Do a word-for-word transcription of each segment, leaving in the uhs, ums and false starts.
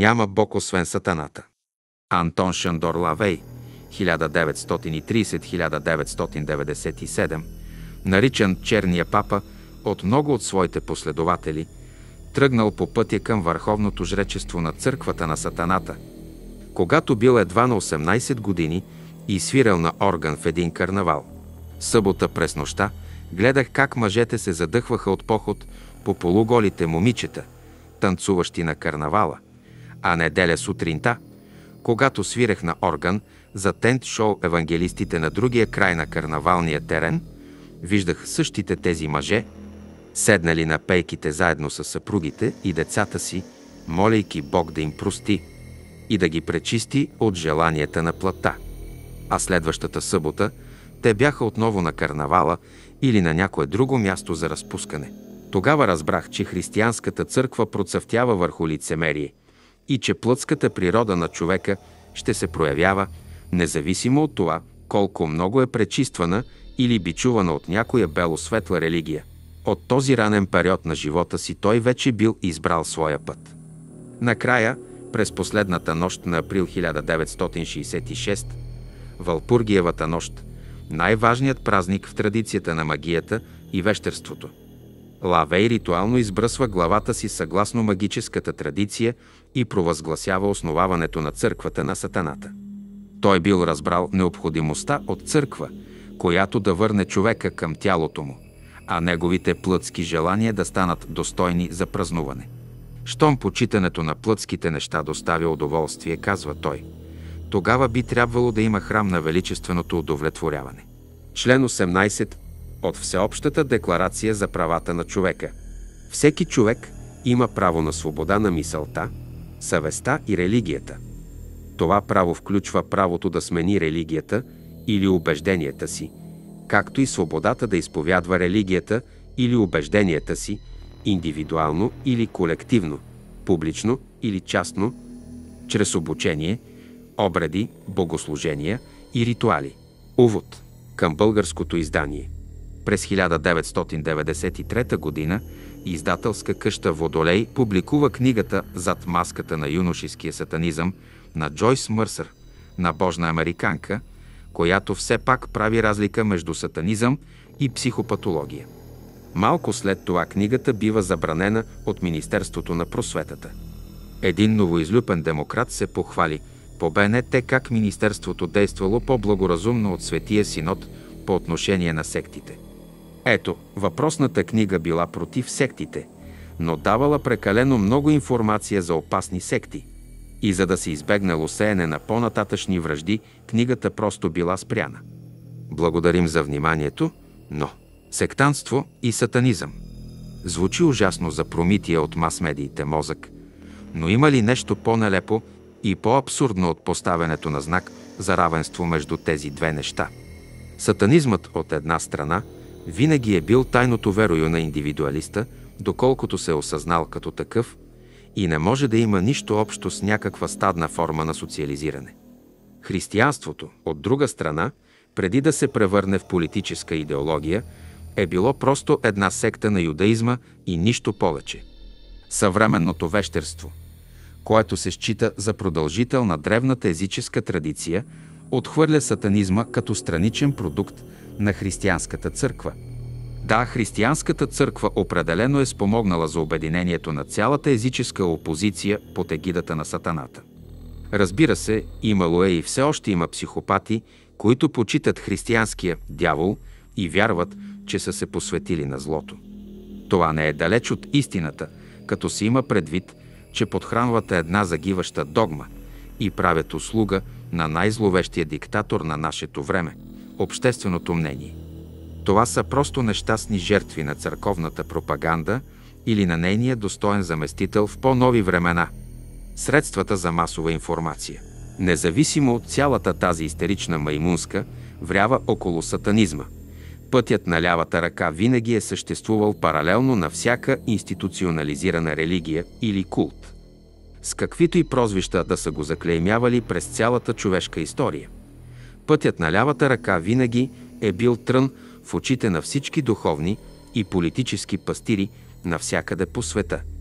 няма Бог освен сатаната. Антон Шандор Лавей, хиляда деветстотин и тридесети до хиляда деветстотин деветдесет и седми, наричан Черния папа от много от своите последователи, тръгнал по пътя към върховното жречество на църквата на сатаната. Когато бил едва на осемнадесет години и свирал на орган в един карнавал. Събота през нощта гледах как мъжете се задъхваха от поход по полуголите момичета, танцуващи на карнавала, а неделя сутринта, когато свирех на орган за тент-шоу евангелистите на другия край на карнавалния терен, виждах същите тези мъже, седнали на пейките заедно с съпругите и децата си, молейки Бог да им прости и да ги пречисти от желанията на плътта. А следващата събота те бяха отново на карнавала или на някое друго място за разпускане. Тогава разбрах, че християнската църква процъфтява върху лицемерие и че плътската природа на човека ще се проявява, независимо от това колко много е пречиствана или бичувана от някоя белосветла религия. От този ранен период на живота си той вече бил избрал своя път. Накрая, през последната нощ на април хиляда деветстотин шейсет и шеста, Валпургиевата нощ, най-важният празник в традицията на магията и вещерството, Лавей ритуално избръсва главата си съгласно магическата традиция и провъзгласява основаването на църквата на сатаната. Той бил разбрал необходимостта от църква, която да върне човека към тялото му, а неговите плътски желания да станат достойни за празнуване. Щом почитането на плътските неща доставя удоволствие, казва той, тогава би трябвало да има храм на величественото удовлетворяване. Член осемнадесети от Всеобщата декларация за правата на човека. Всеки човек има право на свобода на мисълта, съвестта и религията. Това право включва правото да смени религията или убежденията си, както и свободата да изповядва религията или убежденията си индивидуално или колективно, публично или частно, чрез обучение, обреди, богослужения и ритуали. Увод към българското издание. През хиляда деветстотин деветдесет и трета година издателска къща Водолей публикува книгата «Зад маската на юношеския сатанизъм» на Джойс Мърсър, набожна американка, която все пак прави разлика между сатанизъм и психопатология. Малко след това книгата бива забранена от Министерството на просветата. Един новоизлюпен демократ се похвали по Б Н Т как Министерството действало по-благоразумно от Светия Синод по отношение на сектите. Ето, въпросната книга била против сектите, но давала прекалено много информация за опасни секти. И за да се избегне лосеене на по-нататъшни вражди, книгата просто била спряна. Благодарим за вниманието, но сектантство и сатанизъм. Звучи ужасно за промития от мас-медиите мозък, но има ли нещо по-нелепо и по-абсурдно от поставянето на знак за равенство между тези две неща? Сатанизмът от една страна винаги е бил тайното верою на индивидуалиста, доколкото се е осъзнал като такъв, и не може да има нищо общо с някаква стадна форма на социализиране. Християнството, от друга страна, преди да се превърне в политическа идеология, е било просто една секта на юдаизма и нищо повече. Съвременното вещерство, което се счита за продължител на древната езическа традиция, отхвърля сатанизма като страничен продукт на християнската църква. Да, християнската църква определено е спомогнала за обединението на цялата езическа опозиция под егидата на сатаната. Разбира се, имало е и все още има психопати, които почитат християнския дявол и вярват, че са се посветили на злото. Това не е далеч от истината, като се има предвид, че подхранват една загиваща догма и правят услуга на най-зловещия диктатор на нашето време – общественото мнение. Това са просто нещастни жертви на църковната пропаганда или на нейния достоен заместител в по-нови времена – средствата за масова информация. Независимо от цялата тази истерична маймунска врява около сатанизма, пътят на лявата ръка винаги е съществувал паралелно на всяка институционализирана религия или култ, с каквито и прозвища да са го заклеймявали през цялата човешка история. Пътят на лявата ръка винаги е бил трън в очите на всички духовни и политически пастири навсякъде по света.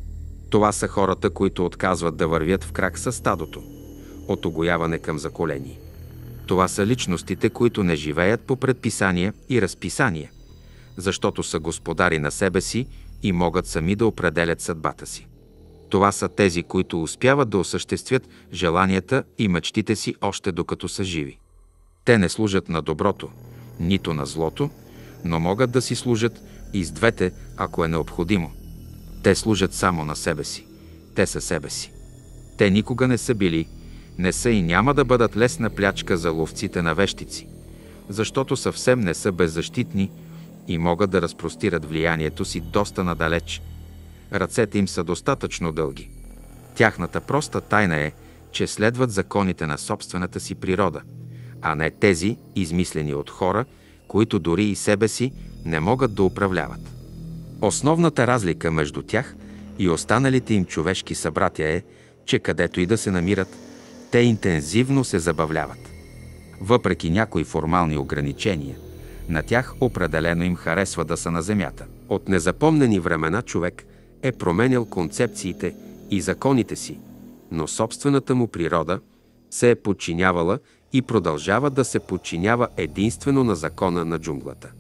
Това са хората, които отказват да вървят в крак със стадото, от угояване към заколение. Това са личностите, които не живеят по предписания и разписания, защото са господари на себе си и могат сами да определят съдбата си. Това са тези, които успяват да осъществят желанията и мечтите си още докато са живи. Те не служат на доброто, нито на злото, но могат да си служат и с двете, ако е необходимо. Те служат само на себе си. Те са себе си. Те никога не са били, не са и няма да бъдат лесна плячка за ловците на вещици, защото съвсем не са беззащитни и могат да разпростират влиянието си доста надалеч. Ръцете им са достатъчно дълги. Тяхната проста тайна е, че следват законите на собствената си природа, а не тези, измислени от хора, които дори и себе си не могат да управляват. Основната разлика между тях и останалите им човешки събратя е, че където и да се намират, те интензивно се забавляват. Въпреки някои формални ограничения, на тях определено им харесва да са на земята. От незапомнени времена човек е променял концепциите и законите си, но собствената му природа се е подчинявала и продължава да се подчинява единствено на закона на джунглата.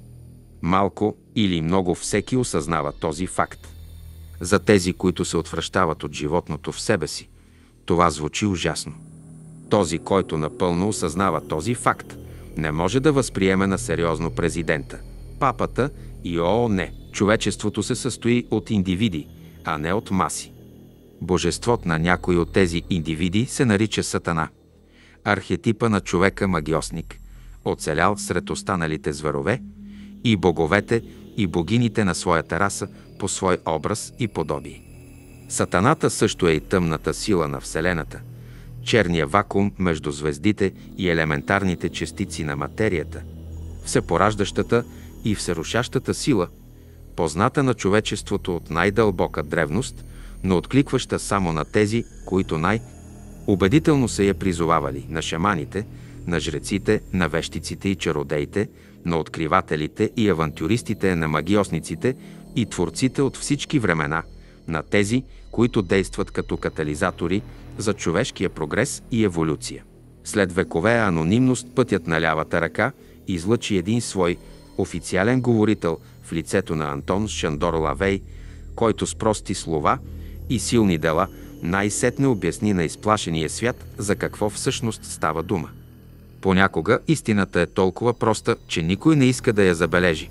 Малко или много всеки осъзнава този факт. За тези, които се отвращават от животното в себе си, това звучи ужасно. Този, който напълно осъзнава този факт, не може да възприеме на сериозно президента, папата и ООН. Човечеството се състои от индивиди, а не от маси. Божеството на някой от тези индивиди се нарича Сатана. Архетипа на човека магиосник, оцелял сред останалите зверове, и боговете и богините на своята раса по свой образ и подобие. Сатаната също е и тъмната сила на Вселената, черния вакуум между звездите и елементарните частици на материята, всепораждащата и всерушащата сила, позната на човечеството от най-дълбока древност, но откликваща само на тези, които най-убедително са я призовавали, на шаманите, на жреците, на вещиците и чародеите, на откривателите и авантюристите, на магиосниците и творците от всички времена, на тези, които действат като катализатори за човешкия прогрес и еволюция. След векове анонимност пътят на лявата ръка излъчи един свой официален говорител в лицето на Антон Шандор Лавей, който с прости слова и силни дела най-сетне обясни на изплашения свят за какво всъщност става дума. Понякога истината е толкова проста, че никой не иска да я забележи.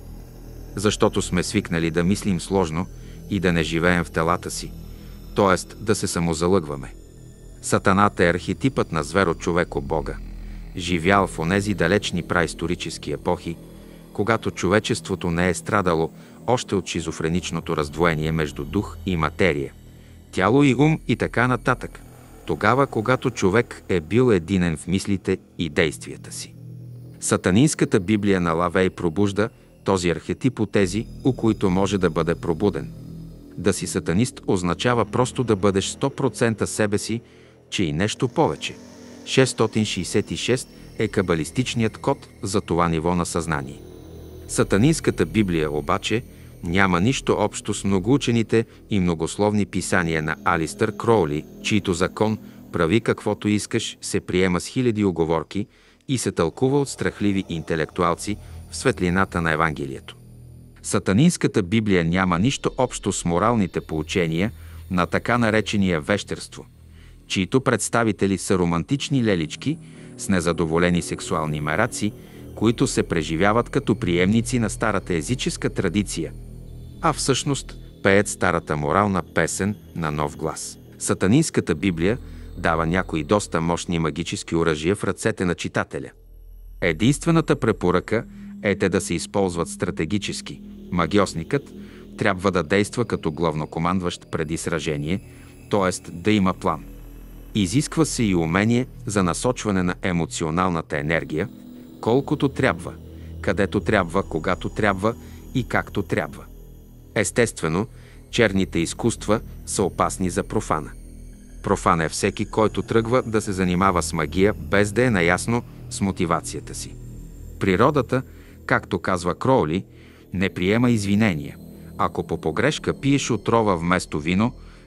Защото сме свикнали да мислим сложно и да не живеем в телата си, т.е. да се самозалъгваме. Сатаната е архетипът на зверо-човеко Бога, живял в онези далечни праисторически епохи, когато човечеството не е страдало още от шизофреничното раздвоение между дух и материя, тяло и ум и така нататък, тогава, когато човек е бил единен в мислите и действията си. Сатанинската Библия на Лавей пробужда този архетип от тези, у които може да бъде пробуден. Да си сатанист означава просто да бъдеш сто процента себе си, че и нещо повече. шестстотин шейсет и шест е кабалистичният код за това ниво на съзнание. Сатанинската Библия обаче няма нищо общо с многоучените и многословни писания на Алистър Кроули, чийто закон «прави каквото искаш» се приема с хиляди уговорки и се тълкува от страхливи интелектуалци в светлината на Евангелието. Сатанинската Библия няма нищо общо с моралните поучения на така наречения вещерство, чието представители са романтични лелички с незадоволени сексуални мераци, които се преживяват като приемници на старата езическа традиция, а всъщност пеят старата морална песен на нов глас. Сатанинската Библия дава някои доста мощни магически оръжия в ръцете на читателя. Единствената препоръка е те да се използват стратегически. Магиосникът трябва да действа като главнокомандващ преди сражение, т.е. да има план. Изисква се и умение за насочване на емоционалната енергия, колкото трябва, където трябва, когато трябва и както трябва. Естествено, черните изкуства са опасни за профана. Профан е всеки, който тръгва да се занимава с магия, без да е наясно с мотивацията си. Природата, както казва Кроули, не приема извинения. Ако по погрешка пиеш отрова вместо вино,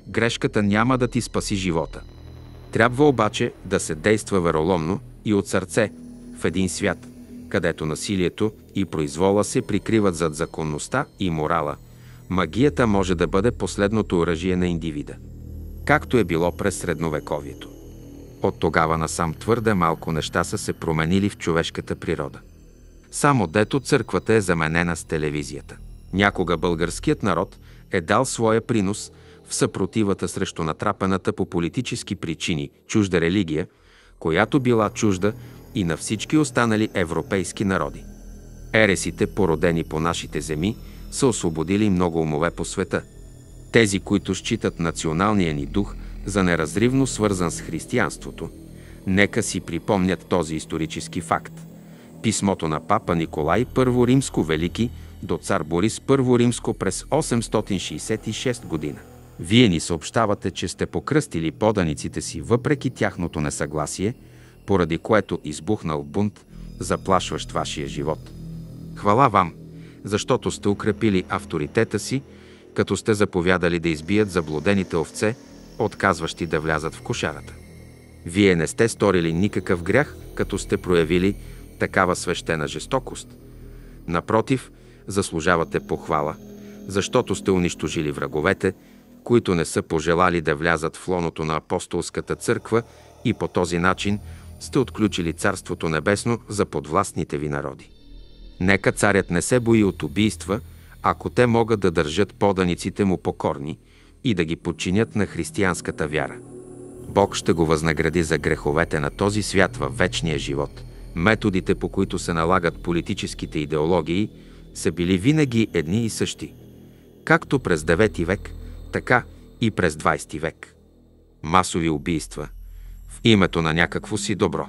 грешката няма да ти спаси живота. Трябва обаче да се действа вероломно и от сърце в един свят, където насилието и произвола се прикриват зад законността и морала. Магията може да бъде последното оръжие на индивида, както е било през средновековието. От тогава насам твърде малко неща са се променили в човешката природа. Само дето църквата е заменена с телевизията. Някога българският народ е дал своя принос в съпротивата срещу натрапената по политически причини чужда религия, която била чужда и на всички останали европейски народи. Ересите, породени по нашите земи, са освободили много умове по света. Тези, които считат националния ни дух за неразривно свързан с християнството, нека си припомнят този исторически факт. Писмото на папа Николай Първо Римско Велики до цар Борис Първо Римско през осемстотин шейсет и шеста година. Вие ни съобщавате, че сте покръстили поданиците си въпреки тяхното несъгласие, поради което избухнал бунт, заплашващ вашия живот. Хвала вам, защото сте укрепили авторитета си, като сте заповядали да избият заблудените овце, отказващи да влязат в кошарата. Вие не сте сторили никакъв грях, като сте проявили такава свещена жестокост. Напротив, заслужавате похвала, защото сте унищожили враговете, които не са пожелали да влязат в лоното на апостолската църква, и по този начин сте отключили Царството небесно за подвластните ви народи. Нека царят не се бои от убийства, ако те могат да държат поданиците му покорни и да ги подчинят на християнската вяра. Бог ще го възнагради за греховете на този свят във вечния живот. Методите, по които се налагат политическите идеологии, са били винаги едни и същи. Както през девети век, така и през двайсети век. Масови убийства в името на някакво си добро.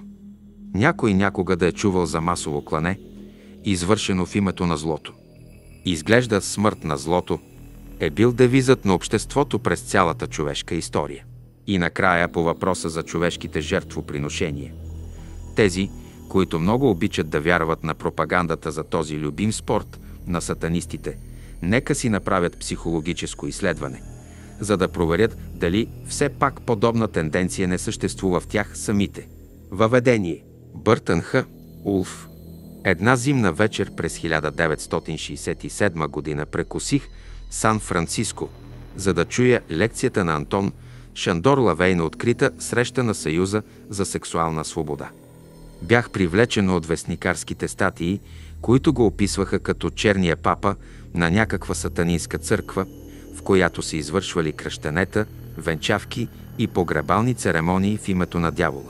Някой някога да е чувал за масово клане, извършено в името на злото. Изглежда смърт на злото е бил девизът на обществото през цялата човешка история. И накрая по въпроса за човешките жертвоприношения. Тези, които много обичат да вярват на пропагандата за този любим спорт на сатанистите, нека си направят психологическо изследване, за да проверят дали все пак подобна тенденция не съществува в тях самите. Въведение. Бъртън Х. Улф. Една зимна вечер през хиляда деветстотин шейсет и седма година прекусих Сан-Франциско, за да чуя лекцията на Антон Шандор Лавей на открита среща на Съюза за сексуална свобода. Бях привлечен от вестникарските статии, които го описваха като черния папа на някаква сатанинска църква, в която се извършвали кръщенета, венчавки и погребални церемонии в името на дявола.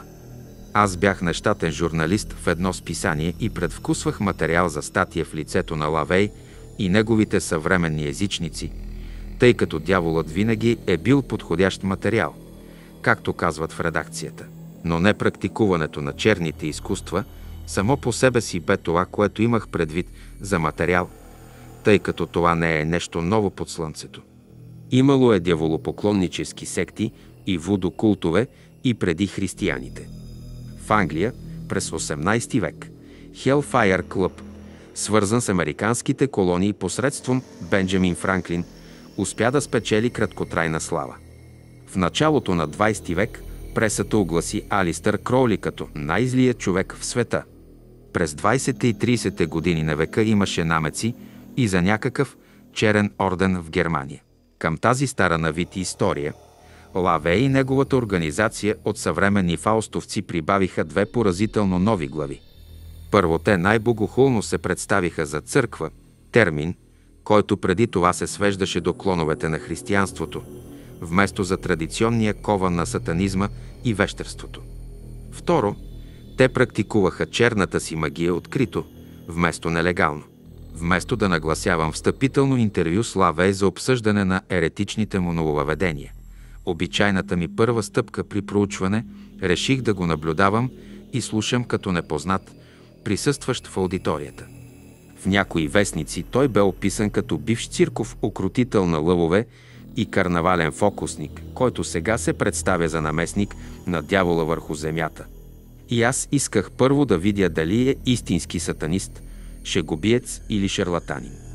Аз бях нещатен журналист в едно списание и предвкусвах материал за статия в лицето на Лавей и неговите съвременни езичници, тъй като дяволът винаги е бил подходящ материал, както казват в редакцията. Но не практикуването на черните изкуства само по себе си бе това, което имах предвид за материал, тъй като това не е нещо ново под слънцето. Имало е дяволопоклоннически секти и вудо култове и преди християните. В Англия през осемнайсети век Hellfire Club, свързан с американските колонии посредством Бенджамин Франклин, успя да спечели краткотрайна слава. В началото на двайсети век пресата огласи Алистър Кроули като най-злият човек в света. През двайсетте и трийсетте години на века имаше намеци и за някакъв черен орден в Германия. Към тази стара на вид история, Лавей и неговата организация от съвременни фаустовци прибавиха две поразително нови глави. Първо, те най-богохулно се представиха за църква, термин, който преди това се свеждаше до клоновете на християнството, вместо за традиционния кован на сатанизма и вещерството. Второ, те практикуваха черната си магия открито, вместо нелегално. Вместо да нагласявам встъпително интервю с Лавей за обсъждане на еретичните му нововъведения, обичайната ми първа стъпка при проучване, реших да го наблюдавам и слушам като непознат, присъстващ в аудиторията. В някои вестници той бе описан като бивш цирков укротител на лъвове и карнавален фокусник, който сега се представя за наместник на дявола върху земята. И аз исках първо да видя дали е истински сатанист, шегобиец или шарлатанин.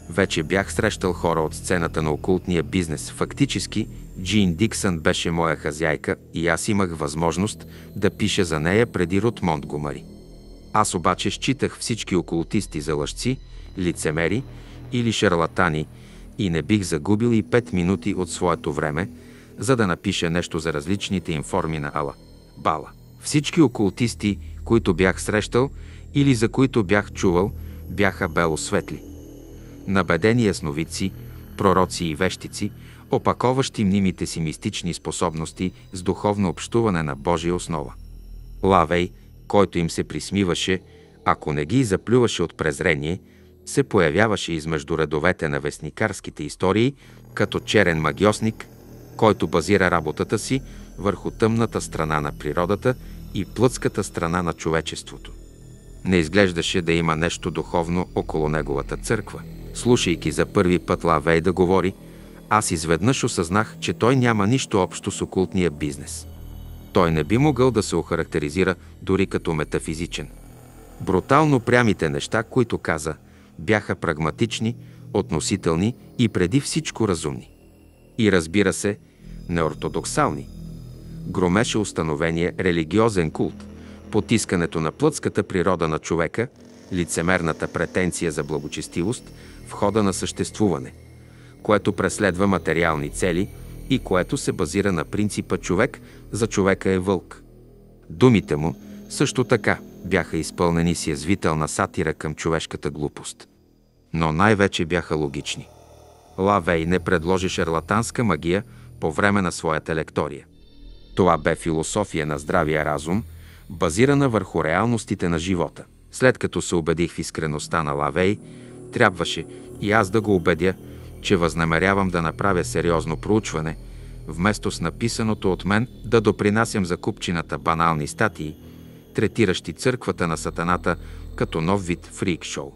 Вече бях срещал хора от сцената на окултния бизнес. Фактически, Джин Диксън беше моя хазяйка и аз имах възможност да пиша за нея преди Рут Монтгомъри. Аз обаче считах всички окултисти за лъжци, лицемери или шарлатани и не бих загубил и пет минути от своето време, за да напиша нещо за различните им форми на Ала Бала. Всички окултисти, които бях срещал или за които бях чувал, бяха белосветли. Набедени ясновидци, пророци и вещици, опаковащи мнимите си мистични способности с духовно общуване на Божия основа. Лавей, който им се присмиваше, ако не ги заплюваше от презрение, се появяваше измежду редовете на вестникарските истории като черен магьосник, който базира работата си върху тъмната страна на природата и плътската страна на човечеството. Не изглеждаше да има нещо духовно около неговата църква. Слушайки за първи път Лавей да говори, аз изведнъж осъзнах, че той няма нищо общо с окултния бизнес. Той не би могъл да се охарактеризира дори като метафизичен. Брутално прямите неща, които каза, бяха прагматични, относителни и преди всичко разумни. И разбира се, неортодоксални. Громеше установения религиозен култ, потискането на плътската природа на човека, лицемерната претенция за благочестивост в хода на съществуване, което преследва материални цели и което се базира на принципа човек за човека е вълк. Думите му също така бяха изпълнени с язвителна сатира към човешката глупост. Но най-вече бяха логични. Лавей не предложи шарлатанска магия по време на своята лектория. Това бе философия на здравия разум, базирана върху реалностите на живота. След като се убедих в искреността на Лавей, трябваше и аз да го убедя, че възнамерявам да направя сериозно проучване, вместо с написаното от мен да допринасям за купчината банални статии, третиращи църквата на сатаната като нов вид фрик-шоу.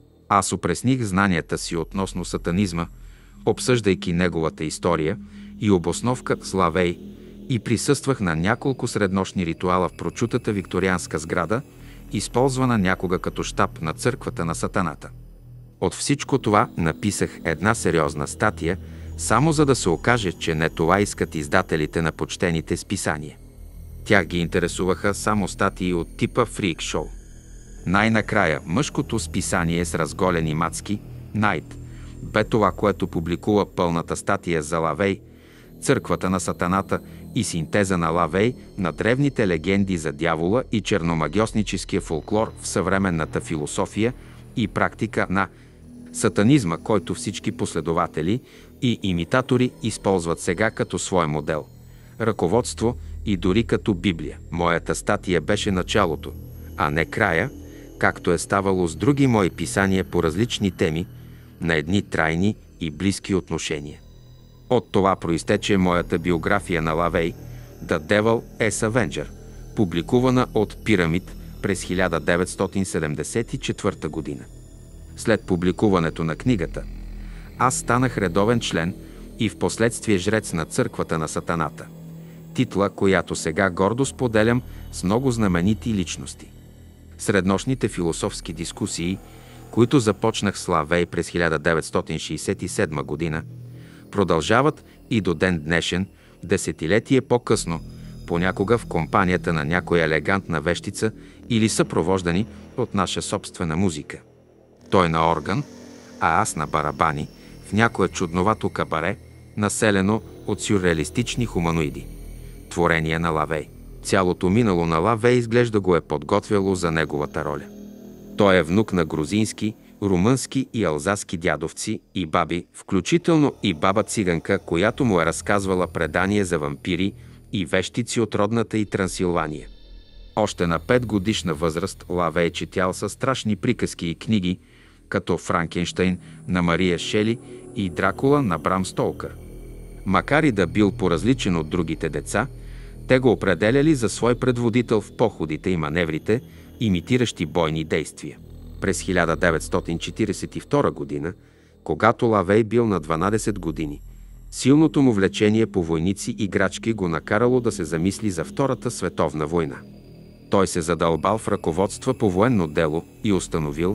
Аз опресних знанията си относно сатанизма, обсъждайки неговата история и обосновка с Лавей, и присъствах на няколко среднощни ритуала в прочутата викторианска сграда, използвана някога като щаб на църквата на сатаната. От всичко това написах една сериозна статия, само за да се окаже, че не това искат издателите на почтените списания. Тях ги интересуваха само статии от типа фрик-шоу. Най-накрая мъжкото списание с разголени мацки, Найт, бе това, което публикува пълната статия за Лавей, църквата на сатаната и синтеза на Лавей на древните легенди за дявола и черномагьосническия фолклор в съвременната философия и практика на сатанизма, който всички последователи и имитатори използват сега като свой модел, ръководство и дори като Библия. Моята статия беше началото, а не края, както е ставало с други мои писания по различни теми, на едни трайни и близки отношения. От това произтече моята биография на Лавей «The Devil as Avenger», публикувана от Пирамид през хиляда деветстотин седемдесет и четвърта година. След публикуването на книгата, аз станах редовен член и в последствие жрец на църквата на сатаната, титла, която сега гордо споделям с много знаменити личности. Среднощните философски дискусии, които започнах с Лавей през хиляда деветстотин шейсет и седма година, продължават и до ден днешен, десетилетие по-късно, понякога в компанията на някоя елегантна вещица или съпровождани от наша собствена музика. Той на орган, а аз на барабани, в някое чудновато кабаре, населено от сюрреалистични хуманоиди. Творение на Лавей. Цялото минало на Лавей изглежда го е подготвяло за неговата роля. Той е внук на грузински, румънски и алзаски дядовци и баби, включително и баба циганка, която му е разказвала предание за вампири и вещици от родната и Трансилвания. Още на пет годишна възраст Лавей четял със страшни приказки и книги, като Франкенщайн на Мария Шели и Дракула на Брам Столкър. Макар и да бил поразличен от другите деца, те го определяли за свой предводител в походите и маневрите, имитиращи бойни действия. През хиляда деветстотин четиридесет и втора година, когато Лавей бил на дванадесет години, силното му влечение по войници и играчки го накарало да се замисли за Втората световна война. Той се задълбал в ръководства по военно дело и установил,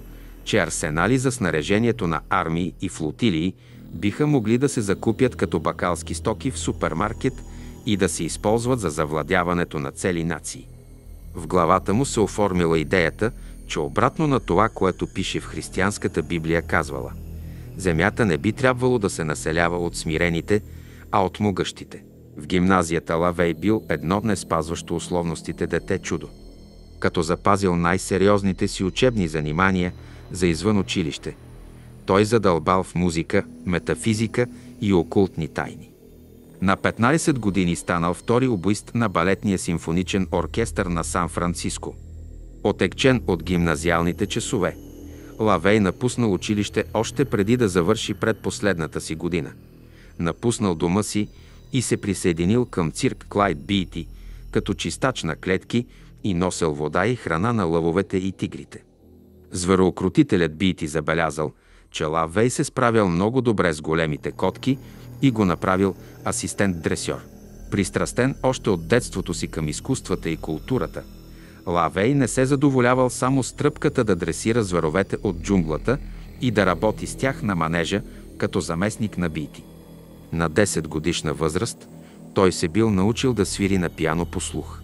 че арсенали за снаряжението на армии и флотилии биха могли да се закупят като бакалски стоки в супермаркет и да се използват за завладяването на цели нации. В главата му се оформила идеята, че обратно на това, което пише в християнската Библия, казвала: земята не би трябвало да се населява от смирените, а от могъщите. В гимназията Лавей бил едно неспазващо условностите дете чудо. Като запазил най-сериозните си учебни занимания за извън училище, той задълбал в музика, метафизика и окултни тайни. На петнайсет години станал втори обоист на балетния симфоничен оркестър на Сан-Франциско. Отегчен от гимназиалните часове, Лавей напуснал училище още преди да завърши предпоследната си година. Напуснал дома си и се присъединил към цирк Клайд Бийти като чистач на клетки и носел вода и храна на лъвовете и тигрите. Звероукротителят Бийти забелязал, че Лавей се справял много добре с големите котки и го направил асистент-дресьор. Пристрастен още от детството си към изкуствата и културата, Лавей не се задоволявал само с тръпката да дресира зверовете от джунглата и да работи с тях на манежа като заместник на Бийти. На десет годишна възраст той се бил научил да свири на пиано по слух.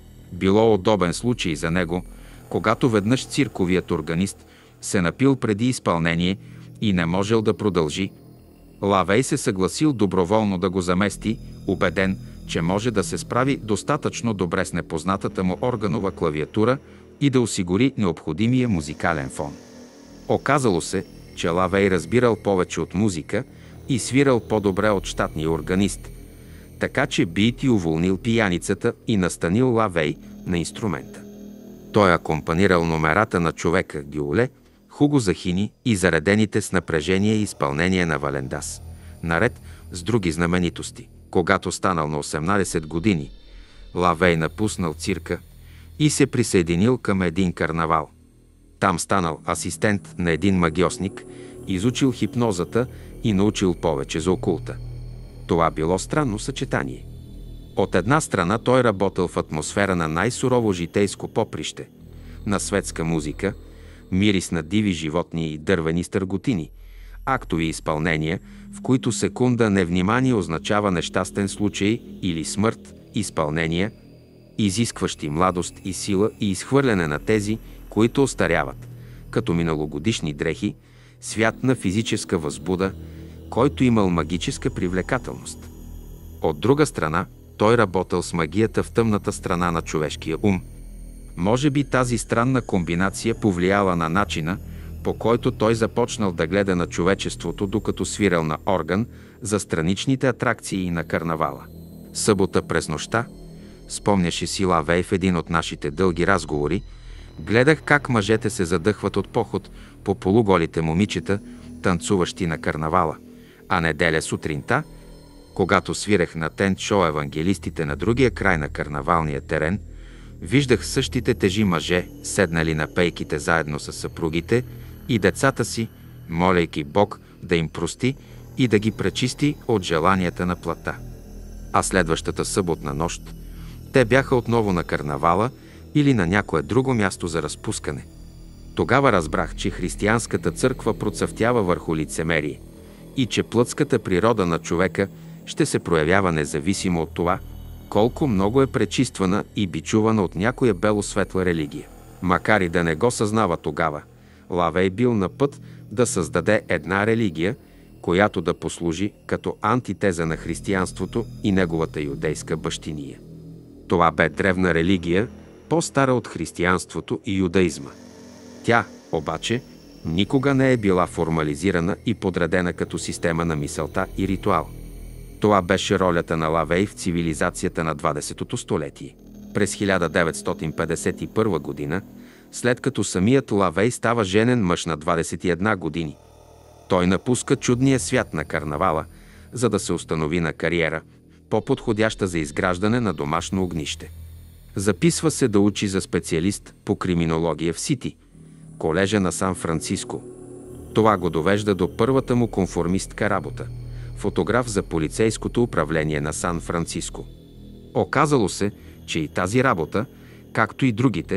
Било удобен случай за него, когато веднъж цирковият органист се напил преди изпълнение и не можел да продължи. Лавей се съгласил доброволно да го замести, убеден, че може да се справи достатъчно добре с непознатата му органова клавиатура и да осигури необходимия музикален фон. Оказало се, че Лавей разбирал повече от музика и свирал по-добре от щатния органист, така че Бийти уволнил пияницата и настанил Лавей на инструмента. Той акомпанирал номерата на човека Гюле, Хуго Захини и заредените с напрежение изпълнение на Валендас, наред с други знаменитости. Когато станал на осемнайсет години, Лавей напуснал цирка и се присъединил към един карнавал. Там станал асистент на един магьосник, изучил хипнозата и научил повече за окулта. Това било странно съчетание. От една страна той работил в атмосфера на най-сурово житейско поприще, на светска музика, мирис на диви животни и дървени стърготини, актови изпълнения, в които секунда невнимание означава нещастен случай или смърт, изпълнения, изискващи младост и сила и изхвърляне на тези, които остаряват, като миналогодишни дрехи, свят на физическа възбуда, който имал магическа привлекателност. От друга страна, той работил с магията в тъмната страна на човешкия ум. Може би тази странна комбинация повлияла на начина, по който той започнал да гледа на човечеството, докато свирал на орган за страничните атракции на карнавала. Събота през нощта, спомняше си Лавей в един от нашите дълги разговори, гледах как мъжете се задъхват от поход по полуголите момичета, танцуващи на карнавала, а неделя сутринта, когато свирех на тент-шоу евангелистите на другия край на карнавалния терен, виждах същите тежи мъже, седнали на пейките заедно с съпругите и децата си, молейки Бог да им прости и да ги пречисти от желанията на плътта. А следващата съботна нощ те бяха отново на карнавала или на някое друго място за разпускане. Тогава разбрах, че християнската църква процъфтява върху лицемерие и че плътската природа на човека ще се проявява независимо от това, колко много е пречиствана и бичувана от някоя белосветла религия. Макар и да не го съзнава тогава, Лавей бил на път да създаде една религия, която да послужи като антитеза на християнството и неговата юдейска бащиния. Това бе древна религия, по-стара от християнството и юдаизма. Тя, обаче, никога не е била формализирана и подредена като система на мисълта и ритуал. Това беше ролята на Лавей в цивилизацията на двадесетото столетие. През хиляда деветстотин петдесет и първа година, след като самият Лавей става женен мъж на двадесет и една години, той напуска чудния свят на карнавала, за да се установи на кариера, по-подходяща за изграждане на домашно огнище. Записва се да учи за специалист по криминология в Сити, колежа на Сан-Франциско. Това го довежда до първата му конформистка работа – фотограф за полицейското управление на Сан-Франциско. Оказало се, че и тази работа, както и другите,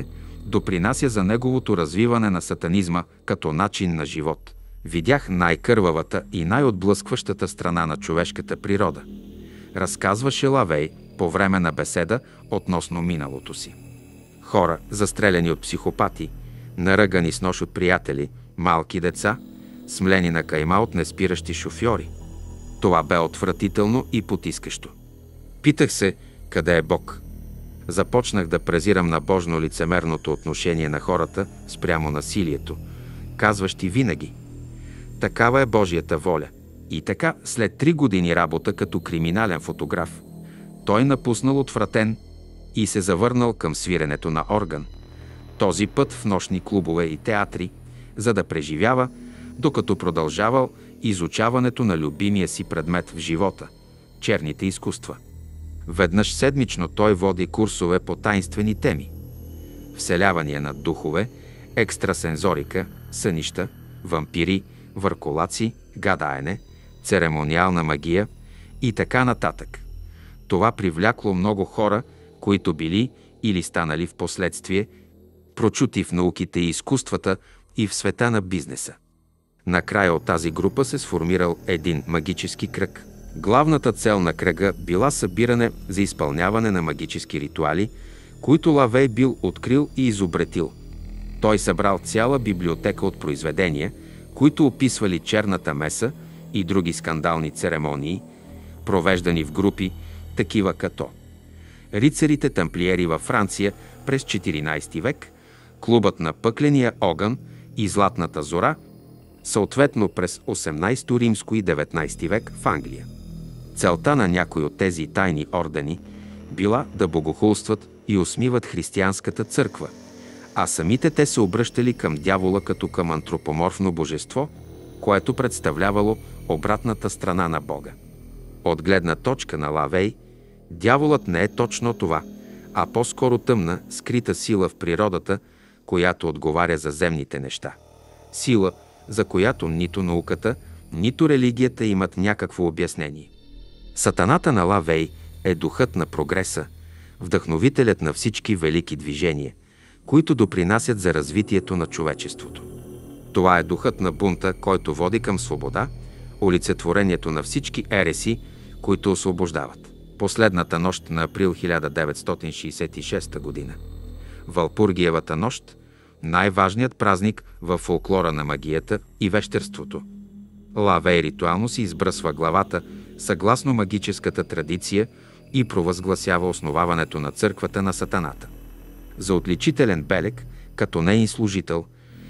допринася за неговото развиване на сатанизма като начин на живот. Видях най-кървавата и най-отблъскващата страна на човешката природа, разказваше Лавей по време на беседа относно миналото си. Хора, застреляни от психопати, наръгани с нож от приятели, малки деца, смлени на кайма от неспиращи шофьори. Това бе отвратително и потискащо. Питах се, къде е Бог? Започнах да презирам набожно лицемерното отношение на хората спрямо насилието, казващи винаги: такава е Божията воля. И така, след три години работа като криминален фотограф, той напуснал отвратен и се завърнал към свиренето на орган, този път в нощни клубове и театри, за да преживява, докато продължавал изучаването на любимия си предмет в живота – черните изкуства. Веднъж седмично той води курсове по таинствени теми: вселявания на духове, екстрасензорика, сънища, вампири, върколаци, гадаене, церемониална магия и така нататък. Това привлякло много хора, които били или станали в последствие прочути в науките и изкуствата и в света на бизнеса. Накрая от тази група се сформирал един магически кръг. Главната цел на кръга била събиране за изпълняване на магически ритуали, които Лавей бил открил и изобретил. Той събрал цяла библиотека от произведения, които описвали черната меса и други скандални церемонии, провеждани в групи, такива като рицарите тамплиери във Франция през четиринайсети век, клубът на пъкления огън и златната зора, съответно през осемнайсети римско и деветнайсети век в Англия. Целта на някои от тези тайни ордени била да богохулстват и усмиват християнската църква, а самите те се обръщали към дявола като към антропоморфно божество, което представлявало обратната страна на Бога. От гледна точка на Лавей, дяволът не е точно това, а по-скоро тъмна, скрита сила в природата, която отговаря за земните неща. Сила, за която нито науката, нито религията имат някакво обяснение. Сатаната на Лавей е духът на прогреса, вдъхновителят на всички велики движения, които допринасят за развитието на човечеството. Това е духът на бунта, който води към свобода, олицетворението на всички ереси, които освобождават. Последната нощ на април хиляда деветстотин шейсет и шеста година. Валпургиевата нощ, най-важният празник във фолклора на магията и вещерството. Лавей ритуално си избръсва главата съгласно магическата традиция и провъзгласява основаването на църквата на сатаната. За отличителен белег, като неин служител,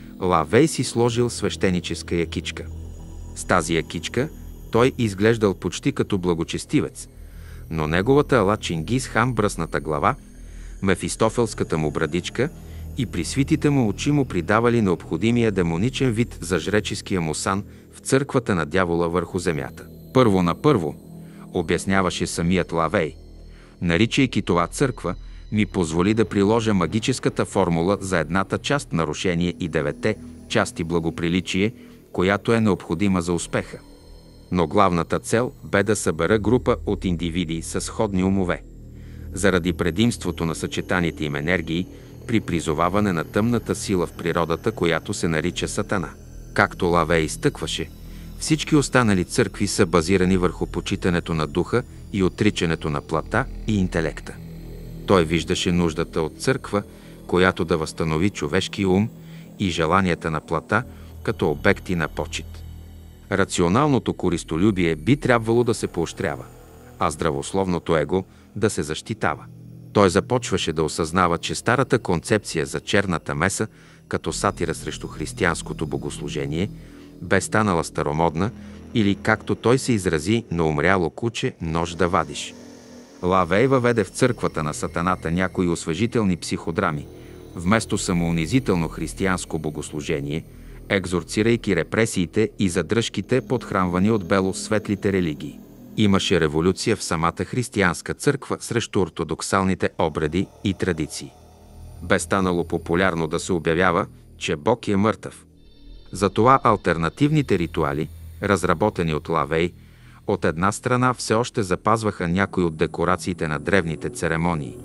Лавей си сложил свещеническа якичка. С тази якичка той изглеждал почти като благочестивец, но неговата ала Чингис хан бръсната глава, мефистофелската му брадичка и присвитите му очи му придавали необходимия демоничен вид за жреческия му сан в църквата на дявола върху земята. Първо на първо, обясняваше самият Лавей, наричайки това църква, ми позволи да приложа магическата формула за едната част нарушение и деветте части благоприличие, която е необходима за успеха. Но главната цел бе да събера група от индивиди с сходни умове. Заради предимството на съчетаните им енергии при призоваване на тъмната сила в природата, която се нарича Сатана. Както Лавей изтъкваше, всички останали църкви са базирани върху почитането на духа и отричането на плътта и интелекта. Той виждаше нуждата от църква, която да възстанови човешкия ум и желанията на плътта като обекти на почит. Рационалното користолюбие би трябвало да се поощрява, а здравословното его да се защитава. Той започваше да осъзнава, че старата концепция за черната меса като сатира срещу християнското богослужение бе станала старомодна или, както той се изрази, на умряло куче нож да вадиш. Лавей въведе в църквата на сатаната някои освежителни психодрами, вместо самоунизително християнско богослужение, екзорцирайки репресиите и задръжките, подхранвани от бело-светлите религии. Имаше революция в самата християнска църква срещу ортодоксалните обреди и традиции. Бе станало популярно да се обявява, че Бог е мъртъв. Затова алтернативните ритуали, разработени от Лавей, от една страна все още запазваха някои от декорациите на древните церемонии,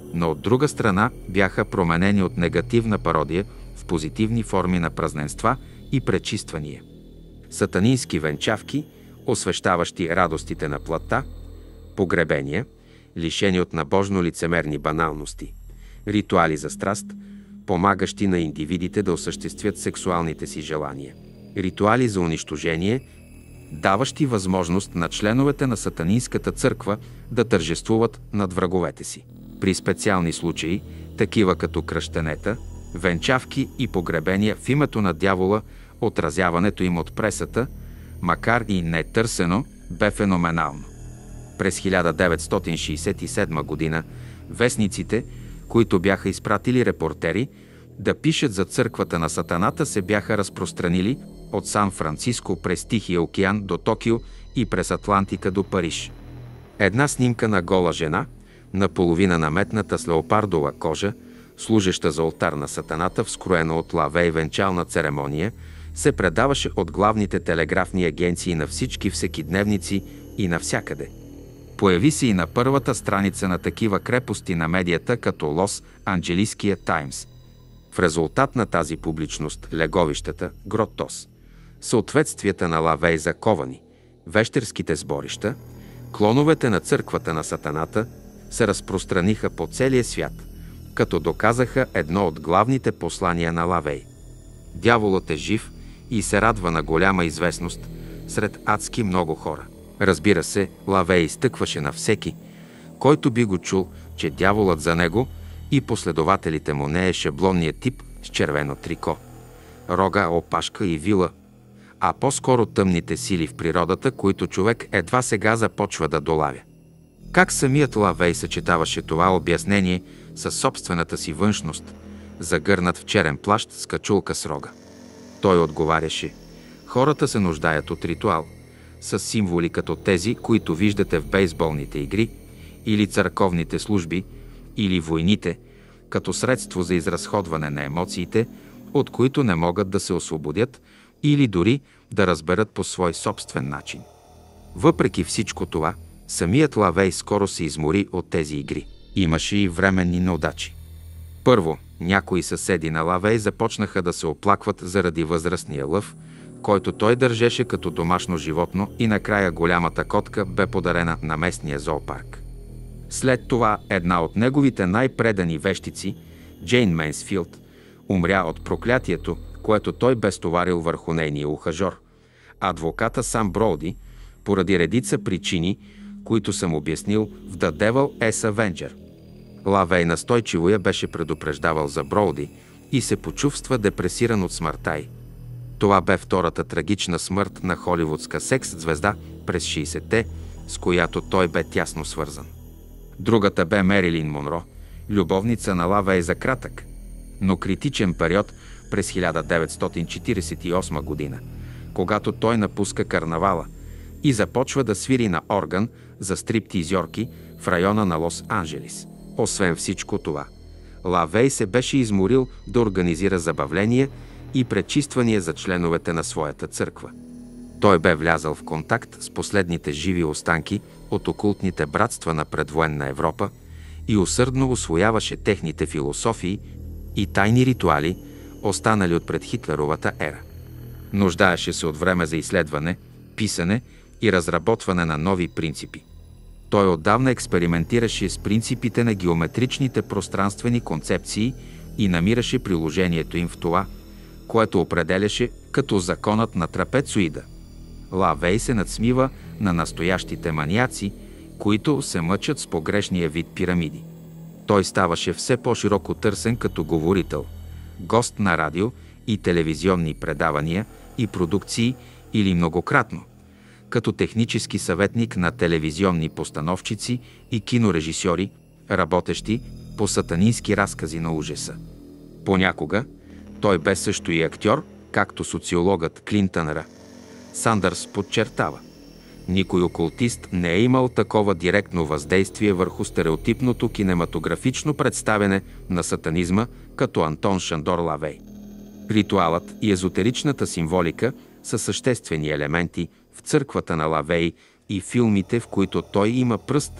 но от друга страна бяха променени от негативна пародия в позитивни форми на празненства и пречиствания. Сатанински венчавки, освещаващи радостите на плътта, погребения, лишени от набожно-лицемерни баналности, ритуали за страст, помагащи на индивидите да осъществят сексуалните си желания, ритуали за унищожение, даващи възможност на членовете на сатанинската църква да тържествуват над враговете си. При специални случаи, такива като кръщенета, венчавки и погребения в името на дявола, отразяването им от пресата, макар и нетърсено, бе феноменално. През хиляда деветстотин шейсет и седма година вестниците, които бяха изпратили репортери да пишат за църквата на сатаната, се бяха разпространили от Сан-Франциско през Тихия океан до Токио и през Атлантика до Париж. Една снимка на гола жена, наполовина наметната с леопардова кожа, служеща за олтар на сатаната в скроена от лавей венчална церемония, се предаваше от главните телеграфни агенции на всички всекидневници и навсякъде. Появи се и на първата страница на такива крепости на медията като Лос-Анджелиския Таймс. В резултат на тази публичност леговищата, гротос, съответствията на лавей заковани, вещерските сборища, клоновете на църквата на сатаната се разпространиха по целия свят, като доказаха едно от главните послания на лавей. Дяволът е жив и се радва на голяма известност сред адски много хора. Разбира се, лавей изтъкваше на всеки, който би го чул, че дяволът за него и последователите му не е шаблонният тип с червено трико, рога, опашка и вила, а по-скоро тъмните сили в природата, които човек едва сега започва да долавя. Как самият лавей съчетаваше това обяснение със собствената си външност, загърнат в черен плащ с качулка с рога? Той отговаряше: хората се нуждаят от ритуал, с символи като тези, които виждате в бейсболните игри, или църковните служби, или войните, като средство за изразходване на емоциите, от които не могат да се освободят или дори да разберат по свой собствен начин. Въпреки всичко това, самият лавей скоро се измори от тези игри. Имаше и временни неудачи. Първо, някои съседи на лавей започнаха да се оплакват заради възрастния лъв, който той държеше като домашно животно, и накрая голямата котка бе подарена на местния зоопарк. След това една от неговите най-предани вещици, Джейн Мейнсфилд, умря от проклятието, което той бе стоварил върху нейния ухажор, адвоката Сам Броуди, поради редица причини, които съм обяснил в The Devil is Avenger. Лавей настойчиво я беше предупреждавал за Броуди и се почувства депресиран от смъртта й. Това бе втората трагична смърт на холивудска секс-звезда през шейсетте, с която той бе тясно свързан. Другата бе Мерилин Монро, любовница на лавей за кратък, но критичен период през хиляда деветстотин четиридесет и осма година, когато той напуска карнавала и започва да свири на орган за стриптизьорки в района на Лос-Анджелис. Освен всичко това, лавей се беше изморил да организира забавления и пречиствания за членовете на своята църква. Той бе влязъл в контакт с последните живи останки от окултните братства на предвоенна Европа и усърдно усвояваше техните философии и тайни ритуали, останали от пред Хитлеровата ера. Нуждаеше се от време за изследване, писане и разработване на нови принципи. Той отдавна експериментираше с принципите на геометричните пространствени концепции и намираше приложението им в това, което определяше като законът на трапецоида. Лавей се надсмива на настоящите маниаци, които се мъчат с погрешния вид пирамиди. Той ставаше все по-широко търсен като говорител, гост на радио и телевизионни предавания и продукции или многократно, като технически съветник на телевизионни постановчици и кинорежисьори, работещи по сатанински разкази на ужаса. Понякога той бе също и актьор, както социологът Клинтън Р. Сандърс подчертава. Никой окултист не е имал такова директно въздействие върху стереотипното кинематографично представяне на сатанизма, като Антон Шандор Лавей. Ритуалът и езотеричната символика са съществени елементи в църквата на Лавей и филмите, в които той има пръст,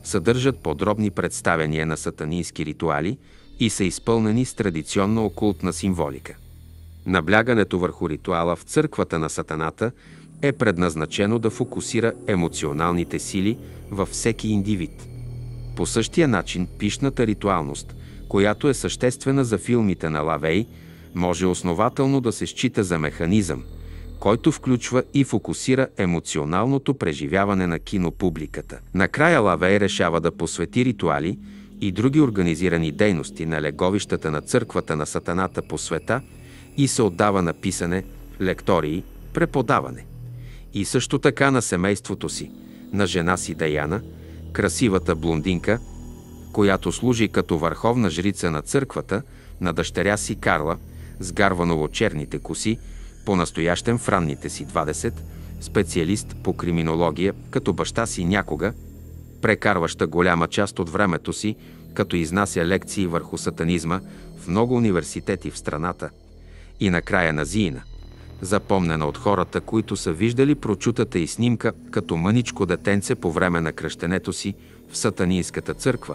съдържат подробни представяния на сатанински ритуали и са изпълнени с традиционна окултна символика. Наблягането върху ритуала в църквата на сатаната е предназначено да фокусира емоционалните сили във всеки индивид. По същия начин пищната ритуалност, която е съществена за филмите на Лавей, може основателно да се счита за механизъм, който включва и фокусира емоционалното преживяване на кинопубликата. Накрая Лавей решава да посвети ритуали и други организирани дейности на леговищата на църквата на сатаната по света и се отдава на писане, лектории, преподаване. И също така на семейството си, на жена си Даяна, красивата блондинка, която служи като върховна жрица на църквата, на дъщеря си Карла, с гарваново-черните коси, по-настоящем в ранните си двадесет, специалист по криминология, като баща си някога, прекарваща голяма част от времето си, като изнася лекции върху сатанизма в много университети в страната, и накрая на Зиина, запомнена от хората, които са виждали прочутата и снимка като мъничко детенце по време на кръщенето си в сатанинската църква.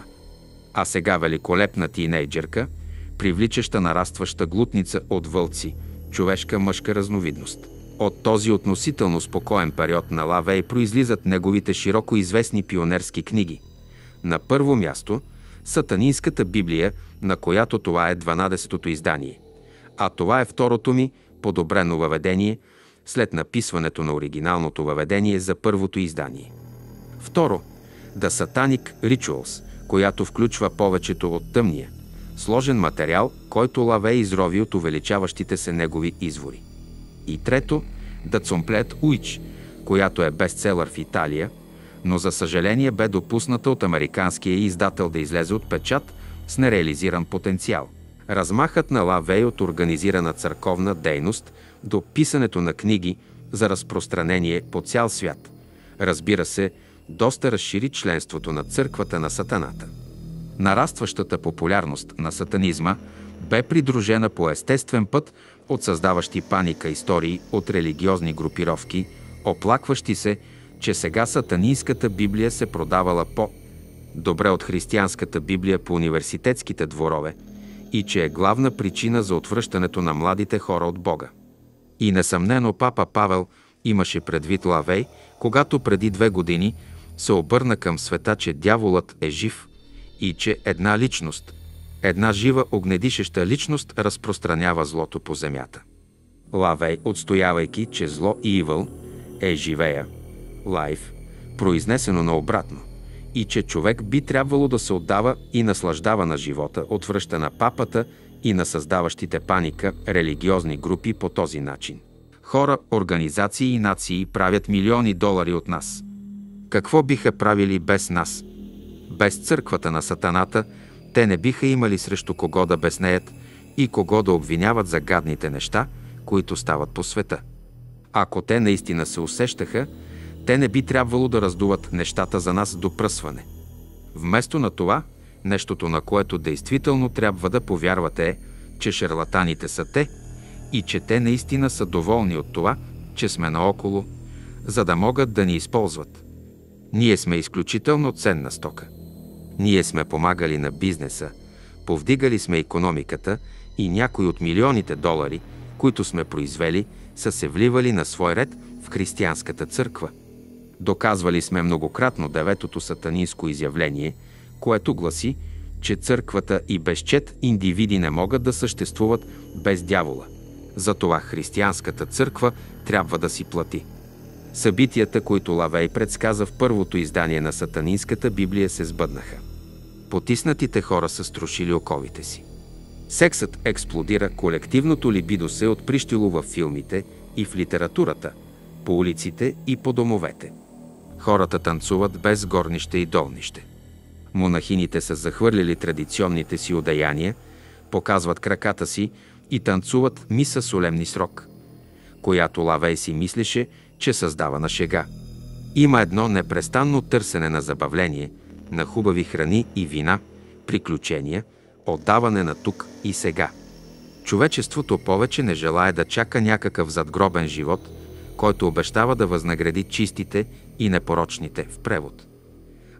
А сега великолепна тинейджерка, привличаща нарастваща глутница от вълци, човешка мъжка разновидност. От този относително спокоен период на Лавей произлизат неговите широко известни пионерски книги. На първо място Сатанинската Библия, на която това е дванадесетото издание. А това е второто ми подобрено въведение след написването на оригиналното въведение за първото издание. Второ, The Satanic Rituals, която включва повечето от тъмния, сложен материал, който Лавей изрови от увеличаващите се негови извори. И трето, The Complete Witch, която е бестселър в Италия, но за съжаление бе допусната от американския издател да излезе от печат с нереализиран потенциал. Размахът на Лавей от организирана църковна дейност до писането на книги за разпространение по цял свят, разбира се, доста разшири членството на църквата на сатаната. Нарастващата популярност на сатанизма бе придружена по естествен път от създаващи паника истории от религиозни групировки, оплакващи се, че сега сатанинската Библия се продавала по-добре от християнската Библия по университетските дворове и че е главна причина за отвръщането на младите хора от Бога. И несъмнено папа Павел имаше предвид Лавей, когато преди две години се обърна към света, че дяволът е жив и че една личност, една жива огнедишеща личност разпространява злото по земята. Лавей, отстоявайки, че зло и evil е живея, life, произнесено наобратно, и че човек би трябвало да се отдава и наслаждава на живота, отвръща на папата и на създаващите паника религиозни групи по този начин. Хора, организации и нации правят милиони долари от нас. Какво биха правили без нас? Без църквата на сатаната те не биха имали срещу кого да безнеят и кого да обвиняват за гадните неща, които стават по света. Ако те наистина се усещаха, те не би трябвало да раздуват нещата за нас до пръсване. Вместо на това, нещото, на което действително трябва да повярвате е, че шарлатаните са те и че те наистина са доволни от това, че сме наоколо, за да могат да ни използват. Ние сме изключително ценна стока. Ние сме помагали на бизнеса, повдигали сме икономиката и някои от милионите долари, които сме произвели, са се вливали на свой ред в християнската църква. Доказвали сме многократно деветото сатанинско изявление, което гласи, че църквата и безчет индивиди не могат да съществуват без дявола. Затова християнската църква трябва да си плати. Събитията, които Лавей предсказа в първото издание на Сатанинската Библия, се сбъднаха. Потиснатите хора са струшили оковите си. Сексът експлодира, колективното либидо се отприщило във филмите и в литературата, по улиците и по домовете. Хората танцуват без горнище и долнище. Монахините са захвърлили традиционните си одеяния, показват краката си и танцуват миса солемни срок, която Лавей си мислеше, че създава на шега. Има едно непрестанно търсене на забавление, на хубави храни и вина, приключения, отдаване на тук и сега. Човечеството повече не желае да чака някакъв задгробен живот, който обещава да възнагради чистите и непорочните в превод.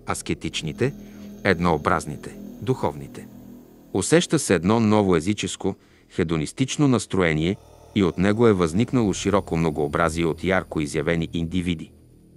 аскетичните, еднообразните, духовните. Усеща се едно ново езическо, хедонистично настроение и от него е възникнало широко многообразие от ярко изявени индивиди.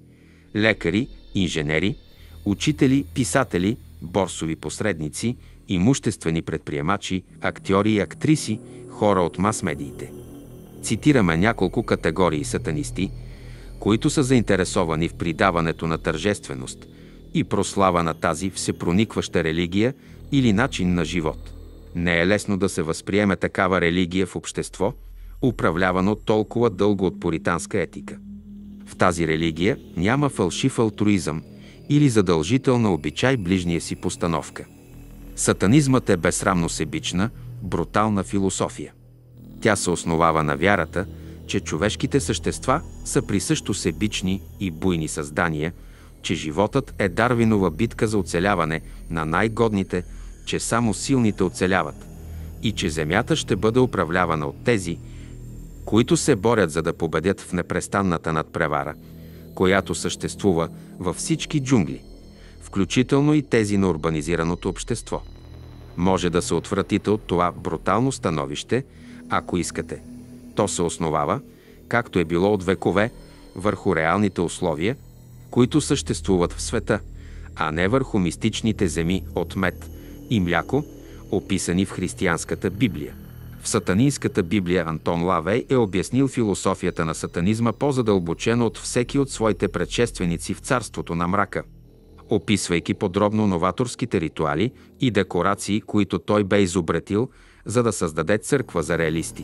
Лекари, инженери, учители, писатели, борсови посредници, имуществени предприемачи, актьори и актриси, хора от мас-медиите. Цитираме няколко категории сатанисти, които са заинтересовани в придаването на тържественост и прослава на тази всепроникваща религия или начин на живот. Не е лесно да се възприеме такава религия в общество, управлявано толкова дълго от пуританска етика. В тази религия няма фалшив алтруизъм или задължителна обичай ближния си постановка. Сатанизмът е безсрамно себична, брутална философия. Тя се основава на вярата, че човешките същества са присъщо себични и буйни създания, че животът е Дарвинова битка за оцеляване на най-годните, че само силните оцеляват и че земята ще бъде управлявана от тези, които се борят за да победят в непрестанната надпревара, която съществува във всички джунгли, включително и тези на урбанизираното общество. Може да се отвратите от това брутално становище, ако искате. То се основава, както е било от векове, върху реалните условия, които съществуват в света, а не върху мистичните земи от мед и мляко, описани в християнската Библия. В сатанинската Библия Антон Лавей е обяснил философията на сатанизма по-задълбочено от всеки от своите предшественици в царството на мрака, описвайки подробно новаторските ритуали и декорации, които той бе изобретил, за да създаде църква за реалисти.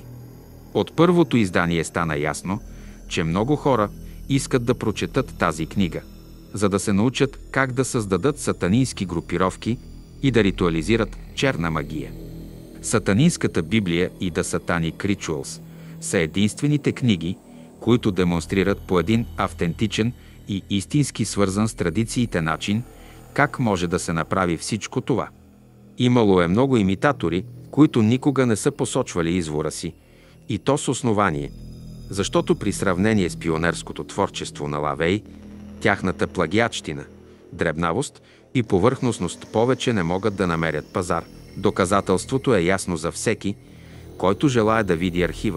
От първото издание стана ясно, че много хора искат да прочетат тази книга, за да се научат как да създадат сатанински групировки и да ритуализират черна магия. Сатанинската Библия и The Satanic Rituals са единствените книги, които демонстрират по един автентичен и истински свързан с традициите начин как може да се направи всичко това. Имало е много имитатори, които никога не са посочвали извора си, и то с основание, защото при сравнение с пионерското творчество на Лавей, тяхната плагиатщина, дребнавост и повърхностност повече не могат да намерят пазар. Доказателството е ясно за всеки, който желае да види архива.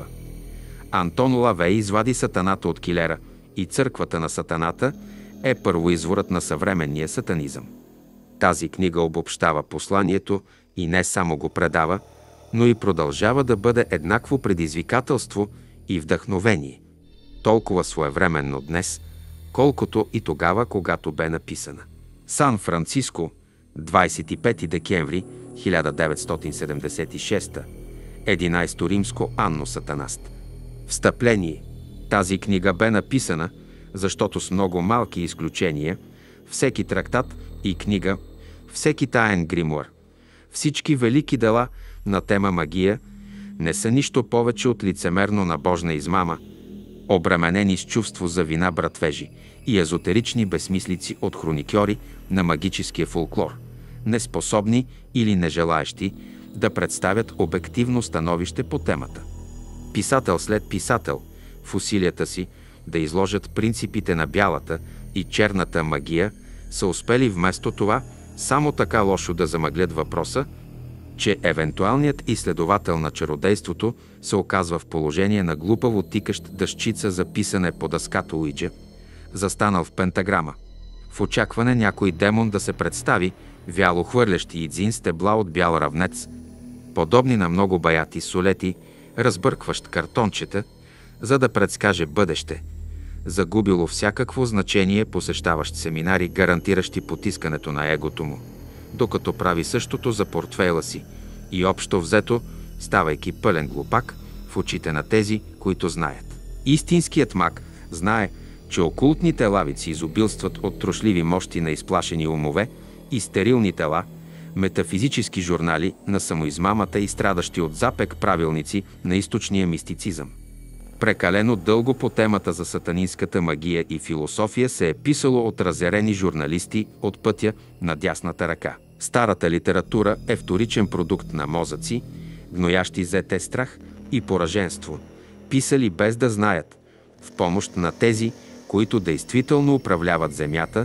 Антон Лавей извади Сатаната от килера и църквата на Сатаната е първоизворът на съвременния сатанизъм. Тази книга обобщава посланието и не само го предава, но и продължава да бъде еднакво предизвикателство и вдъхновение. Толкова своевременно днес, колкото и тогава, когато бе написана. Сан Франциско, двадесет и пети декември хиляда деветстотин седемдесет и шеста, единадесето римско анно Сатанаст. Встъпление. Тази книга бе написана, защото с много малки изключения, всеки трактат и книга, всеки таен гримуар, всички велики дела на тема магия не са нищо повече от лицемерно набожна измама, обременени с чувство за вина братвежи и езотерични безсмислици от хроникьори на магическия фолклор, неспособни или нежелаещи да представят обективно становище по темата. Писател след писател, в усилията си да изложат принципите на бялата и черната магия, са успели вместо това само така лошо да замъглят въпроса, че евентуалният изследовател на чародейството се оказва в положение на глупаво тикащ дъщица за писане по дъската Уиджа, застанал в пентаграма, в очакване някой демон да се представи, вяло хвърлящи идзин стебла от бял равнец, подобни на много баяти солети, разбъркващ картончета, за да предскаже бъдеще, загубило всякакво значение, посещаващ семинари, гарантиращи потискането на егото му, докато прави същото за портфейла си и общо взето, ставайки пълен глупак в очите на тези, които знаят. Истинският маг знае, че окултните лавици изобилстват от трошливи мощи на изплашени умове и стерилни тела, метафизически журнали на самоизмамата и страдащи от запек правилници на източния мистицизъм. Прекалено дълго по темата за сатанинската магия и философия се е писало от разярени журналисти от пътя на дясната ръка. Старата литература е вторичен продукт на мозъци, гноящи зете страх и пораженство, писали без да знаят, в помощ на тези, които действително управляват земята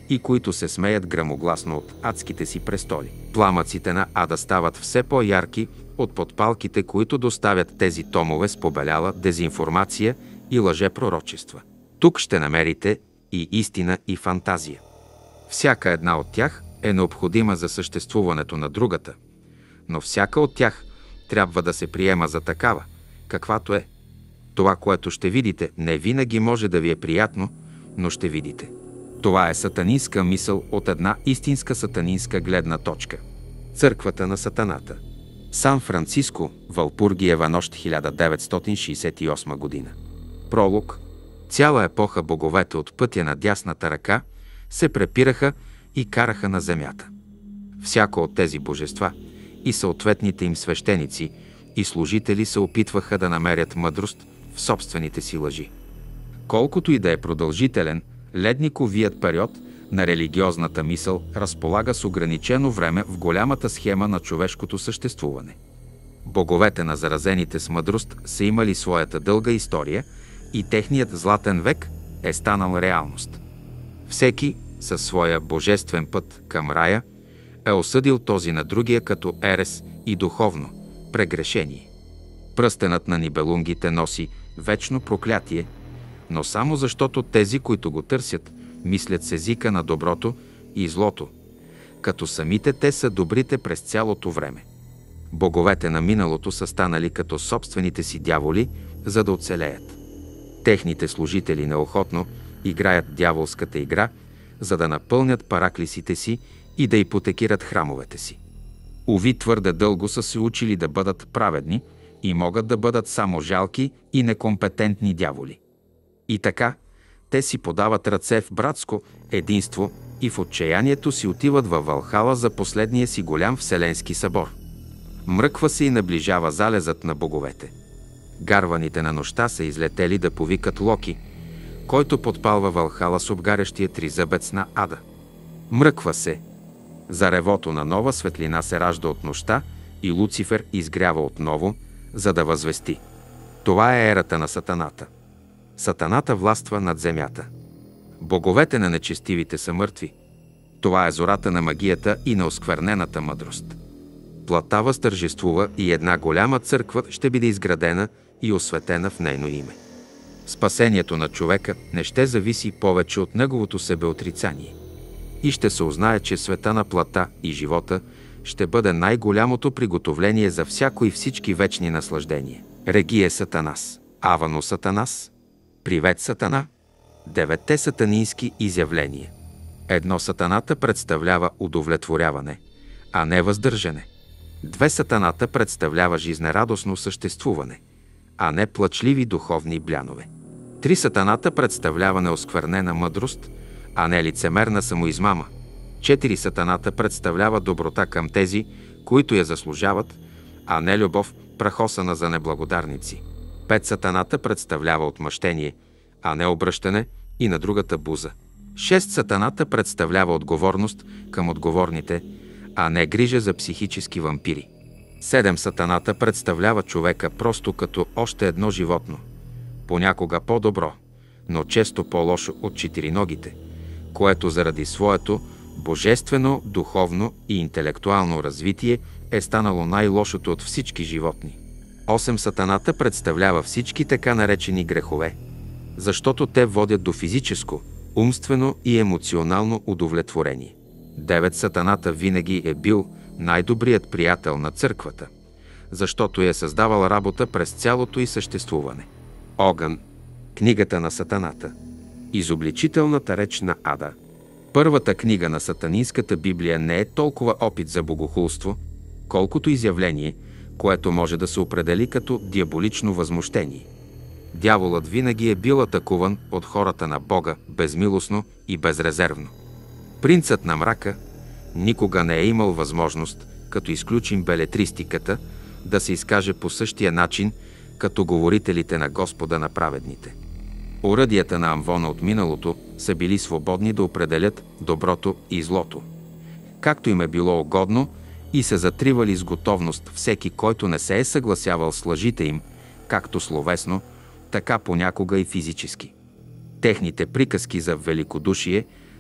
и които се смеят грамогласно от адските си престоли. Пламъците на ада стават все по-ярки от подпалките, които доставят тези томове с побеляла дезинформация и лъжепророчества. Тук ще намерите и истина, и фантазия. Всяка една от тях е необходима за съществуването на другата, но всяка от тях трябва да се приема за такава, каквато е. Това, което ще видите, не винаги може да ви е приятно, но ще видите. Това е сатанинска мисъл от една истинска сатанинска гледна точка. Църквата на сатаната. Сан Франциско, Валпургиева нощ, хиляда деветстотин шейсет и осма година. Пролог. Цяла епоха боговете от пътя на дясната ръка се препираха и караха на земята. Всяко от тези божества и съответните им свещеници и служители се опитваха да намерят мъдрост в собствените си лъжи. Колкото и да е продължителен, ледниковият период на религиозната мисъл разполага с ограничено време в голямата схема на човешкото съществуване. Боговете на заразените с мъдрост са имали своята дълга история и техният златен век е станал реалност. Всеки със своя божествен път към рая е осъдил този на другия като ерес и духовно прегрешение. Пръстенът на нибелунгите носи вечно проклятие, но само защото тези, които го търсят, мислят с езика на доброто и злото, като самите те са добрите през цялото време. Боговете на миналото са станали като собствените си дяволи, за да оцелеят. Техните служители неохотно играят дяволската игра, за да напълнят параклисите си и да ипотекират храмовете си. Уви, твърде дълго са се учили да бъдат праведни и могат да бъдат само жалки и некомпетентни дяволи. И така, те си подават ръце в братско единство и в отчаянието си отиват във Валхала за последния си голям вселенски събор. Мръква се и наближава залезът на боговете. Гарваните на нощта са излетели да повикат Локи, който подпалва Валхала с обгарящия тризъбец на ада. Мръква се. Заревото на нова светлина се ражда от нощта и Луцифер изгрява отново, за да възвести. Това е ерата на сатаната. Сатаната властва над земята. Боговете на нечестивите са мъртви. Това е зората на магията и на осквернената мъдрост. Плътта възтържествува и една голяма църква ще бъде изградена и осветена в нейно име. Спасението на човека не ще зависи повече от неговото себеотрицание. И ще се узнае, че света на плътта и живота ще бъде най-голямото приготовление за всяко и всички вечни наслаждения. Регие Сатанас, Авано Сатанас, Привет Сатана, деветте сатанински изявления. Едно, сатаната представлява удовлетворяване, а не въздържане. Две, сатаната представлява жизнерадостно съществуване, а не плачливи духовни блянове. Три, сатаната представлява неосквернена мъдрост, а не лицемерна самоизмама. Четири, сатаната представлява доброта към тези, които я заслужават, а не любов, прахосана за неблагодарници. Пет, сатаната представлява отмъщение, а не обръщане и на другата буза. Шест, сатаната представлява отговорност към отговорните, а не грижа за психически вампири. Седем, сатаната представлява човека просто като още едно животно. Понякога по-добро, но често по-лошо от четириногите, което заради своето божествено, духовно и интелектуално развитие е станало най-лошото от всички животни. Осем, сатаната представлява всички така наречени грехове, защото те водят до физическо, умствено и емоционално удовлетворение. Девет, сатаната винаги е бил най-добрият приятел на църквата, защото е създавал работа през цялото й съществуване. Огън. Книгата на сатаната. Изобличителната реч на ада. Първата книга на сатанинската Библия не е толкова опит за богохулство, колкото изявление, което може да се определи като диаболично възмущение. Дяволът винаги е бил атакуван от хората на Бога безмилостно и безрезервно. Принцът на мрака никога не е имал възможност, като изключим белетристиката, да се изкаже по същия начин, като говорителите на Господа на праведните. Оръдията на Амвона от миналото са били свободни да определят доброто и злото, както им е било угодно, и се затривали с готовност всеки, който не се е съгласявал с лъжите им, както словесно, така понякога и физически. Техните приказки за великодушие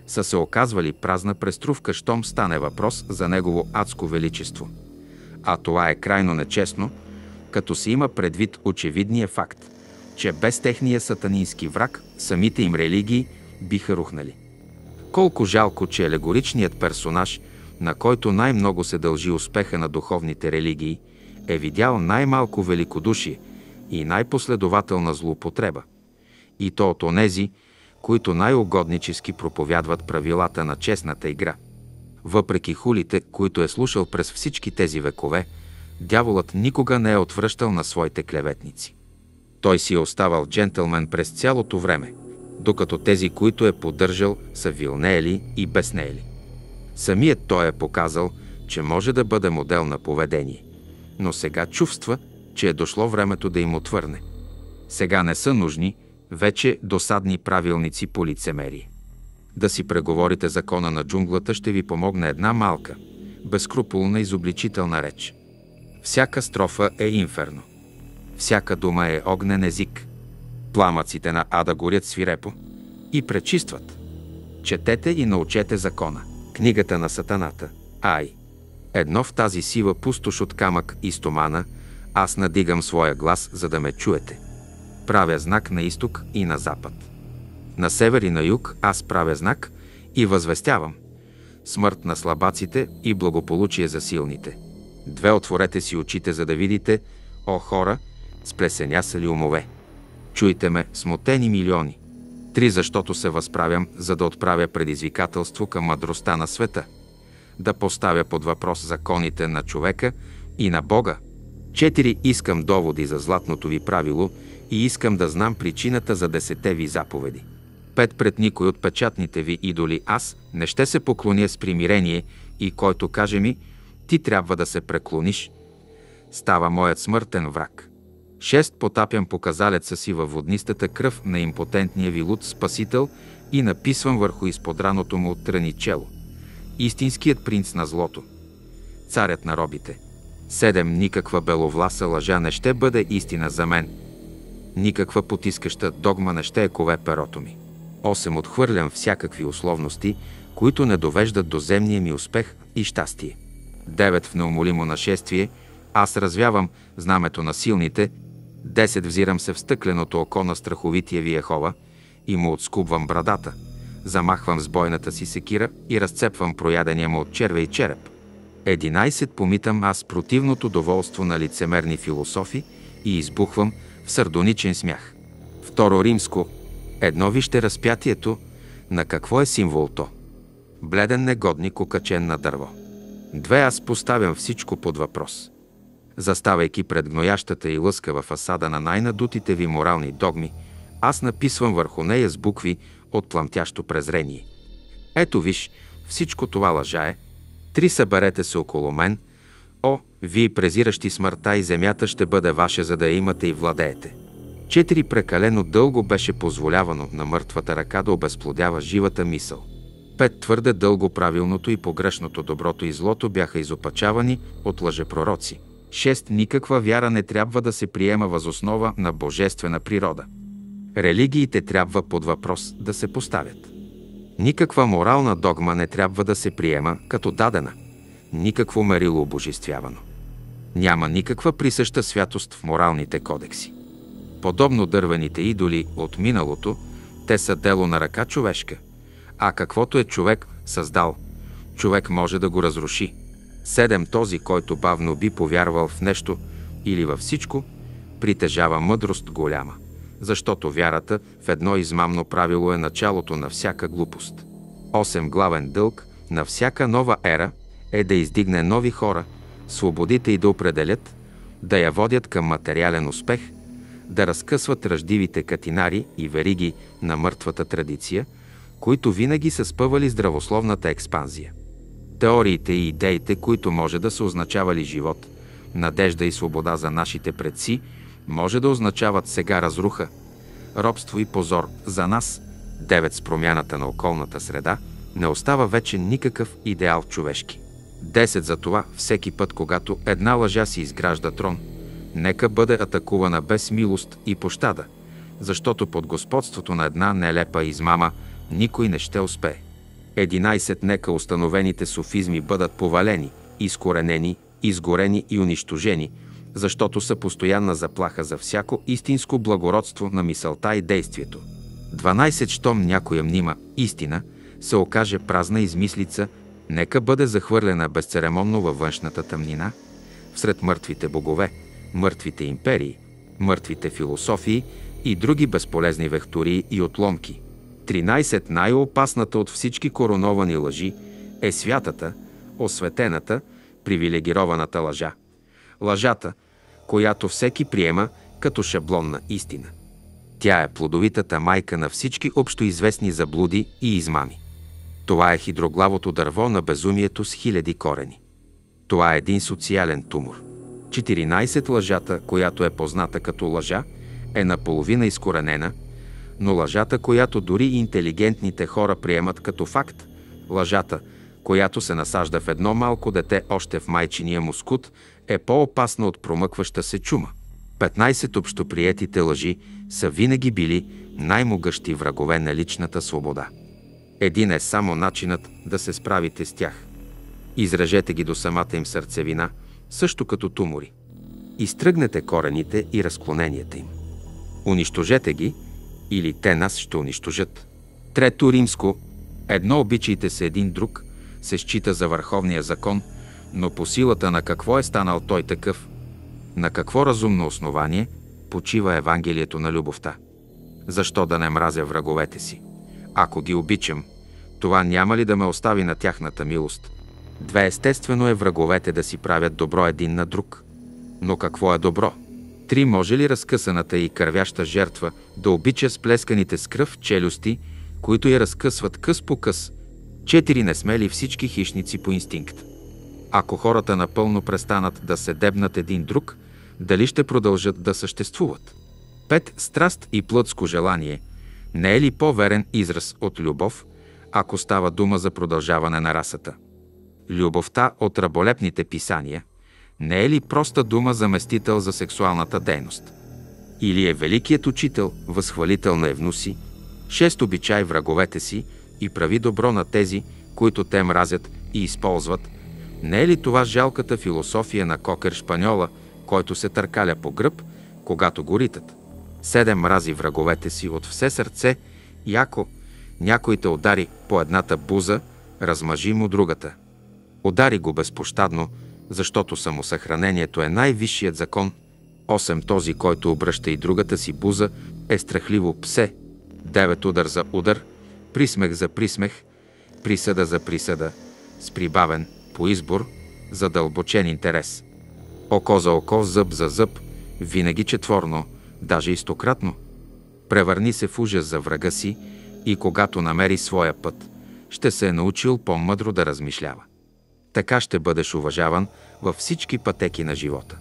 са се оказвали празна преструвка, щом стане въпрос за негово адско величество. А това е крайно нечестно, като се има предвид очевидния факт, че без техния сатанински враг самите им религии биха рухнали. Колко жалко, че алегоричният персонаж, на който най-много се дължи успеха на духовните религии, е видял най-малко великодушие и най-последователна злоупотреба. И то от онези, които най-угоднически проповядват правилата на честната игра. Въпреки хулите, които е слушал през всички тези векове, дяволът никога не е отвръщал на своите клеветници. Той си е оставал джентълмен през цялото време, докато тези, които е поддържал, са вилнеели и безнеели. Самият той е показал, че може да бъде модел на поведение, но сега чувства, че е дошло времето да им отвърне. Сега не са нужни вече досадни правилници по лицемерие. Да си преговорите закона на джунглата ще ви помогне една малка, безскрупулна изобличителна реч. Всяка строфа е инферно. Всяка дума е огнен език. Пламъците на ада горят свирепо и пречистват. Четете и научете закона. Книгата на сатаната. Ай! Едно в тази сива пустош от камък и стомана, аз надигам своя глас, за да ме чуете. Правя знак на изток и на запад. На север и на юг аз правя знак и възвестявам смърт на слабаците и благополучие за силните. Две, отворете си очите, за да видите, о хора, сплесенясали умове. Чуйте ме, смутени милиони. Три, защото се възправям, за да отправя предизвикателство към мъдростта на света, да поставя под въпрос законите на човека и на Бога. Четири, искам доводи за златното ви правило и искам да знам причината за десете ви заповеди. Пет, пред никой от печатните ви идоли аз не ще се поклоня с примирение и който каже ми, ти трябва да се преклониш, става моят смъртен враг. Шест, потапям показалеца си във воднистата кръв на импотентния ви луд спасител и написвам върху изподраното му оттръни чело. Истинският принц на злото. Царят на робите. Седем, никаква беловласа лъжа не ще бъде истина за мен. Никаква потискаща догма не ще е кове перото ми. Осем, отхвърлям всякакви условности, които не довеждат до земния ми успех и щастие. Девет, в неумолимо нашествие аз развявам знамето на силните. Десет, взирам се в стъкленото око на страховития ви Йехова и му отскубвам брадата, замахвам с бойната си секира и разцепвам проядения му от черве и череп. Единайсет, помитам аз противното доволство на лицемерни философи и избухвам в сардоничен смях. Второ римско. Едно, вижте разпятието, на какво е символ то? Бледен негодник, окачен на дърво. Две, аз поставям всичко под въпрос. Заставайки пред гноящата и лъскава фасада на най-надутите ви морални догми, аз написвам върху нея с букви от пламтящо презрение. Ето виж, всичко това лъжа е. Три, съберете се около мен. О, вие презиращи смъртта, и земята ще бъде ваша, за да я имате и владеете. Четири, прекалено дълго беше позволявано на мъртвата ръка да обезплодява живата мисъл. Пет, твърде дълго правилното и погрешното, доброто и злото бяха изопачавани от лъжепророци. Шест, никаква вяра не трябва да се приема въз основа на божествена природа. Религиите трябва под въпрос да се поставят. Никаква морална догма не трябва да се приема като дадена. Никакво мерило обожествявано. Няма никаква присъща святост в моралните кодекси. Подобно дървените идоли от миналото, те са дело на ръка човешка. А каквото е човек създал, човек може да го разруши. Седем, този, който бавно би повярвал в нещо или във всичко, притежава мъдрост голяма, защото вярата в едно измамно правило е началото на всяка глупост. Осем, главен дълг на всяка нова ера е да издигне нови хора, свободите и да определят, да я водят към материален успех, да разкъсват ръждивите катинари и вериги на мъртвата традиция, които винаги са спъвали здравословната експанзия. Теориите и идеите, които може да са означавали живот, надежда и свобода за нашите предци, може да означават сега разруха, робство и позор за нас. Девет, с промяната на околната среда не остава вече никакъв идеал човешки. Десет, за това всеки път, когато една лъжа си изгражда трон, нека бъде атакувана без милост и пощада, защото под господството на една нелепа измама никой не ще успее. единайсет. Нека установените софизми бъдат повалени, изкоренени, изгорени и унищожени, защото са постоянна заплаха за всяко истинско благородство на мисълта и действието. дванайсет. Щом някоя мнима истина се окаже празна измислица, нека бъде захвърлена безцеремонно във външната тъмнина, всред мъртвите богове, мъртвите империи, мъртвите философии и други безполезни вехтории и отломки. тринайсет. Най-опасната от всички короновани лъжи е святата, осветената, привилегированата лъжа. Лъжата, която всеки приема като шаблонна истина. Тя е плодовитата майка на всички общоизвестни заблуди и измами. Това е хидроглавото дърво на безумието с хиляди корени. Това е един социален тумор. четиринайсет. Лъжата, която е позната като лъжа, е наполовина изкоренена, но лъжата, която дори интелигентните хора приемат като факт, лъжата, която се насажда в едно малко дете още в майчиния му скут, е по-опасна от промъкваща се чума. петнайсет. Общоприетите лъжи са винаги били най-могъщи врагове на личната свобода. Един е само начинът да се справите с тях. Изрежете ги до самата им сърцевина, също като тумори. Изтръгнете корените и разклоненията им. Унищожете ги, или те нас ще унищожат. Трето римско. Едно обичайте се един друг се счита за върховния закон, но по силата на какво е станал той такъв? На какво разумно основание почива Евангелието на любовта? Защо да не мразя враговете си? Ако ги обичам, това няма ли да ме остави на тяхната милост? Две. Естествено е враговете да си правят добро един на друг. Но какво е добро? Три. Може ли разкъсаната и кървяща жертва да обича сплесканите с кръв челюсти, които я разкъсват къс по къс? Четири. Не сме ли всички хищници по инстинкт? Ако хората напълно престанат да се дебнат един друг, дали ще продължат да съществуват? Пет. Страст и плътско желание не е ли по-верен израз от любов, ако става дума за продължаване на расата? Любовта от раболепните писания не е ли проста дума заместител за сексуалната дейност? Или е великият учител, възхвалител на евнуси? Шест. Обичай враговете си и прави добро на тези, които те мразят и използват. Не е ли това жалката философия на кокер шпаньола, който се търкаля по гръб, когато го ритат? Седем. Мрази враговете си от все сърце и ако някой те удари по едната буза, размажи му другата. Удари го безпощадно, защото самосъхранението е най-висшият закон. Осем. Този, който обръща и другата си буза, е страхливо псе. Девет. Удар за удар, присмех за присмех, присъда за присъда, с прибавен, по избор, задълбочен интерес. Око за око, зъб за зъб, винаги четворно, даже и стократно. Превърни се в ужас за врага си и когато намери своя път, ще се е научил по-мъдро да размишлява. Така ще бъдеш уважаван във всички пътеки на живота.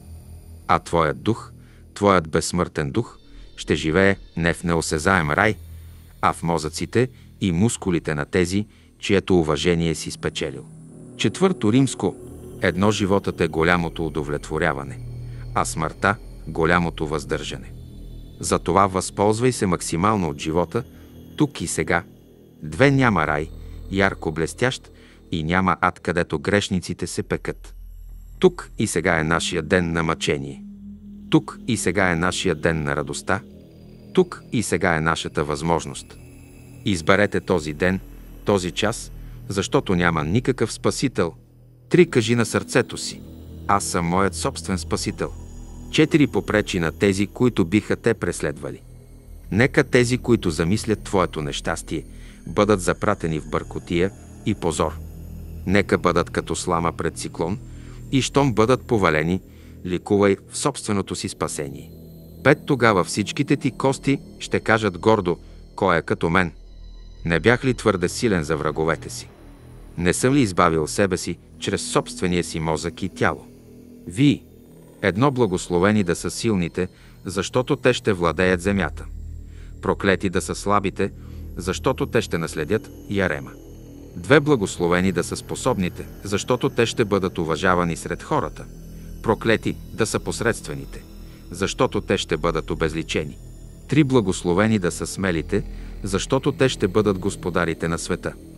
А твоят дух, твоят безсмъртен дух, ще живее не в неосезаем рай, а в мозъците и мускулите на тези, чието уважение си спечелил. Четвърто римско. Едно животът е голямото удовлетворяване, а смъртта – голямото въздържане. Затова възползвай се максимално от живота, тук и сега. Две. Няма рай, ярко блестящ, и няма ад, където грешниците се пекат. Тук и сега е нашия ден на мъчение. Тук и сега е нашия ден на радостта. Тук и сега е нашата възможност. Изберете този ден, този час, защото няма никакъв спасител. Три. Кажи на сърцето си: аз съм моят собствен спасител. Четири. Попречи на тези, които биха те преследвали. Нека тези, които замислят твоето нещастие, бъдат запратени в бъркотия и позор. Нека бъдат като слама пред циклон и щом бъдат повалени, ликувай в собственото си спасение. Пет. Тогава всичките ти кости ще кажат гордо: кой е като мен? Не бях ли твърде силен за враговете си? Не съм ли избавил себе си чрез собствения си мозък и тяло? Вие, едно благословени да са силните, защото те ще владеят земята. Проклети да са слабите, защото те ще наследят ярема. Две. Благословени да са способните, защото те ще бъдат уважавани сред хората. Проклети да са посредствените, защото те ще бъдат обезличени. Три. Благословени да са смелите, защото те ще бъдат господарите на света.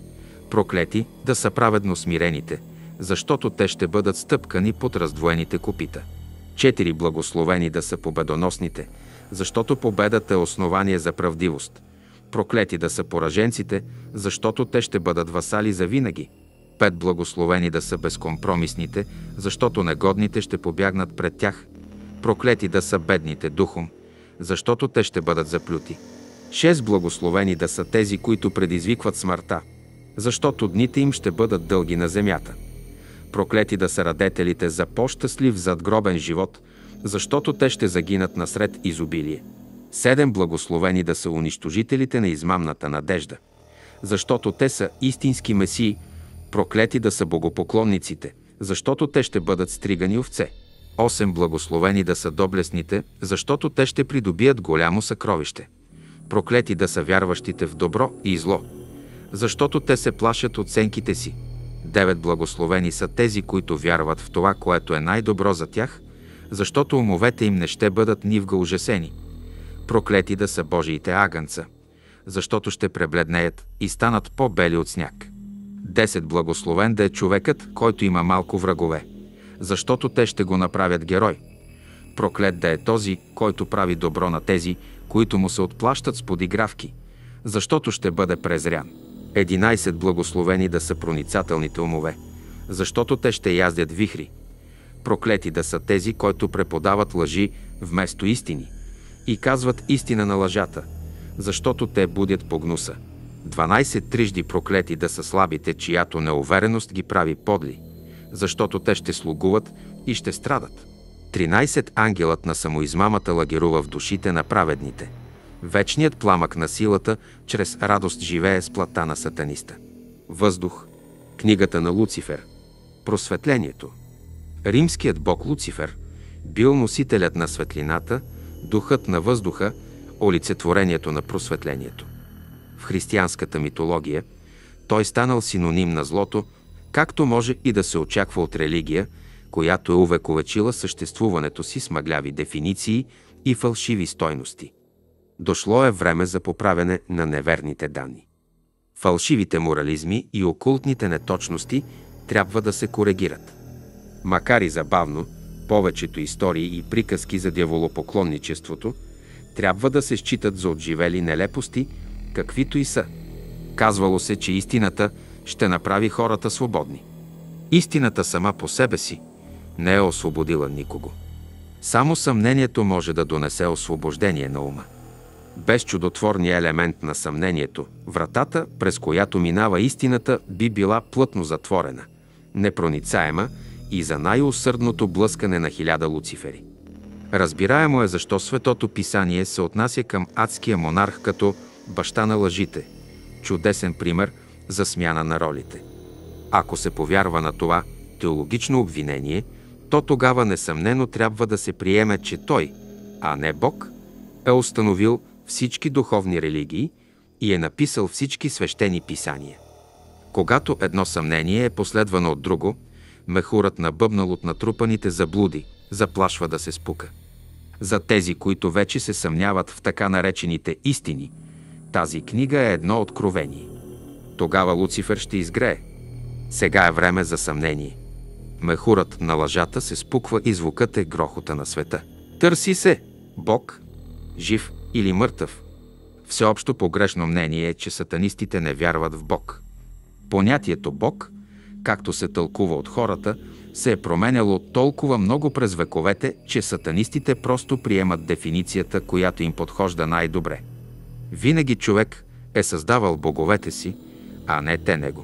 Проклети да са праведно смирените, защото те ще бъдат стъпкани под раздвоените копита. Четири. Благословени да са победоносните, защото победата е основание за правдивост. Проклети да са пораженците, защото те ще бъдат васали за винаги. Пет. Благословени да са безкомпромисните, защото негодните ще побягнат пред тях. Проклети да са бедните духом, защото те ще бъдат заплюти. Шест. Благословени да са тези, които предизвикват смъртта, защото дните им ще бъдат дълги на земята. Проклети да са радетелите за по-щастлив задгробен живот, защото те ще загинат насред изобилие. Седем. Благословени да са унищожителите на измамната надежда, защото те са истински месии. Проклети да са богопоклонниците, защото те ще бъдат стригани овце. Осем. Благословени да са доблестните, защото те ще придобият голямо съкровище. Проклети да са вярващите в добро и зло, защото те се плашат от сенките си. Девет. Благословени са тези, които вярват в това, което е най-добро за тях, защото умовете им не ще бъдат нивга ужасени. Проклети да са Божиите агънца, защото ще пребледнеят и станат по-бели от сняг. Десет. Благословен да е човекът, който има малко врагове, защото те ще го направят герой. Проклет да е този, който прави добро на тези, които му се отплащат с подигравки, защото ще бъде презрян. Единайсет. Благословени да са проницателните умове, защото те ще яздят вихри. Проклети да са тези, които преподават лъжи вместо истини и казват истина на лъжата, защото те будят погнуса. дванайсет. Трижди проклети да са слабите, чиято неувереност ги прави подли, защото те ще слугуват и ще страдат. тринайсет. Ангелът на самоизмамата лагерува в душите на праведните. Вечният пламък на силата чрез радост живее с плътта на сатаниста. Въздух. Книгата на Луцифер. Просветлението. Римският бог Луцифер бил носителят на светлината, духът на въздуха, олицетворението на просветлението. В християнската митология той станал синоним на злото, както може и да се очаква от религия, която е увековечила съществуването си с мъгляви дефиниции и фалшиви стойности. Дошло е време за поправяне на неверните данни. Фалшивите морализми и окултните неточности трябва да се коригират. Макар и забавно, повечето истории и приказки за дяволопоклонничеството трябва да се считат за отживели нелепости, каквито и са. Казвало се, че истината ще направи хората свободни. Истината сама по себе си не е освободила никого. Само съмнението може да донесе освобождение на ума. Без чудотворния елемент на съмнението, вратата, през която минава истината, би била плътно затворена, непроницаема и за най-усърдното блъскане на хиляда Луцифери. Разбираемо е защо Светото Писание се отнася към адския монарх като баща на лъжите, чудесен пример за смяна на ролите. Ако се повярва на това теологично обвинение, то тогава несъмнено трябва да се приеме, че той, а не Бог, е установил всички духовни религии и е написал всички свещени писания. Когато едно съмнение е последвано от друго, мехурът набъбнал от натрупаните заблуди заплашва да се спука. За тези, които вече се съмняват в така наречените истини, тази книга е едно откровение. Тогава Луцифер ще изгрее. Сега е време за съмнение. Мехурът на лъжата се спуква и звукът е грохота на света. Търси се Бог, жив или мъртъв. Всеобщо погрешно мнение е, че сатанистите не вярват в Бог. Понятието Бог, както се тълкува от хората, се е променяло толкова много през вековете, че сатанистите просто приемат дефиницията, която им подхожда най-добре. Винаги човек е създавал боговете си, а не те него.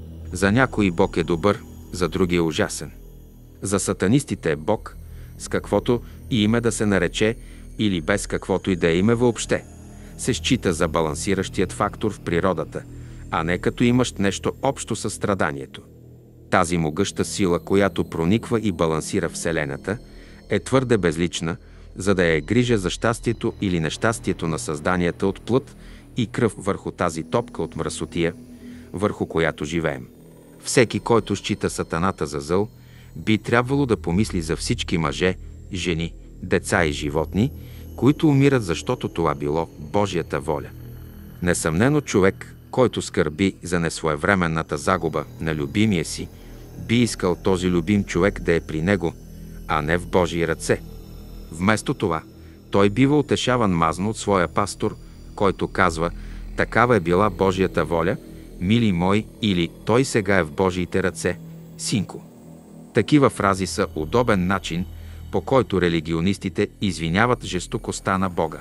За някой Бог е добър, за други е ужасен. За сатанистите е Бог, с каквото и име да се нарече, или без каквото и да е име въобще, се счита за балансиращият фактор в природата, а не като имащ нещо общо със страданието. Тази могъща сила, която прониква и балансира Вселената, е твърде безлична, за да е грижа за щастието или нещастието на създанията от плът и кръв върху тази топка от мръсотия, върху която живеем. Всеки, който счита сатаната за зъл, би трябвало да помисли за всички мъже, жени, деца и животни, които умират, защото това било Божията воля. Несъмнено човек който скърби за несвоевременната загуба на любимия си, би искал този любим човек да е при него, а не в Божии ръце. Вместо това, той бива утешаван мазно от своя пастор, който казва: такава е била Божията воля, мили мой, или той сега е в Божиите ръце, синко. Такива фрази са удобен начин, по който религионистите извиняват жестокостта на Бога.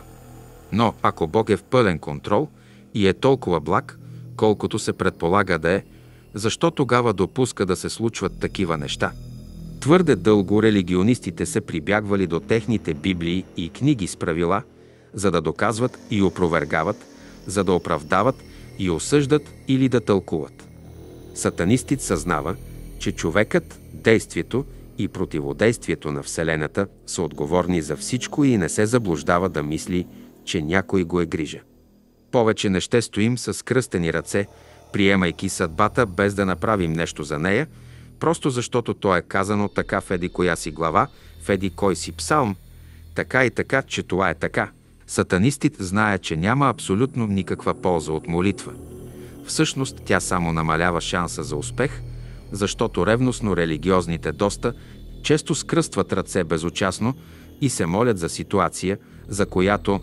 Но ако Бог е в пълен контрол и е толкова благ, колкото се предполага да е, защо тогава допуска да се случват такива неща? Твърде дълго религионистите са прибягвали до техните библии и книги с правила, за да доказват и опровергават, за да оправдават и осъждат или да тълкуват. Сатанистът съзнава, че човекът, действието и противодействието на Вселената са отговорни за всичко и не се заблуждава да мисли, че някой го е грижа. Повече не ще стоим с кръстени ръце, приемайки съдбата без да направим нещо за нея, просто защото то е казано така в еди коя си глава, в еди кой си псалм, така и така, че това е така. Сатанистът знае, че няма абсолютно никаква полза от молитва. Всъщност тя само намалява шанса за успех, защото ревностно религиозните доста често скръстват ръце безучастно и се молят за ситуация, за която,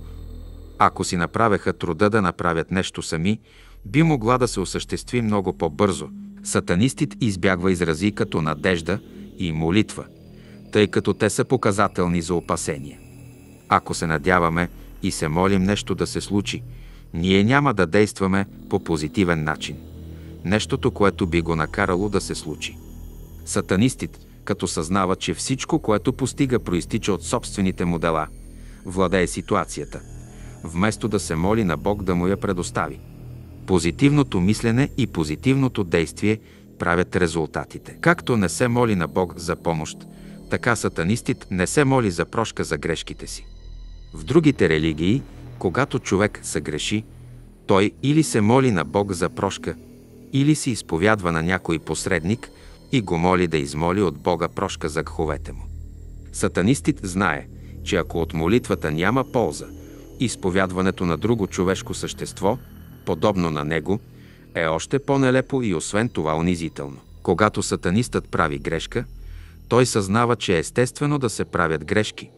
ако си направеха труда да направят нещо сами, би могла да се осъществи много по-бързо. Сатанистът избягва изрази като надежда и молитва, тъй като те са показателни за опасение. Ако се надяваме и се молим нещо да се случи, ние няма да действаме по позитивен начин. Нещото, което би го накарало да се случи. Сатанистът, като съзнава, че всичко, което постига, проистича от собствените му дела, владее ситуацията, вместо да се моли на Бог да му я предостави. Позитивното мислене и позитивното действие правят резултатите. Както не се моли на Бог за помощ, така сатанистът не се моли за прошка за грешките си. В другите религии, когато човек съгреши, той или се моли на Бог за прошка, или се изповядва на някой посредник и го моли да измоли от Бога прошка за греховете му. Сатанистът знае, че ако от молитвата няма полза, изповядването на друго човешко същество, подобно на него, е още по-нелепо и освен това унизително. Когато сатанистът прави грешка, той съзнава, че е естествено да се правят грешки.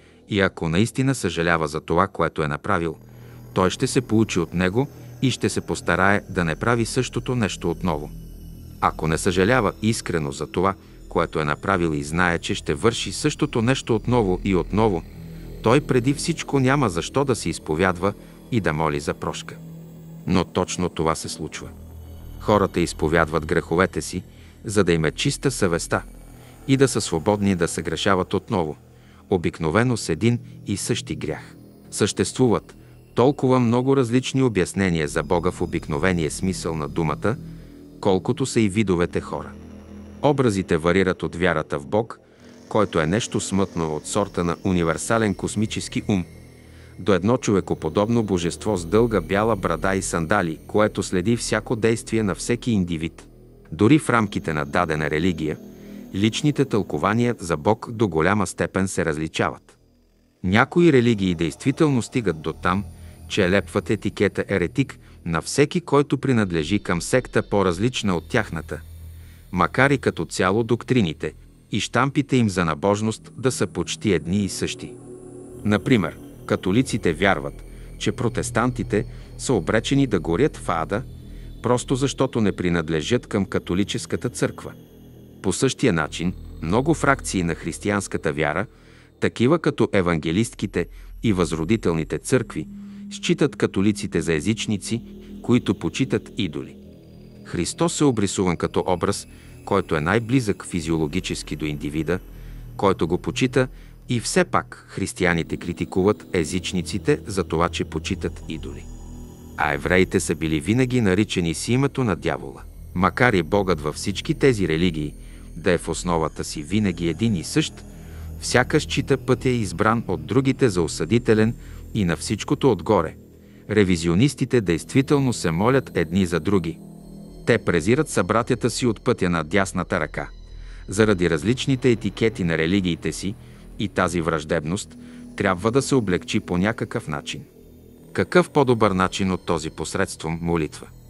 И ако наистина съжалява за това, което е направил, той ще се поучи от него и ще се постарае да не прави същото нещо отново. Ако не съжалява искрено за това, което е направил и знае, че ще върши същото нещо отново и отново, той преди всичко няма защо да се изповядва и да моли за прошка. Но точно това се случва. Хората изповядват греховете си, за да им е чиста съвестта и да са свободни да се грешават отново, обикновено с един и същи грях. Съществуват толкова много различни обяснения за Бога в обикновения смисъл на думата, колкото са и видовете хора. Образите варират от вярата в Бог, който е нещо смътно от сорта на универсален космически ум, до едно човекоподобно божество с дълга бяла брада и сандали, което следи всяко действие на всеки индивид. Дори в рамките на дадена религия, личните тълкования за Бог до голяма степен се различават. Някои религии действително стигат до там, че лепват етикета еретик на всеки, който принадлежи към секта по-различна от тяхната, макар и като цяло доктрините и щампите им за набожност да са почти едни и същи. Например, католиците вярват, че протестантите са обречени да горят в ада, просто защото не принадлежат към католическата църква. По същия начин, много фракции на християнската вяра, такива като евангелистките и възродителните църкви, считат католиците за езичници, които почитат идоли. Христос е обрисуван като образ, който е най-близък физиологически до индивида, който го почита, и все пак християните критикуват езичниците за това, че почитат идоли. А евреите са били винаги наричани с името на дявола. Макар и Богът във всички тези религии да е в основата си винаги един и същ, всяка счита пътя избран от другите за осъдителен и на всичкото отгоре. Ревизионистите действително се молят едни за други. Те презират събратята си от пътя на дясната ръка, заради различните етикети на религиите си, и тази враждебност трябва да се облегчи по някакъв начин. Какъв по-добър начин от този посредством молитва?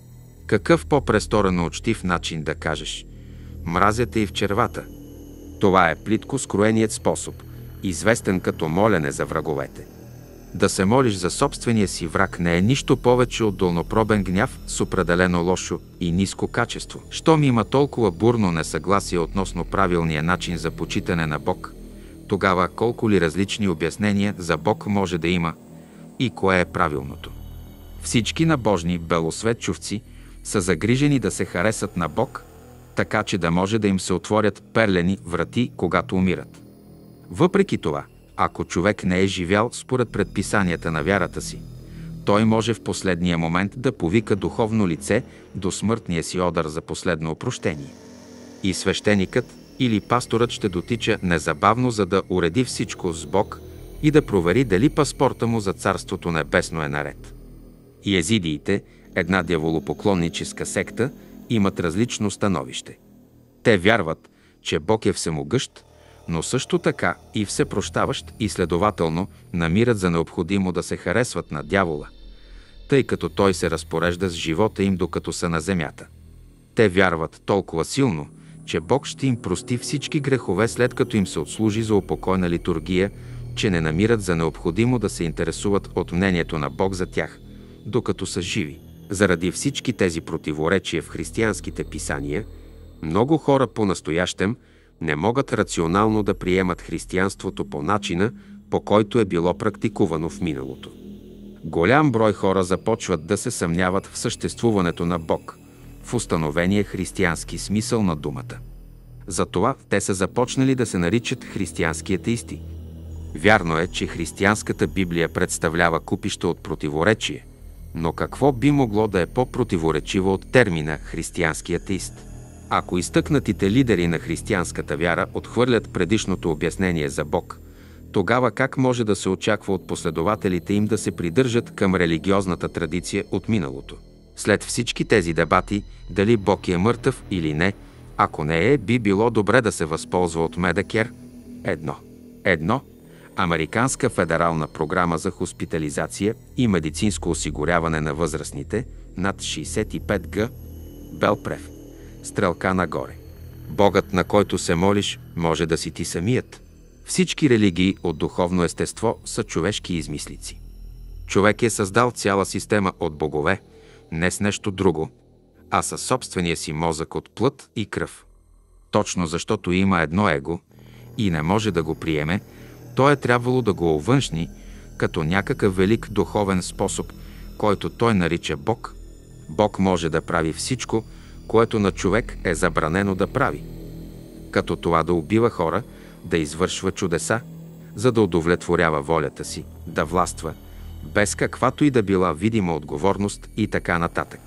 Какъв по-престорено учтив начин да кажеш: мразята и в червата. Това е плитко скроеният способ, известен като молене за враговете. Да се молиш за собствения си враг не е нищо повече от долнопробен гняв с определено лошо и ниско качество. Щом има толкова бурно несъгласие относно правилния начин за почитане на Бог, тогава колко ли различни обяснения за Бог може да има и кое е правилното? Всички набожни белосветчовци са загрижени да се харесат на Бог, така че да може да им се отворят перлени врати, когато умират. Въпреки това, ако човек не е живял според предписанията на вярата си, той може в последния момент да повика духовно лице до смъртния си одар за последно опрощение. И свещеникът или пасторът ще дотича незабавно, за да уреди всичко с Бог и да провери дали паспорта му за Царството небесно е наред. И езидиите, една дяволопоклонническа секта, имат различно становище. Те вярват, че Бог е всемогъщ, но също така и всепрощаващ и следователно намират за необходимо да се харесват на дявола, тъй като той се разпорежда с живота им докато са на земята. Те вярват толкова силно, че Бог ще им прости всички грехове, след като им се отслужи за упокойна литургия, че не намират за необходимо да се интересуват от мнението на Бог за тях, докато са живи. Заради всички тези противоречия в християнските писания, много хора по-настоящем не могат рационално да приемат християнството по начина, по който е било практикувано в миналото. Голям брой хора започват да се съмняват в съществуването на Бог, в установения християнски смисъл на думата. Затова те са започнали да се наричат християнски атеисти. Вярно е, че християнската Библия представлява купище от противоречие, но какво би могло да е по-противоречиво от термина християнски атеист? Ако изтъкнатите лидери на християнската вяра отхвърлят предишното обяснение за Бог, тогава как може да се очаква от последователите им да се придържат към религиозната традиция от миналото? След всички тези дебати, дали Бог е мъртъв или не, ако не е, би било добре да се възползва от Медакер. Едно. Едно. Американска федерална програма за хоспитализация и медицинско осигуряване на възрастните над шейсет и пет години. Белпрев. Стрелка нагоре. Богът, на който се молиш, може да си ти самият. Всички религии от духовно естество са човешки измислици. Човек е създал цяла система от богове, не с нещо друго, а със собствения си мозък от плът и кръв. Точно защото има едно его и не може да го приеме, той е трябвало да го овъншни като някакъв велик духовен способ, който той нарича Бог. Бог може да прави всичко, което на човек е забранено да прави. Като това да убива хора, да извършва чудеса, за да удовлетворява волята си, да властва, без каквато и да била видима отговорност и така нататък.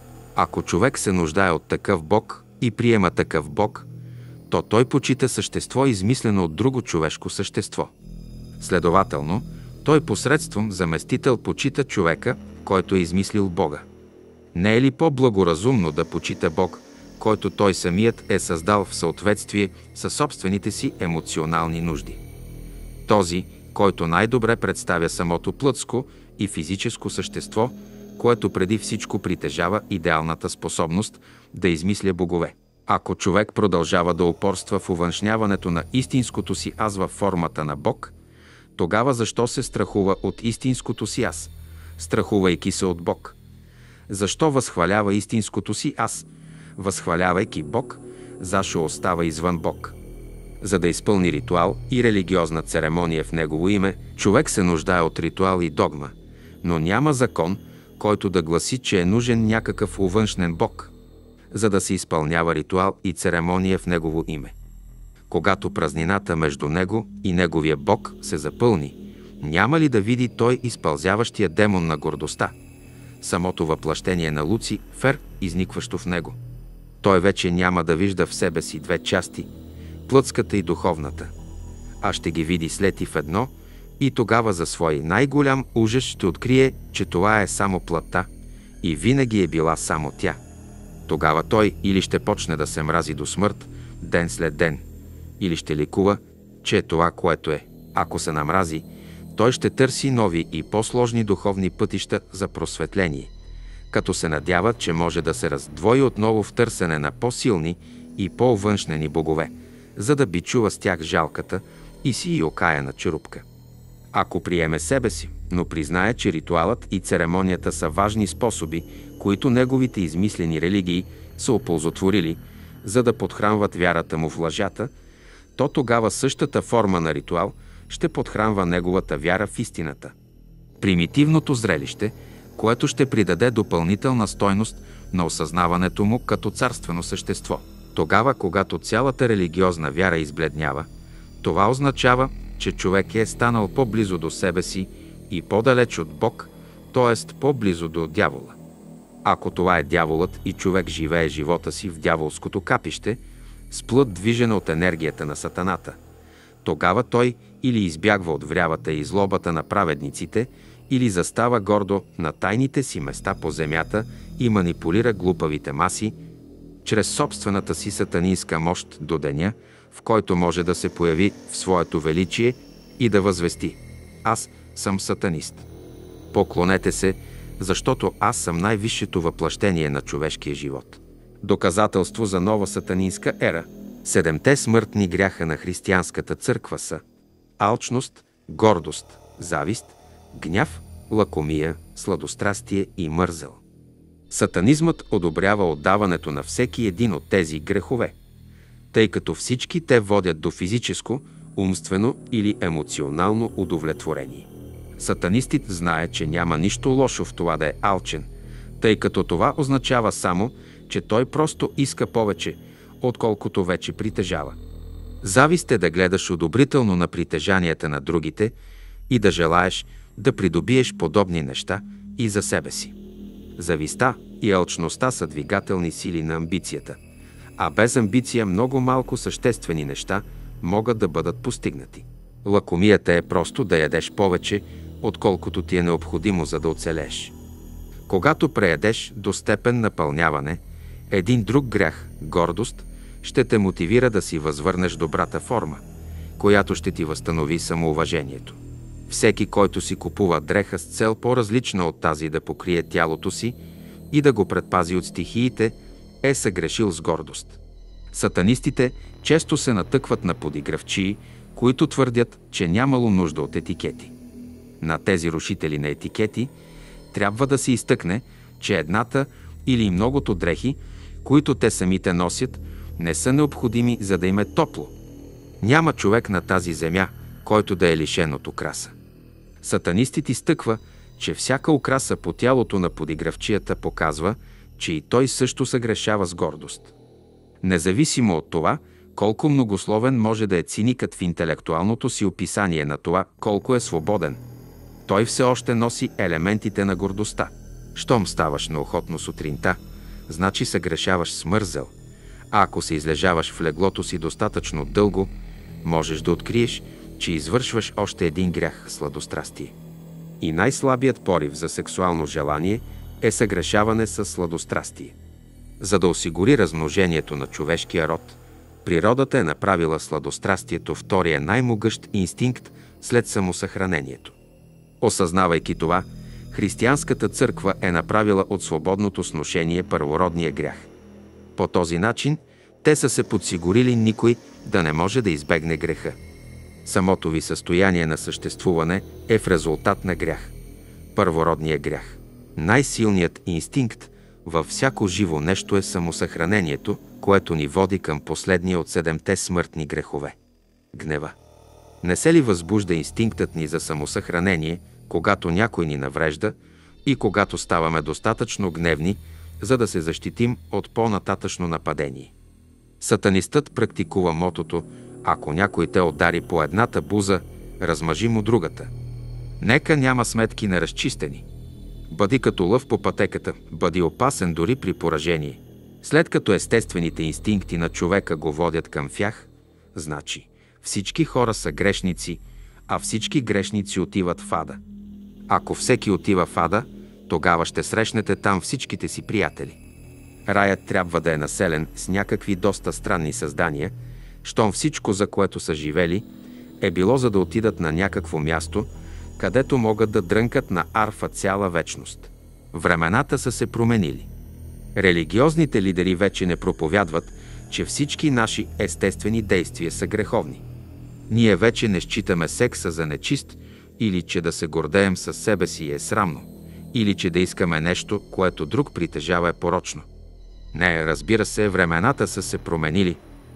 Ако човек се нуждае от такъв Бог и приема такъв Бог, то той почита същество, измислено от друго човешко същество. Следователно, той посредством заместител почита човека, който е измислил Бога. Не е ли по-благоразумно да почита Бог, който той самият е създал в съответствие със собствените си емоционални нужди? Този, който най-добре представя самото плътско и физическо същество, което преди всичко притежава идеалната способност да измисля богове. Ако човек продължава да упорства в увъншняването на истинското си аз във формата на Бог, тогава защо се страхува от истинското си аз, страхувайки се от Бог? Защо възхвалява истинското си аз, възхвалявайки Бог, защо остава извън Бог? За да изпълни ритуал и религиозна церемония в Негово име, човек се нуждае от ритуал и догма, но няма закон, който да гласи, че е нужен някакъв увъншнен Бог, за да се изпълнява ритуал и церемония в Негово име. Когато празнината между Него и Неговия Бог се запълни, няма ли да види той изпълзяващия демон на гордостта, самото въплъщение на Луцифер, изникващо в него? Той вече няма да вижда в себе си две части, плътската и духовната, а ще ги види слети в едно и тогава за свой най-голям ужас ще открие, че това е само плътта и винаги е била само тя. Тогава той или ще почне да се мрази до смърт, ден след ден, или ще ликува, че е това, което е. Ако се намрази, той ще търси нови и по-сложни духовни пътища за просветление, като се надява, че може да се раздвои отново в търсене на по-силни и по-външнени богове, за да бичува с тях жалката и си и окаяна черупка. Ако приеме себе си, но признае, че ритуалът и церемонията са важни способи, които неговите измислени религии са оползотворили, за да подхранват вярата му в лъжата, то тогава същата форма на ритуал ще подхранва неговата вяра в истината. Примитивното зрелище, което ще придаде допълнителна стойност на осъзнаването му като царствено същество. Тогава, когато цялата религиозна вяра избледнява, това означава, че човек е станал по-близо до себе си и по-далеч от Бог, т.е. по-близо до дявола. Ако това е дяволът и човек живее живота си в дяволското капище, с плът движена от енергията на сатаната, тогава той или избягва от врявата и злобата на праведниците, или застава гордо на тайните си места по земята и манипулира глупавите маси чрез собствената си сатанинска мощ до деня, в който може да се появи в своето величие и да възвести: аз съм сатанист. Поклонете се, защото аз съм най-висшето въплъщение на човешкия живот. Доказателство за нова сатанинска ера. Седемте смъртни гряха на християнската църква са алчност, гордост, завист, гняв, лакомия, сладострастие и мързел. Сатанизмът одобрява отдаването на всеки един от тези грехове, тъй като всички те водят до физическо, умствено или емоционално удовлетворение. Сатанистът знае, че няма нищо лошо в това да е алчен, тъй като това означава само, че той просто иска повече, отколкото вече притежава. Завист е да гледаш одобрително на притежанията на другите и да желаеш да придобиеш подобни неща и за себе си. Завистта и алчността са двигателни сили на амбицията, а без амбиция много малко съществени неща могат да бъдат постигнати. Лакомията е просто да ядеш повече, отколкото ти е необходимо, за да оцелееш. Когато преядеш до степен напълняване, един друг грях – гордост, ще те мотивира да си възвърнеш добрата форма, която ще ти възстанови самоуважението. Всеки, който си купува дреха с цел по-различна от тази да покрие тялото си и да го предпази от стихиите, е съгрешил с гордост. Сатанистите често се натъкват на подигравчии, които твърдят, че нямало нужда от етикети. На тези рушители на етикети трябва да се изтъкне, че едната или многото дрехи, които те самите носят, не са необходими, за да им е топло. Няма човек на тази земя, който да е лишен от украса. Сатанистът изтъква, че всяка украса по тялото на подигравчията показва, че и той също съгрешава с гордост. Независимо от това, колко многословен може да е циникът в интелектуалното си описание на това, колко е свободен, той все още носи елементите на гордостта. Щом ставаш неохотно сутринта, значи съгрешаваш с мързел, а ако се излежаваш в леглото си достатъчно дълго, можеш да откриеш, че извършваш още един грях – сладострастие. И най-слабият порив за сексуално желание е съгрешаване с сладострастие. За да осигури размножението на човешкия род, природата е направила сладострастието втория най-могъщ инстинкт след самосъхранението. Осъзнавайки това, християнската църква е направила от свободното сношение първородния грях. По този начин те са се подсигурили никой да не може да избегне греха. Самото ви състояние на съществуване е в резултат на грях. Първородния грях. Най-силният инстинкт във всяко живо нещо е самосъхранението, което ни води към последния от седемте смъртни грехове – гнева. Не се ли възбужда инстинктът ни за самосъхранение, когато някой ни наврежда и когато ставаме достатъчно гневни, за да се защитим от по-нататъчно нападение? Сатанистът практикува мотото: ако някой те удари по едната буза, размажи му другата. Нека няма сметки неразчистени. Бъди като лъв по пътеката, бъди опасен дори при поражение. След като естествените инстинкти на човека го водят към фях, значи всички хора са грешници, а всички грешници отиват в ада. Ако всеки отива в ада, тогава ще срещнете там всичките си приятели. Раят трябва да е населен с някакви доста странни създания, щом всичко, за което са живели, е било за да отидат на някакво място, където могат да дрънкат на арфа цяла вечност. Времената са се променили. Религиозните лидери вече не проповядват, че всички наши естествени действия са греховни. Ние вече не считаме секса за нечист, или че да се гордеем със себе си е срамно, или че да искаме нещо, което друг притежава, е порочно. Не, разбира се, времената са се променили.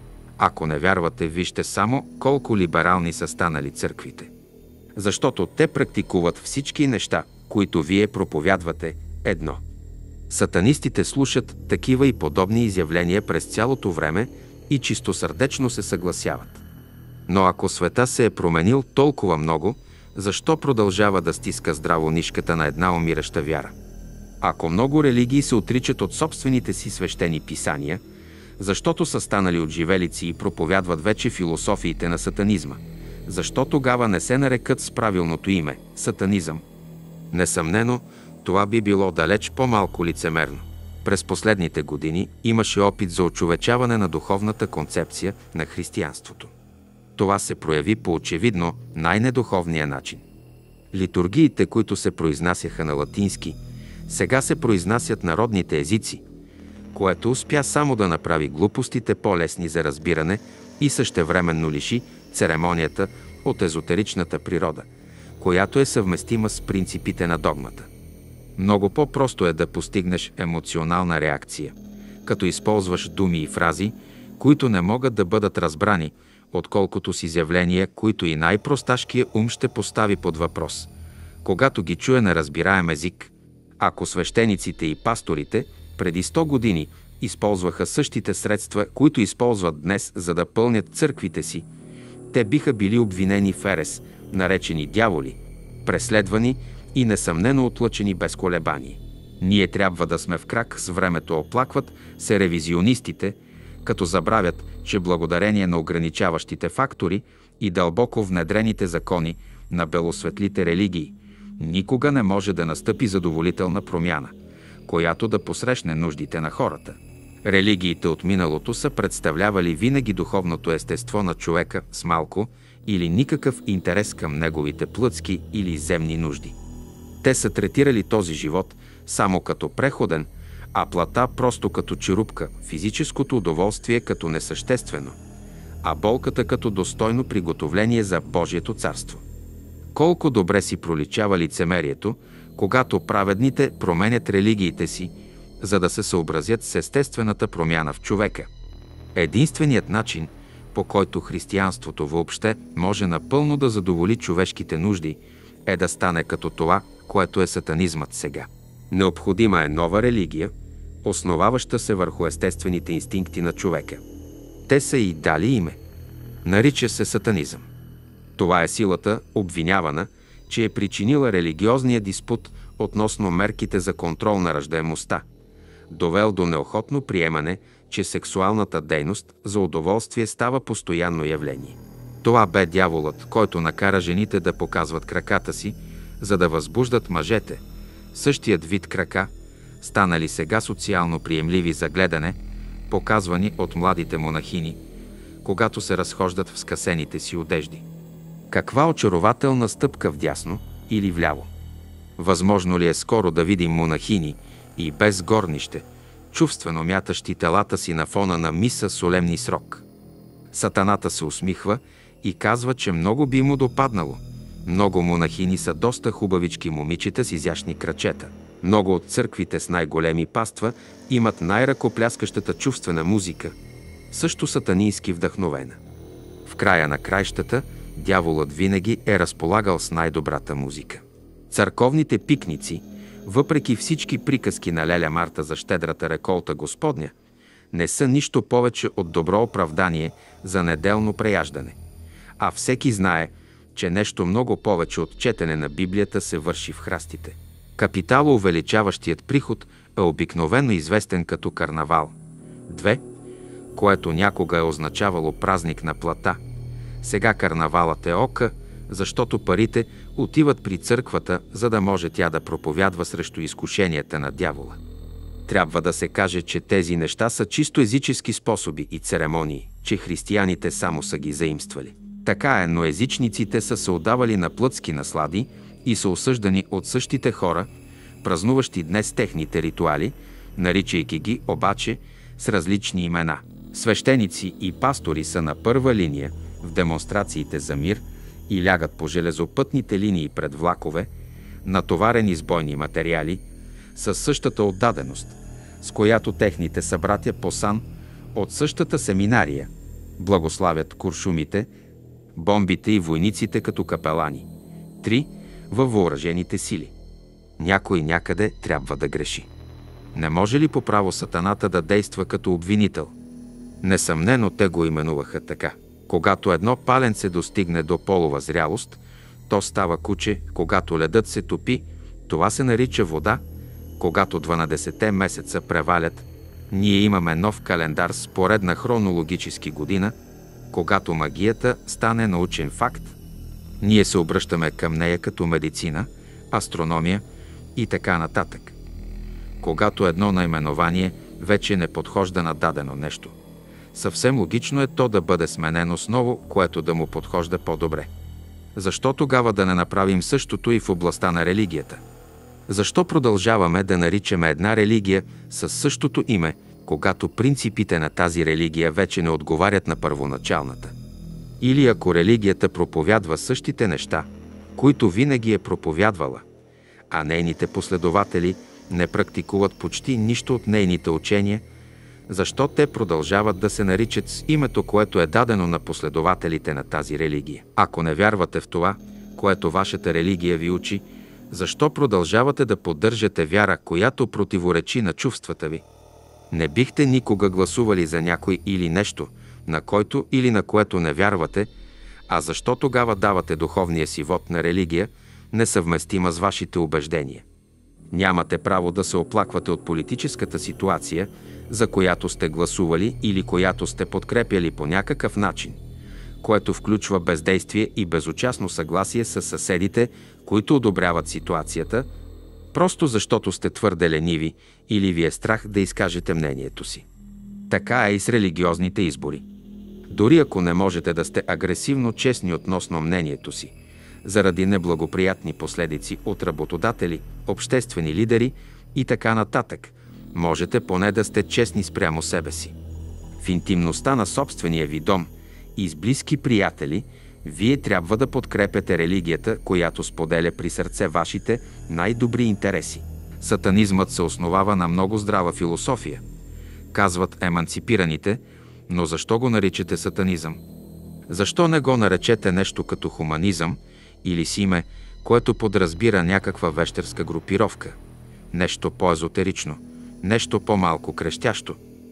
Ако не вярвате, вижте само колко либерални са станали църквите. Защото те практикуват всички неща, които вие проповядвате, едно. Сатанистите слушат такива и подобни изявления през цялото време и чистосърдечно се съгласяват. Но ако света се е променил толкова много, защо продължава да стиска здраво нишката на една умираща вяра? Ако много религии се отричат от собствените си свещени писания, защото са станали отживелици и проповядват вече философиите на сатанизма, защо тогава не се нарекат с правилното име – сатанизъм? Несъмнено, това би било далеч по-малко лицемерно. През последните години имаше опит за очовечаване на духовната концепция на християнството. Това се прояви по очевидно най-недуховния начин. Литургиите, които се произнасяха на латински, сега се произнасят народните езици, което успя само да направи глупостите по-лесни за разбиране и същевременно лиши церемонията от езотеричната природа, която е съвместима с принципите на догмата. Много по-просто е да постигнеш емоционална реакция, като използваш думи и фрази, които не могат да бъдат разбрани, отколкото с изявления, които и най-просташкия ум ще постави под въпрос, когато ги чуе на разбираем език. Ако свещениците и пасторите преди сто години използваха същите средства, които използват днес, за да пълнят църквите си, те биха били обвинени в ерес, наречени дяволи, преследвани и несъмнено отлъчени без колебание. Ние трябва да сме в крак с времето, оплакват се ревизионистите, като забравят, че благодарение на ограничаващите фактори и дълбоко внедрените закони на белосветлите религии, никога не може да настъпи задоволителна промяна, която да посрещне нуждите на хората. Религиите от миналото са представлявали винаги духовното естество на човека с малко или никакъв интерес към неговите плътски или земни нужди. Те са третирали този живот само като преходен, а плътта просто като черупка, физическото удоволствие като несъществено, а болката като достойно приготовление за Божието царство. Колко добре си проличава лицемерието, когато праведните променят религиите си, за да се съобразят с естествената промяна в човека. Единственият начин, по който християнството въобще може напълно да задоволи човешките нужди, е да стане като това, което е сатанизмът сега. Необходима е нова религия, основаваща се върху естествените инстинкти на човека. Те са и дали име. Нарича се сатанизъм. Това е силата, обвинявана, че е причинила религиозния диспут относно мерките за контрол на раждаемостта, довел до неохотно приемане, че сексуалната дейност за удоволствие става постоянно явление. Това бе дяволът, който накара жените да показват краката си, за да възбуждат мъжете. Същият вид крака, станали сега социално приемливи за гледане, показвани от младите монахини, когато се разхождат в скъсените си одежди. Каква очарователна стъпка вдясно или вляво! Възможно ли е скоро да видим монахини и без горнище, чувствено мятащи телата си на фона на миса солемни срок? Сатаната се усмихва и казва, че много би му допаднало. Много монахини са доста хубавички момичета с изящни крачета. Много от църквите с най-големи паства имат най-ръкопляскащата чувствена музика, също сатанински вдъхновена. В края на краищата дяволът винаги е разполагал с най-добрата музика. Църковните пикници, въпреки всички приказки на леля Марта за щедрата реколта Господня, не са нищо повече от добро оправдание за неделно преяждане. А всеки знае, че нещо много повече от четене на Библията се върши в храстите. Капиталоувеличаващият приход е обикновено известен като карнавал. Две, което някога е означавало празник на плата. Сега карнавалът е ока, защото парите отиват при църквата, за да може тя да проповядва срещу изкушенията на дявола. Трябва да се каже, че тези неща са чисто езически способи и церемонии, че християните само са ги заимствали. Така е, но езичниците са се отдавали на плътски наслади и са осъждани от същите хора, празнуващи днес техните ритуали, наричайки ги обаче с различни имена. Свещеници и пастори са на първа линия в демонстрациите за мир и лягат по железопътните линии пред влакове, натоварени с бойни материали, със същата отдаденост, с която техните събратя по сан от същата семинария благославят куршумите, бомбите и войниците като капелани. Три. Във въоръжените сили. Някой някъде трябва да греши. Не може ли по право сатаната да действа като обвинител? Несъмнено те го именуваха така. Когато едно паленце достигне до полова зрялост, то става куче. Когато ледът се топи, това се нарича вода. Когато дванадесетте месеца превалят, ние имаме нов календар с поредна хронологически година. Когато магията стане научен факт, ние се обръщаме към нея като медицина, астрономия и така нататък. Когато едно наименование вече не подхожда на дадено нещо, съвсем логично е то да бъде сменено с ново, което да му подхожда по-добре. Защо тогава да не направим същото и в областта на религията? Защо продължаваме да наричаме една религия със същото име, когато принципите на тази религия вече не отговарят на първоначалната? Или ако религията проповядва същите неща, които винаги е проповядвала, а нейните последователи не практикуват почти нищо от нейните учения, защо те продължават да се наричат с името, което е дадено на последователите на тази религия? Ако не вярвате в това, което вашата религия ви учи, защо продължавате да поддържате вяра, която противоречи на чувствата ви? Не бихте никога гласували за някой или нещо, на който или на което не вярвате, а защо тогава давате духовния си вод на религия, несъвместима с вашите убеждения? Нямате право да се оплаквате от политическата ситуация, за която сте гласували или която сте подкрепяли по някакъв начин, което включва бездействие и безучастно съгласие с съседите, които одобряват ситуацията, просто защото сте твърде лениви или ви е страх да изкажете мнението си. Така е и с религиозните избори. Дори ако не можете да сте агресивно честни относно мнението си, заради неблагоприятни последици от работодатели, обществени лидери и така нататък, можете поне да сте честни спрямо себе си. В интимността на собствения ви дом и с близки приятели, вие трябва да подкрепяте религията, която споделя при сърце вашите най-добри интереси. Сатанизмът се основава на много здрава философия, казват еманципираните, но защо го наричате сатанизъм? Защо не го наречете нещо като хуманизъм или с име, което подразбира някаква вещерска групировка? Нещо по-езотерично, нещо по-малко крещящо.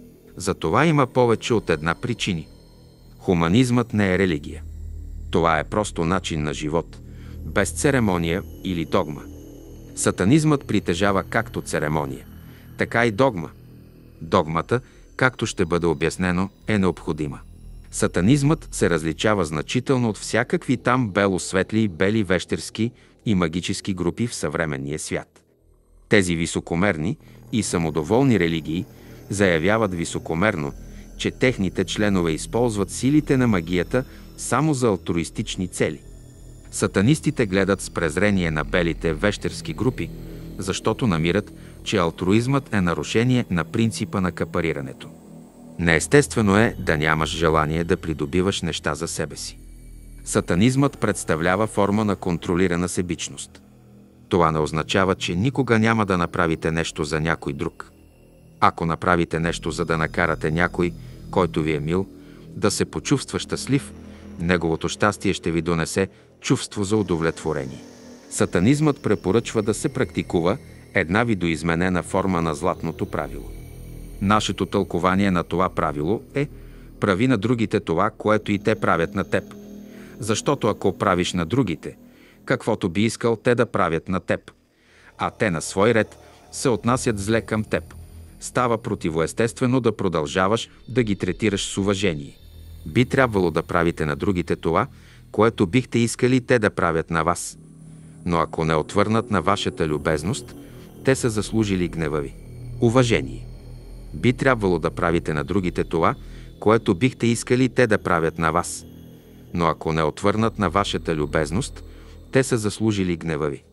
За това има повече от една причини. Хуманизмът не е религия. Това е просто начин на живот, без церемония или догма. Сатанизмът притежава както церемония, така и догма. Догмата, както ще бъде обяснено, е необходима. Сатанизмът се различава значително от всякакви там бело-светли, бели вещерски и магически групи в съвременния свят. Тези високомерни и самодоволни религии заявяват високомерно, че техните членове използват силите на магията само за алтруистични цели. Сатанистите гледат с презрение на белите вещерски групи, защото намират, че алтруизмът е нарушение на принципа на капарирането. Неестествено е да нямаш желание да придобиваш неща за себе си. Сатанизмът представлява форма на контролирана себичност. Това не означава, че никога няма да направите нещо за някой друг. Ако направите нещо, за да накарате някой, който ви е мил, да се почувства щастлив, неговото щастие ще ви донесе чувство за удовлетворение. Сатанизмът препоръчва да се практикува една видоизменена форма на златното правило. Нашето тълкование на това правило е: прави на другите това, което и те правят на теб. Защото ако правиш на другите каквото би искал те да правят на теб, а те на свой ред се отнасят зле към теб, става противоестествено да продължаваш да ги третираш с уважение. Би трябвало да правите на другите това, което бихте искали те да правят на вас. Но ако не отвърнат на вашата любезност, те са заслужили гнева ви. Уважение. Би трябвало да правите на другите това, което бихте искали те да правят на вас. Но ако не отвърнат на вашата любезност, те са заслужили гнева ви.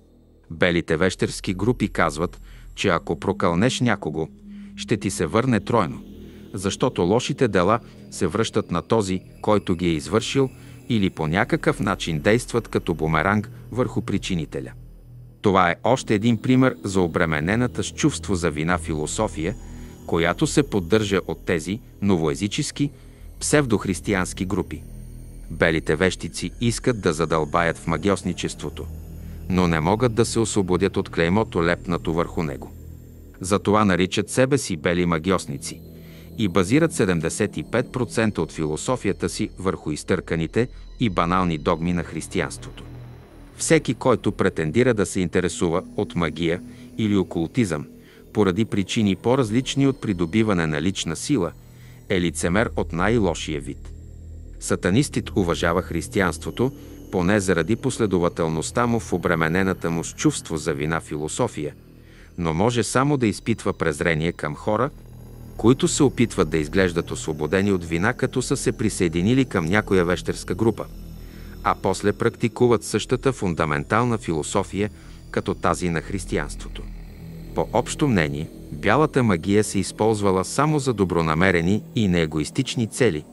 Белите вещерски групи казват, че ако прокълнеш някого, ще ти се върне тройно, защото лошите дела се връщат на този, който ги е извършил, или по някакъв начин действат като бумеранг върху причинителя. Това е още един пример за обременената с чувство за вина философия, която се поддържа от тези новоезически, псевдохристиянски групи. Белите вещици искат да задълбаят в магьосничеството, но не могат да се освободят от клеймото, лепнато върху него. Затова наричат себе си бели магьосници и базират седемдесет и пет процента от философията си върху изтърканите и банални догми на християнството. Всеки, който претендира да се интересува от магия или окултизъм поради причини по-различни от придобиване на лична сила, е лицемер от най-лошия вид. Сатанистът уважава християнството, поне заради последователността му в обременената му с чувство за вина философия, но може само да изпитва презрение към хора, които се опитват да изглеждат освободени от вина, като са се присъединили към някоя вещерска група, а после практикуват същата фундаментална философия, като тази на християнството. По общо мнение, бялата магия се използвала само за добронамерени и неегоистични цели,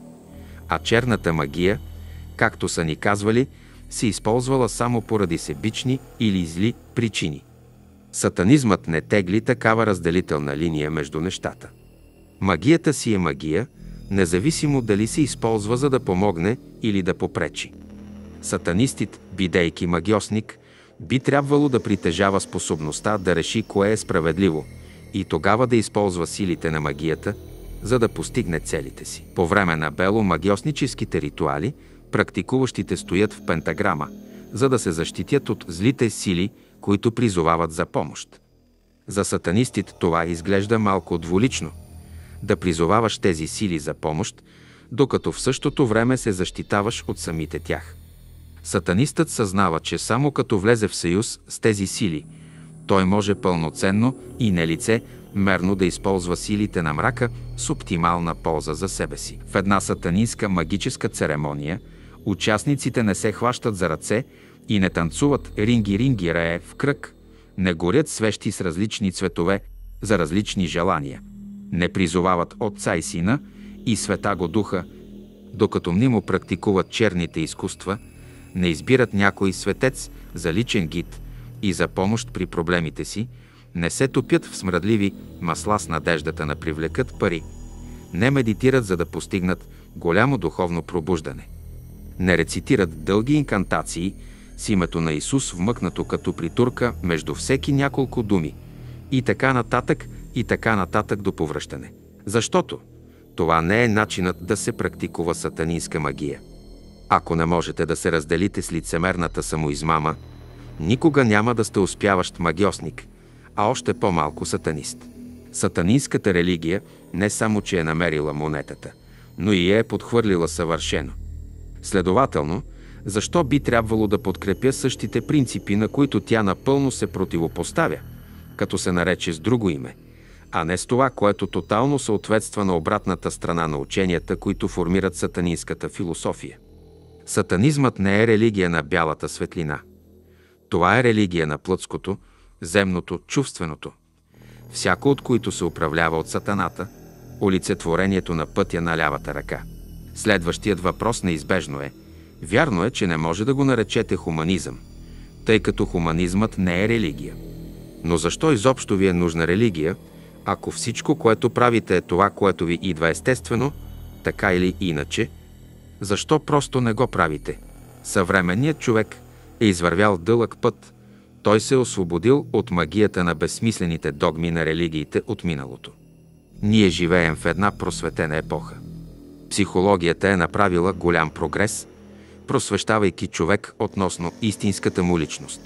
а черната магия, както са ни казвали, се използвала само поради себични или зли причини. Сатанизмът не тегли такава разделителна линия между нещата. Магията си е магия, независимо дали се използва за да помогне или да попречи. Сатанистът, бидейки магьосник, би трябвало да притежава способността да реши кое е справедливо и тогава да използва силите на магията, за да постигне целите си. По време на бело-магьосническите ритуали, практикуващите стоят в пентаграма, за да се защитят от злите сили, които призовават за помощ. За сатанистите това изглежда малко двулично – да призоваваш тези сили за помощ, докато в същото време се защитаваш от самите тях. Сатанистът съзнава, че само като влезе в съюз с тези сили, той може пълноценно и нелице мерно да използва силите на мрака с оптимална полза за себе си. В една сатанинска магическа церемония участниците не се хващат за ръце и не танцуват ринги-ринги-рее в кръг, не горят свещи с различни цветове за различни желания, не призовават Отца и Сина и Святаго Духа, докато мнимо практикуват черните изкуства, не избират някой светец за личен гид и за помощ при проблемите си, не се топят в смръдливи масла с надеждата на привлекат пари, не медитират, за да постигнат голямо духовно пробуждане, не рецитират дълги инкантации с името на Исус, вмъкнато като притурка между всеки няколко думи, и така нататък, и така нататък до повръщане. Защото това не е начинът да се практикува сатанинска магия. Ако не можете да се разделите с лицемерната самоизмама, никога няма да сте успяващ магьосник, а още по-малко сатанист. Сатанинската религия не само, че е намерила монетата, но и е подхвърлила съвършено. Следователно, защо би трябвало да подкрепя същите принципи, на които тя напълно се противопоставя, като се нарече с друго име, а не с това, което тотално съответства на обратната страна на ученията, които формират сатанинската философия. Сатанизмът не е религия на бялата светлина. Това е религия на плътското, земното, чувственото, всяко от които се управлява от сатаната, олицетворението на пътя на лявата ръка. Следващият въпрос неизбежно е: вярно е, че не може да го наречете хуманизъм, тъй като хуманизмът не е религия. Но защо изобщо ви е нужна религия, ако всичко, което правите, е това, което ви идва естествено, така или иначе? Защо просто не го правите? Съвременният човек е извървял дълъг път. Той се е освободил от магията на безсмислените догми на религиите от миналото. Ние живеем в една просветена епоха. Психологията е направила голям прогрес, просвещавайки човек относно истинската му личност.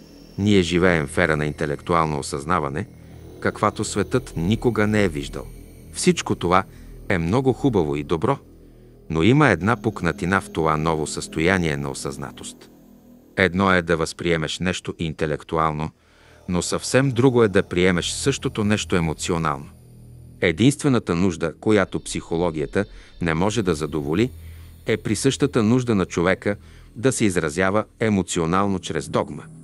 Ние живеем в ера на интелектуално осъзнаване, каквато светът никога не е виждал. Всичко това е много хубаво и добро, но има една пукнатина в това ново състояние на осъзнатост. Едно е да възприемеш нещо интелектуално, но съвсем друго е да приемеш същото нещо емоционално. Единствената нужда, която психологията не може да задоволи, е присъщата нужда на човека да се изразява емоционално чрез догма.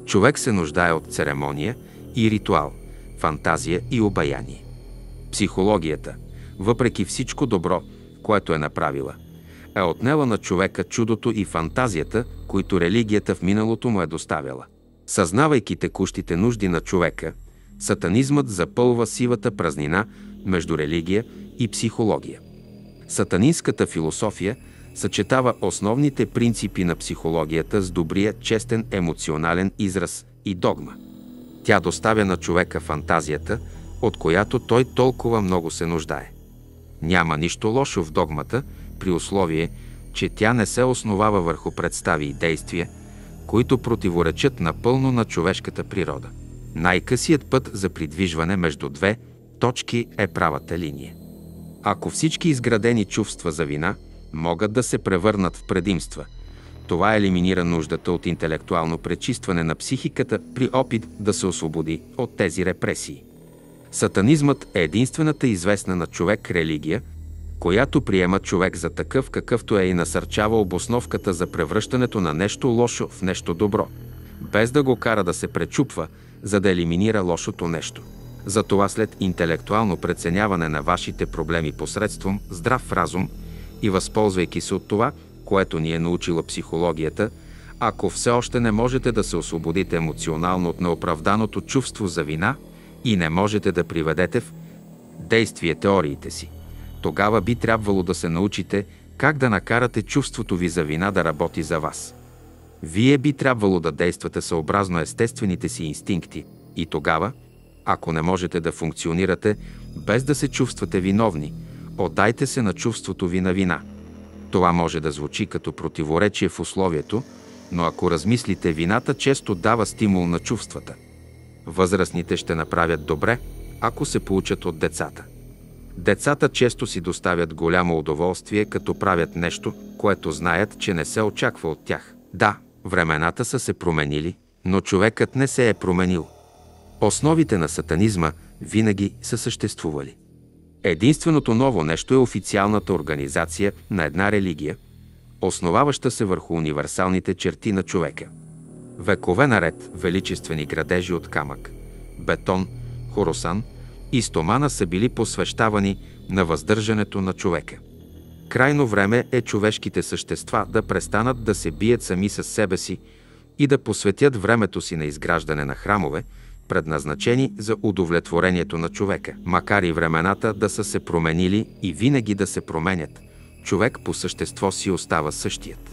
Човек се нуждае от церемония и ритуал, фантазия и обаяние. Психологията, въпреки всичко добро, което е направила, е отнела на човека чудото и фантазията, които религията в миналото му е доставяла. Съзнавайки текущите нужди на човека, сатанизмът запълва сивата празнина между религия и психология. Сатанинската философия съчетава основните принципи на психологията с добрия, честен, емоционален израз и догма. Тя доставя на човека фантазията, от която той толкова много се нуждае. Няма нищо лошо в догмата, при условие, че тя не се основава върху представи и действия, които противоречат напълно на човешката природа. Най-късият път за придвижване между две точки е правата линия. Ако всички изградени чувства за вина могат да се превърнат в предимства, това елиминира нуждата от интелектуално пречистване на психиката при опит да се освободи от тези репресии. Сатанизмът е единствената известна на човек религия, която приема човек за такъв, какъвто е, и насърчава обосновката за превръщането на нещо лошо в нещо добро, без да го кара да се пречупва, за да елиминира лошото нещо. Затова след интелектуално преценяване на вашите проблеми посредством здрав разум и възползвайки се от това, което ни е научила психологията, ако все още не можете да се освободите емоционално от неоправданото чувство за вина и не можете да приведете в действие теориите си, тогава би трябвало да се научите как да накарате чувството ви за вина да работи за вас. Вие би трябвало да действате съобразно естествените си инстинкти и тогава, ако не можете да функционирате без да се чувствате виновни, отдайте се на чувството ви на вина. Това може да звучи като противоречие в условието, но ако размислите, вината често дава стимул на чувствата. Възрастните ще направят добре, ако се поучат от децата. Децата често си доставят голямо удоволствие, като правят нещо, което знаят, че не се очаква от тях. Да, времената са се променили, но човекът не се е променил. Основите на сатанизма винаги са съществували. Единственото ново нещо е официалната организация на една религия, основаваща се върху универсалните черти на човека. Векове наред величествени градежи от камък, бетон, хоросан и стомана са били посвещавани на въздържането на човека. Крайно време е човешките същества да престанат да се бият сами със себе си и да посветят времето си на изграждане на храмове, предназначени за удовлетворението на човека. Макар и времената да са се променили и винаги да се променят, човек по същество си остава същият.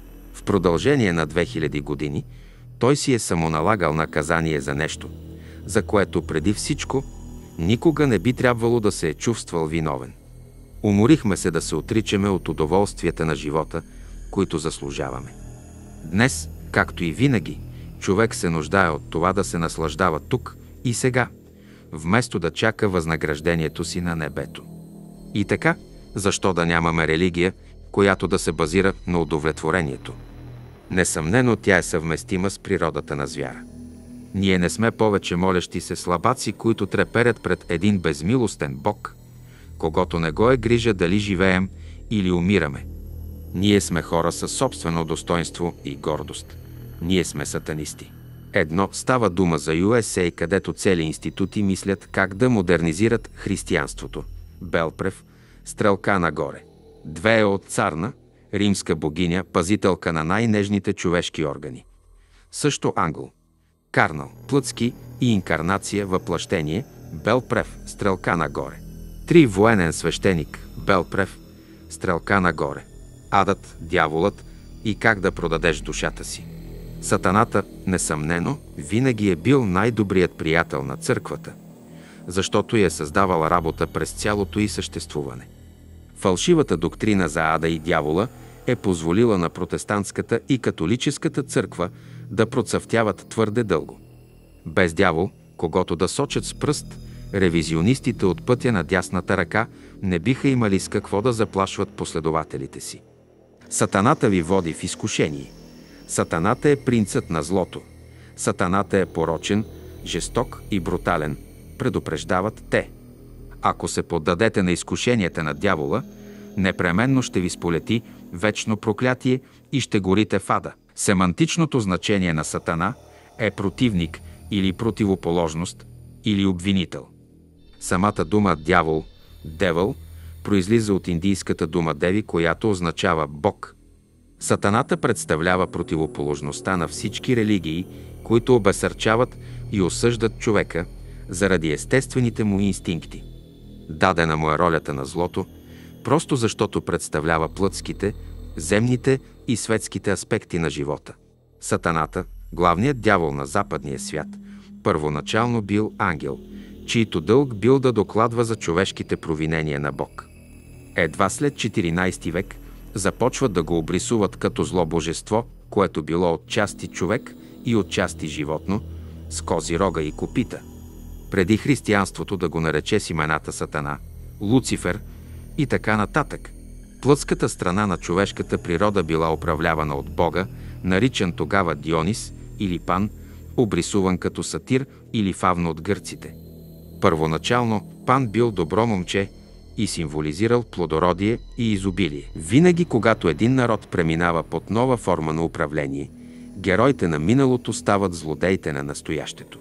В продължение на две хиляди години той си е самоналагал наказание за нещо, за което преди всичко никога не би трябвало да се е чувствал виновен. Уморихме се да се отричаме от удоволствията на живота, които заслужаваме. Днес, както и винаги, човек се нуждае от това да се наслаждава тук и сега, вместо да чака възнаграждението си на небето. И така, защо да нямаме религия, която да се базира на удовлетворението? Несъмнено тя е съвместима с природата на звяра. Ние не сме повече молещи се слабаци, които треперят пред един безмилостен Бог, когото не го е грижа дали живеем или умираме. Ние сме хора със собствено достоинство и гордост. Ние сме сатанисти. Едно, става дума за Ю Ес Ей, където цели институти мислят как да модернизират християнството. Белпрев, стрелка нагоре. Две е от Царна, римска богиня, пазителка на най-нежните човешки органи. Също ангел. Карнал, плътски и инкарнация, въплъщение, Белпрев, стрелка нагоре. Три, военен свещеник, Белпрев, стрелка нагоре. Адът, дяволът и как да продадеш душата си. Сатаната, несъмнено, винаги е бил най-добрият приятел на църквата, защото я е създавал работа през цялото й съществуване. Фалшивата доктрина за ада и дявола е позволила на протестантската и католическата църква да процъфтяват твърде дълго. Без дявол, когото да сочат с пръст, ревизионистите от пътя на дясната ръка не биха имали с какво да заплашват последователите си. Сатаната ви води в изкушение. Сатаната е принцът на злото. Сатаната е порочен, жесток и брутален, предупреждават те. Ако се поддадете на изкушенията на дявола, непременно ще ви сполети вечно проклятие и ще горите в ада. Семантичното значение на Сатана е противник или противоположност или обвинител. Самата дума дявол, девъл, произлиза от индийската дума деви, която означава Бог. Сатаната представлява противоположността на всички религии, които обесърчават и осъждат човека заради естествените му инстинкти. Дадена му е ролята на злото, просто защото представлява плътските, земните и светските аспекти на живота. Сатаната, главният дявол на западния свят, първоначално бил ангел, чийто дълг бил да докладва за човешките провинения на Бог. Едва след четиринайсети век започват да го обрисуват като зло божество, което било отчасти човек и отчасти животно, с кози рога и копита. Преди християнството да го нарече с имената Сатана, Луцифер и така нататък. Плътската страна на човешката природа била управлявана от Бога, наричан тогава Дионис или Пан, обрисуван като сатир или фавно от гърците. Първоначално Пан бил добро момче и символизирал плодородие и изобилие. Винаги, когато един народ преминава под нова форма на управление, героите на миналото стават злодеите на настоящето.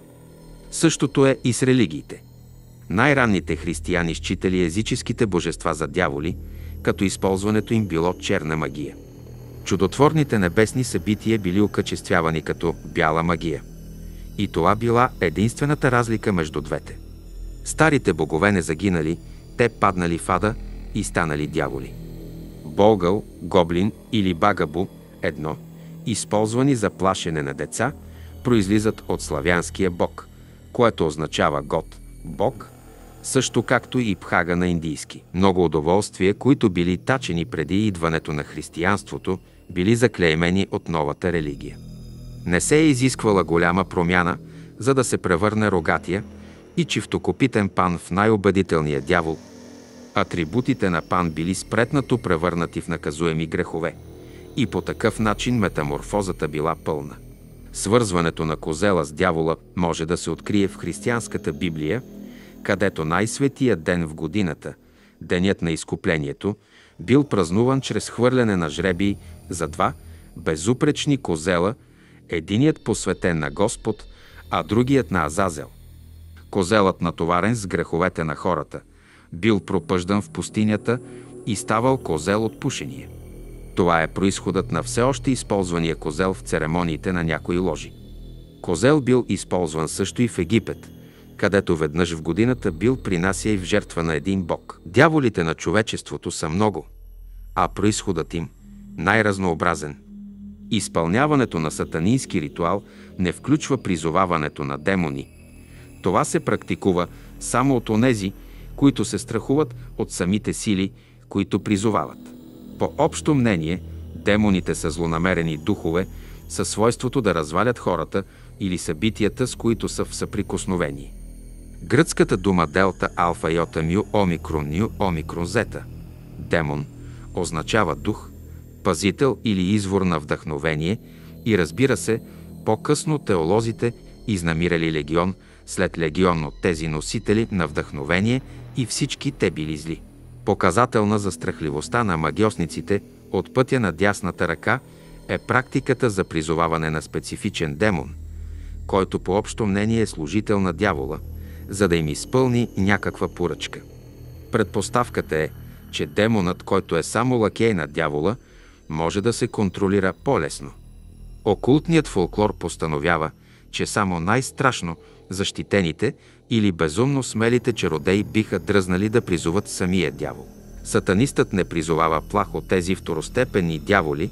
Същото е и с религиите. Най-ранните християни считали езическите божества за дяволи, като използването им било черна магия. Чудотворните небесни събития били окачествявани като бяла магия. И това била единствената разлика между двете. Старите богове не загинали, те паднали в ада и станали дяволи. Болгъл, гоблин или багабу – едно, използвани за плашене на деца, произлизат от славянския бог, което означава год, бог, също както и пхага на индийски. Много удоволствия, които били тачени преди идването на християнството, били заклеймени от новата религия. Не се е изисквала голяма промяна, за да се превърне рогатия и чифтокопитен Пан в най-убедителния дявол. Атрибутите на Пан били спретнато превърнати в наказуеми грехове и по такъв начин метаморфозата била пълна. Свързването на козела с дявола може да се открие в християнската Библия, където най-светият ден в годината, денят на изкуплението, бил празнуван чрез хвърляне на жребий за два безупречни козела, единият посветен на Господ, а другият на Азазел. Козелът, натоварен с греховете на хората, бил пропъждан в пустинята и ставал козел от пушение. Това е произходът на все още използвания козел в церемониите на някои ложи. Козел бил използван също и в Египет, където веднъж в годината бил принася и в жертва на един бог. Дяволите на човечеството са много, а произходът им най-разнообразен. Изпълняването на сатанински ритуал не включва призоваването на демони. Това се практикува само от онези, които се страхуват от самите сили, които призовават. По общо мнение, демоните са злонамерени духове със свойството да развалят хората или събитията, с които са в съприкосновение. Гръцката дума делта алфа йота мю омикрон ню омикрон зета демон означава дух, пазител или извор на вдъхновение и, разбира се, по-късно теолозите изнамирали легион след легион от тези носители на вдъхновение и всички те били зли. Показателна за страхливостта на магьосниците от пътя на дясната ръка е практиката за призоваване на специфичен демон, който по общо мнение е служител на дявола, за да им изпълни някаква поръчка. Предпоставката е, че демонът, който е само лакей на дявола, може да се контролира по-лесно. Окултният фолклор постановява, че само най-страшно защитените или безумно смелите чародеи биха дръзнали да призоват самия дявол. Сатанистът не призовава плахо тези второстепенни дяволи,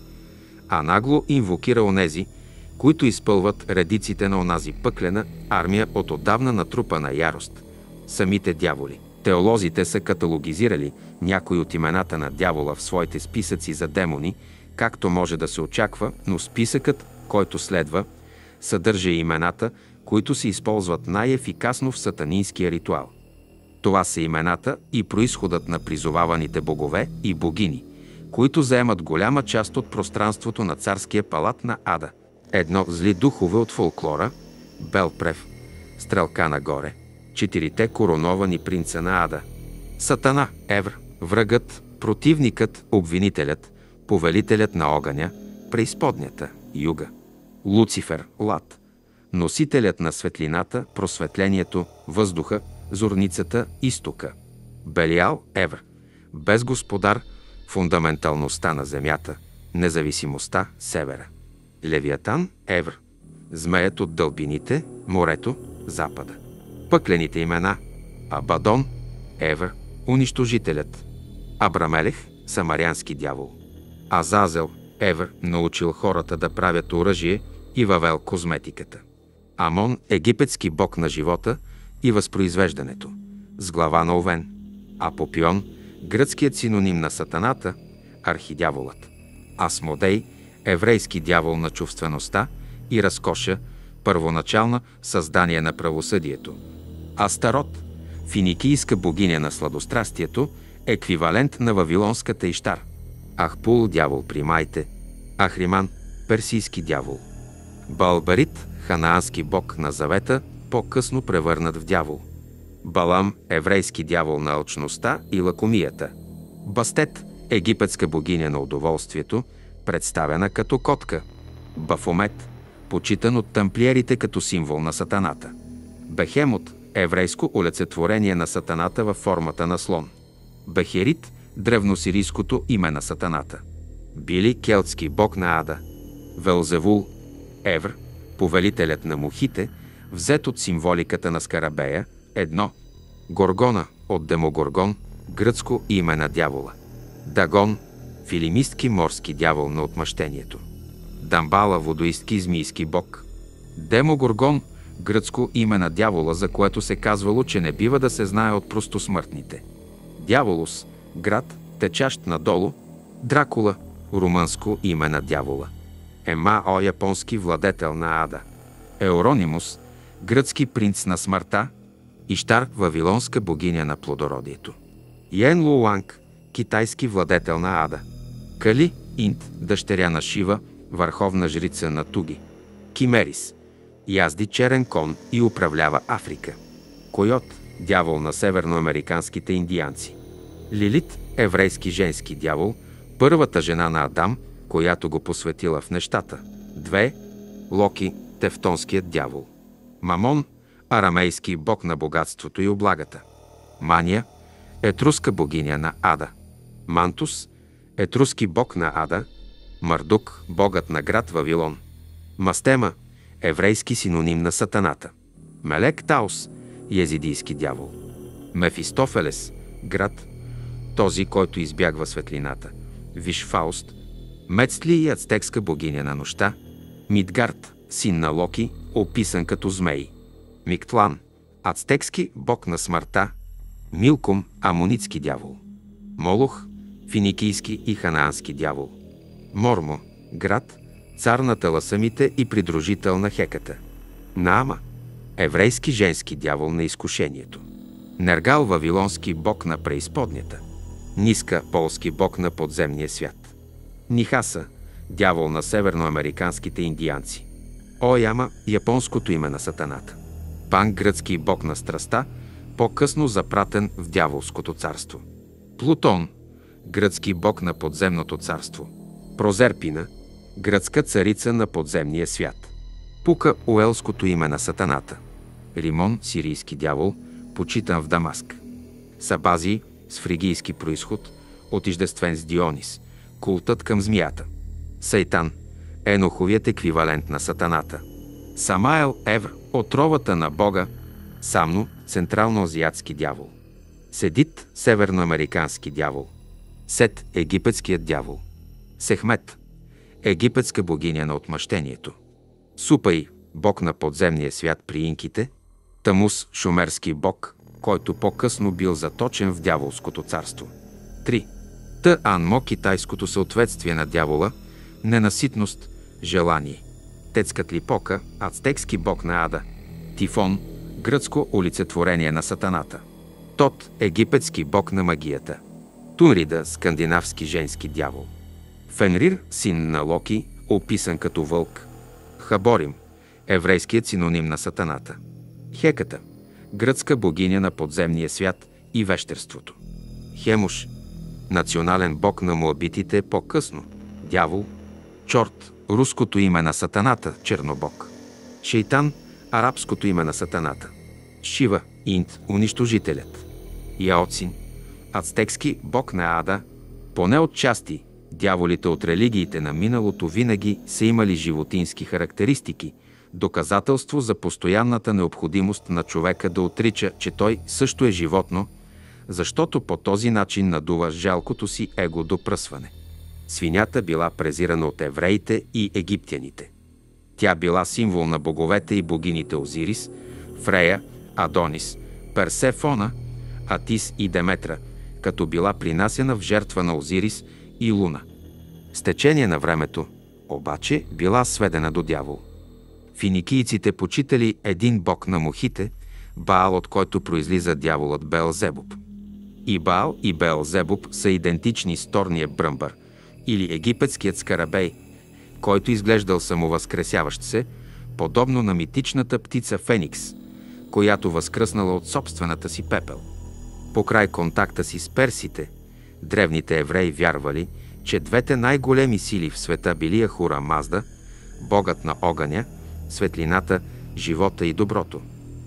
а нагло инвокира онези, които изпълват редиците на онази пъклена армия от отдавна натрупана ярост – самите дяволи. Теолозите са каталогизирали някои от имената на дявола в своите списъци за демони, както може да се очаква, но списъкът, който следва, съдържа и имената, които се използват най-ефикасно в сатанинския ритуал. Това са имената и произходът на призоваваните богове и богини, които заемат голяма част от пространството на царския палат на ада. Едно зли духове от фолклора, Белпрев, стрелка нагоре, четирите короновани принца на ада. Сатана, Евр, врагът, противникът, обвинителят, повелителят на огъня, преизподнята, юга. Луцифер, Лад, носителят на светлината, просветлението, въздуха, зорницата, изтока. Белиал, Евр, без господар, фундаменталността на земята, независимостта, севера. Левиатан, Евр, змеят от дълбините, морето, запада. Пъклените имена: Абадон, Евр, унищожителят. Абрамелех, самарянски дявол. Азазел, Евр, научил хората да правят оръжие и въвел козметиката. Амон, египетски бог на живота и възпроизвеждането, с глава на овен. Апопион, гръцкият синоним на сатаната, архидяволът. Асмодей, еврейски дявол на чувствеността и разкоша, първоначална създание на правосъдието. Астарот, финикийска богиня на сладострастието, еквивалент на вавилонската Иштар. Ахпул, дявол при майте. Ахриман, персийски дявол. Балбарит, ханаански бог на завета, по-късно превърнат в дявол. Балам, еврейски дявол на алчността и лакомията. Бастет, египетска богиня на удоволствието, представена като котка. Бафомет, почитан от тамплиерите като символ на сатаната. Бехемот, еврейско олицетворение на сатаната във формата на слон. Бехерит, древносирийското име на сатаната. Били, келтски бог на ада. Велзевул, Евр, повелителят на мухите, взет от символиката на скарабея. Едно. Горгона, от Демогоргон, гръцко име на дявола. Дагон, филимистки морски дявол на отмъщението. Дамбала, водоистки змийски бог. Демогоргон, гръцко име на дявола, за което се казвало, че не бива да се знае от простосмъртните. Дяволос, град, течащ надолу. Дракула, румънско име на дявола. Емао, японски владетел на ада. Еуронимус, гръцки принц на смъртта. Иштар, вавилонска богиня на плодородието. Йен Луанг, китайски владетел на ада. Кали, Инд, дъщеря на Шива, върховна жрица на Туги. Кимерис, язди черен кон и управлява Африка. Койот, дявол на северноамериканските индианци. Лилит, еврейски женски дявол, първата жена на Адам, която го посветила в нещата. Две. Локи, тевтонският дявол. Мамон, арамейски бог на богатството и облагата. Мания, етруска богиня на ада. Мантус, етруски бог на ада. Мардук, богът на град Вавилон. Мастема, еврейски синоним на сатаната. Мелек Таус, езидийски дявол. Мефистофелес, град, този, който избягва светлината. Вишфауст, Мецтли и ацтекска богиня на нощта. Мидгард, син на Локи, описан като змей. Миктлан, ацтекски бог на смъртта. Милком, амонитски дявол. Молох, финикийски и ханаански дявол. Мормо, град, цар на таласамите и придружител на Хеката. Наама, еврейски женски дявол на изкушението. Нергал, вавилонски бог на преизподнята. Ниска, полски бог на подземния свят. Нихаса, дявол на северноамериканските индианци. Ояма, японското име на сатаната. Пан, гръцки бог на страста, по-късно запратен в дяволското царство. Плутон, гръцки бог на подземното царство. Прозерпина, гръцка царица на подземния свят. Пука, уелското име на сатаната. Римон, сирийски дявол, почитан в Дамаск. Сабази, с фригийски произход, отиждествен с Дионис, култът към змията. Сайтан, еноховият еквивалент на сатаната. Самаел, Евр, отровата на Бога. Самно, централно-азиатски дявол. Седит, северноамерикански дявол. Сет, египетският дявол. Сехмет, египетска богиня на отмъщението. Супай, бог на подземния свят при инките. Тамус, шумерски бог, който по-късно бил заточен в дяволското царство. три. Та-Анмо, китайското съответствие на дявола, ненаситност, желание. Тецкатлипока, ацтекски бог на ада. Тифон, гръцко олицетворение на сатаната. Тот, египетски бог на магията. Тунрида, скандинавски женски дявол. Фенрир, син на Локи, описан като вълк. Хаборим, еврейският синоним на сатаната. Хеката, гръцка богиня на подземния свят и вещерството. Хемуш, национален бог на моабитите, по-късно. Дявол. Чорт, руското име на сатаната, чернобог. Шейтан – арабското име на сатаната. Шива – Инт – унищожителят. Яоцин – ацтекски бог на ада. Поне отчасти дяволите от религиите на миналото винаги са имали животински характеристики, доказателство за постоянната необходимост на човека да отрича, че той също е животно, защото по този начин надува жалкото си его до пръсване. Свинята била презирана от евреите и египтяните. Тя била символ на боговете и богините Озирис, Фрея, Адонис, Персефона, Атис и Деметра, като била принасяна в жертва на Озирис и Луна. С течение на времето, обаче, била сведена до дявол. Финикийците почитали един бог на мухите, Баал, от който произлиза дяволът Белзебуб. И Баал и Белзебуб са идентични с торния бръмбър или египетският скарабей, който изглеждал самовъзкресяващ се, подобно на митичната птица Феникс, която възкръснала от собствената си пепел. Покрай контакта си с персите, древните евреи вярвали, че двете най-големи сили в света били Ахура Мазда, богът на огъня, светлината, живота и доброто,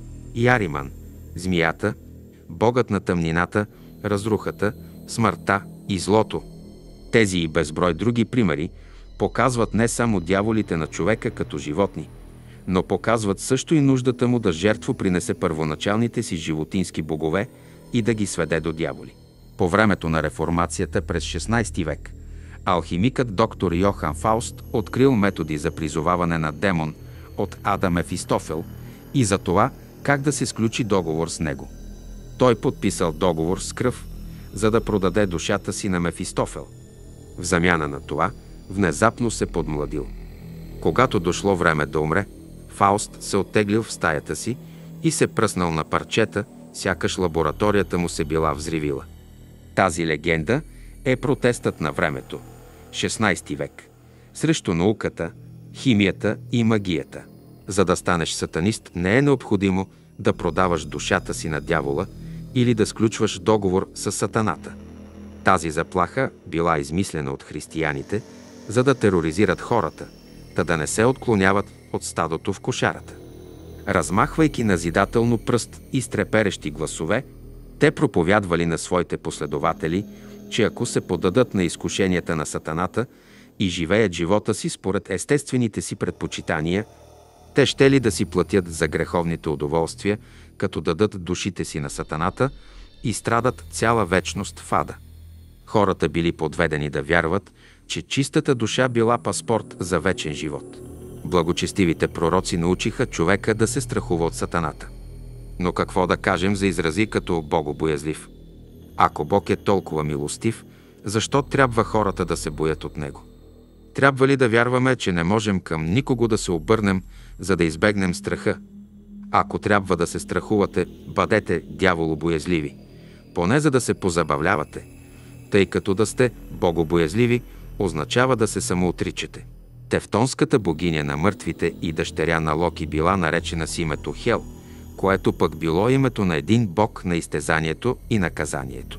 и Ариман, змията, богът на тъмнината, разрухата, смъртта и злото. Тези и безброй други примери показват не само дяволите на човека като животни, но показват също и нуждата му да жертвопринесе първоначалните си животински богове и да ги сведе до дяволи. По времето на реформацията през шестнайсети век, алхимикът доктор Йохан Фауст открил методи за призоваване на демон от ада Мефистофел и за това как да се сключи договор с него. Той подписал договор с кръв, за да продаде душата си на Мефистофел. В замяна на това, внезапно се подмладил. Когато дошло време да умре, Фауст се оттеглил в стаята си и се пръснал на парчета, сякаш лабораторията му се била взривила. Тази легенда е протестът на времето, шестнайсети век, срещу науката, химията и магията. За да станеш сатанист, не е необходимо да продаваш душата си на дявола или да сключваш договор с сатаната. Тази заплаха била измислена от християните, за да тероризират хората, та да не се отклоняват от стадото в кошарата. Размахвайки назидателно пръст и с треперещи гласове, те проповядвали на своите последователи, че ако се подадат на изкушенията на сатаната и живеят живота си според естествените си предпочитания, те щели да си платят за греховните удоволствия, като дадат душите си на сатаната и страдат цяла вечност в ада. Хората били подведени да вярват, че чистата душа била паспорт за вечен живот. Благочестивите пророци научиха човека да се страхува от сатаната. Но какво да кажем за изрази като богобоязлив? Ако Бог е толкова милостив, защо трябва хората да се боят от Него? Трябва ли да вярваме, че не можем към никого да се обърнем, за да избегнем страха? Ако трябва да се страхувате, бъдете дяволобоязливи, поне за да се позабавлявате, тъй като да сте богобоязливи означава да се самоотричате. Тевтонската богиня на мъртвите и дъщеря на Локи била наречена с името Хел, което пък било името на един бог на изтезанието и наказанието.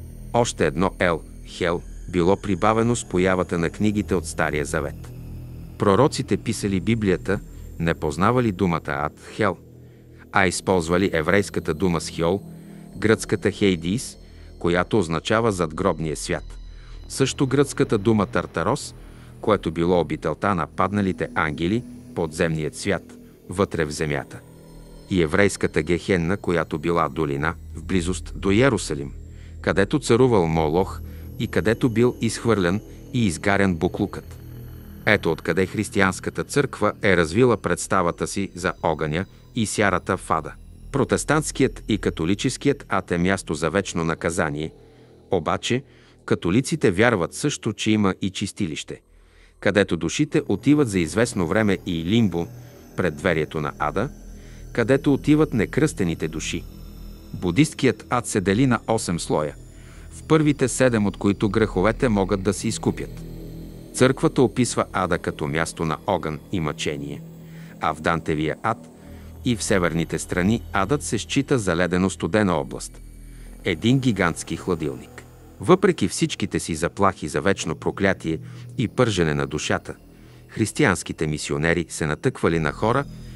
Още едно Ел, Хел, било прибавено с появата на книгите от Стария завет. Пророците писали Библията, не познавали думата Ад, Хел, а използвали еврейската дума Схиол, гръцката Хейдис, която означава задгробния свят, също гръцката дума Тартарос, което било обителта на падналите ангели, подземният свят, вътре в земята, и еврейската Гехенна, която била долина в близост до Йерусалим, където царувал Молох и където бил изхвърлен и изгарян буклукът. Ето откъде християнската църква е развила представата си за огъня и сярата в ада. Протестантският и католическият ад е място за вечно наказание, обаче католиците вярват също, че има и чистилище, където душите отиват за известно време, и лимбо, преддверието на ада, където отиват некръстените души. Будисткият ад се дели на осем слоя, в първите седем от които греховете могат да се изкупят. Църквата описва ада като място на огън и мъчение, а в Дантевия ад и в северните страни адът се счита за ледено-студена област, един гигантски хладилник. Въпреки всичките си заплахи за вечно проклятие и пържене на душата, християнските мисионери се натъквали на хора,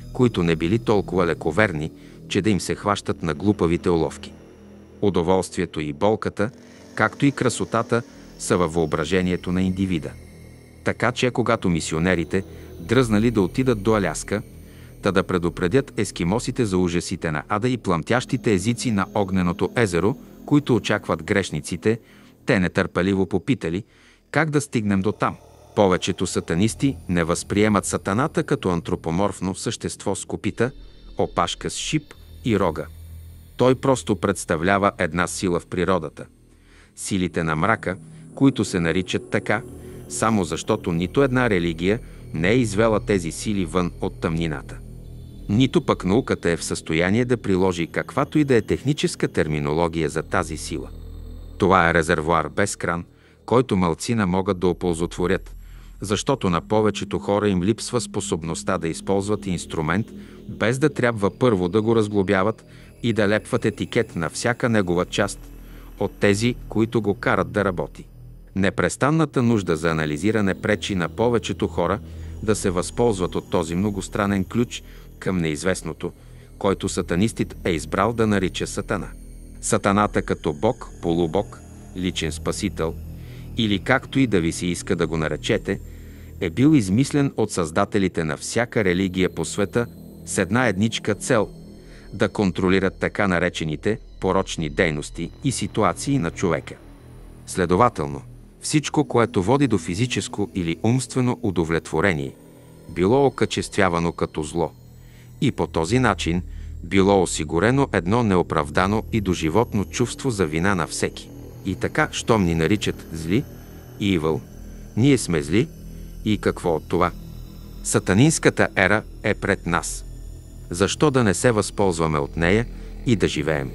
които не били толкова лековерни, че да им се хващат на глупавите уловки. Удоволствието и болката, както и красотата, са във въображението на индивида. Така че, когато мисионерите дръзнали да отидат до Аляска, та да предупредят ескимосите за ужасите на ада и пламтящите езици на огненото езеро, които очакват грешниците, те нетърпеливо попитали как да стигнем до там. Повечето сатанисти не възприемат сатаната като антропоморфно същество с копита, опашка с шип и рога. Той просто представлява една сила в природата. Силите на мрака, които се наричат така, само защото нито една религия не е извела тези сили вън от тъмнината. Нито пък науката е в състояние да приложи каквато и да е техническа терминология за тази сила. Това е резервоар без кран, който малцина могат да оползотворят, защото на повечето хора им липсва способността да използват инструмент, без да трябва първо да го разглобяват и да лепват етикет на всяка негова част от тези, които го карат да работи. Непрестанната нужда за анализиране пречи на повечето хора да се възползват от този многостранен ключ към неизвестното, който сатанистът е избрал да нарича Сатана. Сатаната като бог, полубог, личен спасител или както и да ви се иска да го наречете, е бил измислен от създателите на всяка религия по света с една едничка цел – да контролират така наречените порочни дейности и ситуации на човека. Следователно, всичко, което води до физическо или умствено удовлетворение, било окачествявано като зло и по този начин било осигурено едно неоправдано и доживотно чувство за вина на всеки. И така, щом ни наричат зли, evil, ние сме зли и какво от това? Сатанинската ера е пред нас. Защо да не се възползваме от нея и да живеем?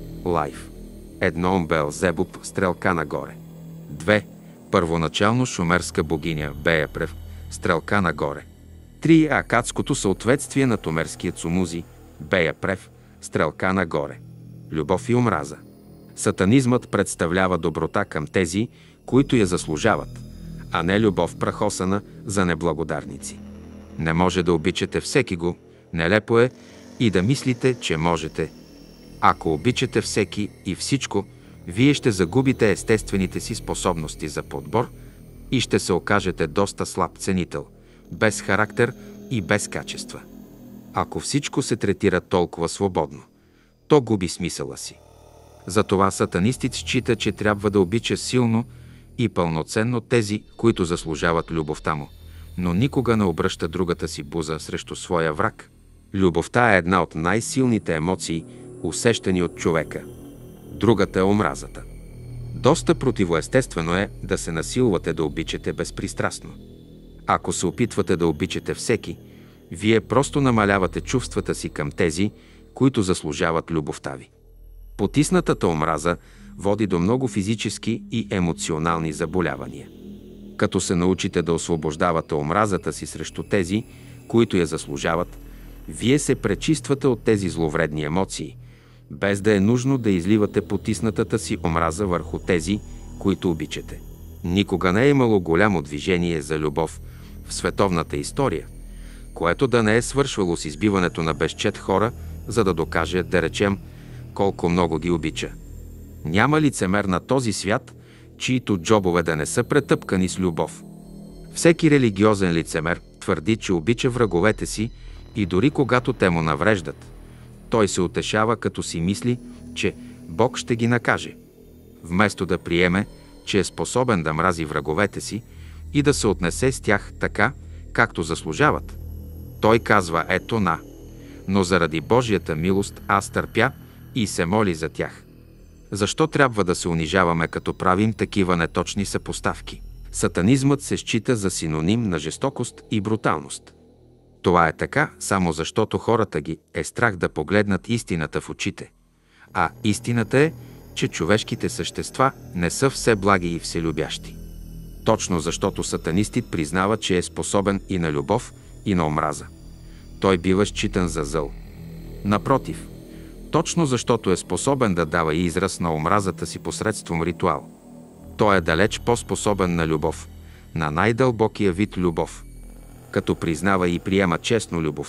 Лайф. Едно Белзебуб, стрелка нагоре. Две. Първоначално шумерска богиня Беяпрев, стрелка нагоре. Три. Акадското съответствие на тумерския Цумузи, Беяпрев, стрелка нагоре. Любов и омраза. Сатанизмът представлява доброта към тези, които я заслужават, а не любов прахосана за неблагодарници. Не може да обичате всеки го, нелепо е и да мислите, че можете. Ако обичате всеки и всичко, вие ще загубите естествените си способности за подбор и ще се окажете доста слаб ценител, без характер и без качества. Ако всичко се третира толкова свободно, то губи смисъла си. Затова сатанистът счита, че трябва да обича силно и пълноценно тези, които заслужават любовта му, но никога не обръща другата си буза срещу своя враг. Любовта е една от най-силните емоции, усещани от човека. Другата е омразата. Доста противоестествено е да се насилвате да обичате безпристрастно. Ако се опитвате да обичате всеки, вие просто намалявате чувствата си към тези, които заслужават любовта ви. Потиснатата омраза води до много физически и емоционални заболявания. Като се научите да освобождавате омразата си срещу тези, които я заслужават, вие се пречиствате от тези зловредни емоции, без да е нужно да изливате потиснатата си омраза върху тези, които обичате. Никога не е имало голямо движение за любов в световната история, което да не е свършвало с избиването на безчет хора, за да докаже, да речем, колко много ги обича. Няма лицемер на този свят, чието джобове да не са претъпкани с любов. Всеки религиозен лицемер твърди, че обича враговете си и дори когато те му навреждат, той се утешава, като си мисли, че Бог ще ги накаже. Вместо да приеме, че е способен да мрази враговете си и да се отнесе с тях така, както заслужават, той казва: ето на, но заради Божията милост аз търпя и се моли за тях. Защо трябва да се унижаваме, като правим такива неточни съпоставки? Сатанизмът се счита за синоним на жестокост и бруталност. Това е така, само защото хората ги е страх да погледнат истината в очите. А истината е, че човешките същества не са все благи и вселюбящи. Точно защото сатанистът признава, че е способен и на любов, и на омраза, той бива считан за зъл. Напротив, точно защото е способен да дава израз на омразата си посредством ритуал, той е далеч по-способен на любов, на най-дълбокия вид любов. Като признава и приема честно любовта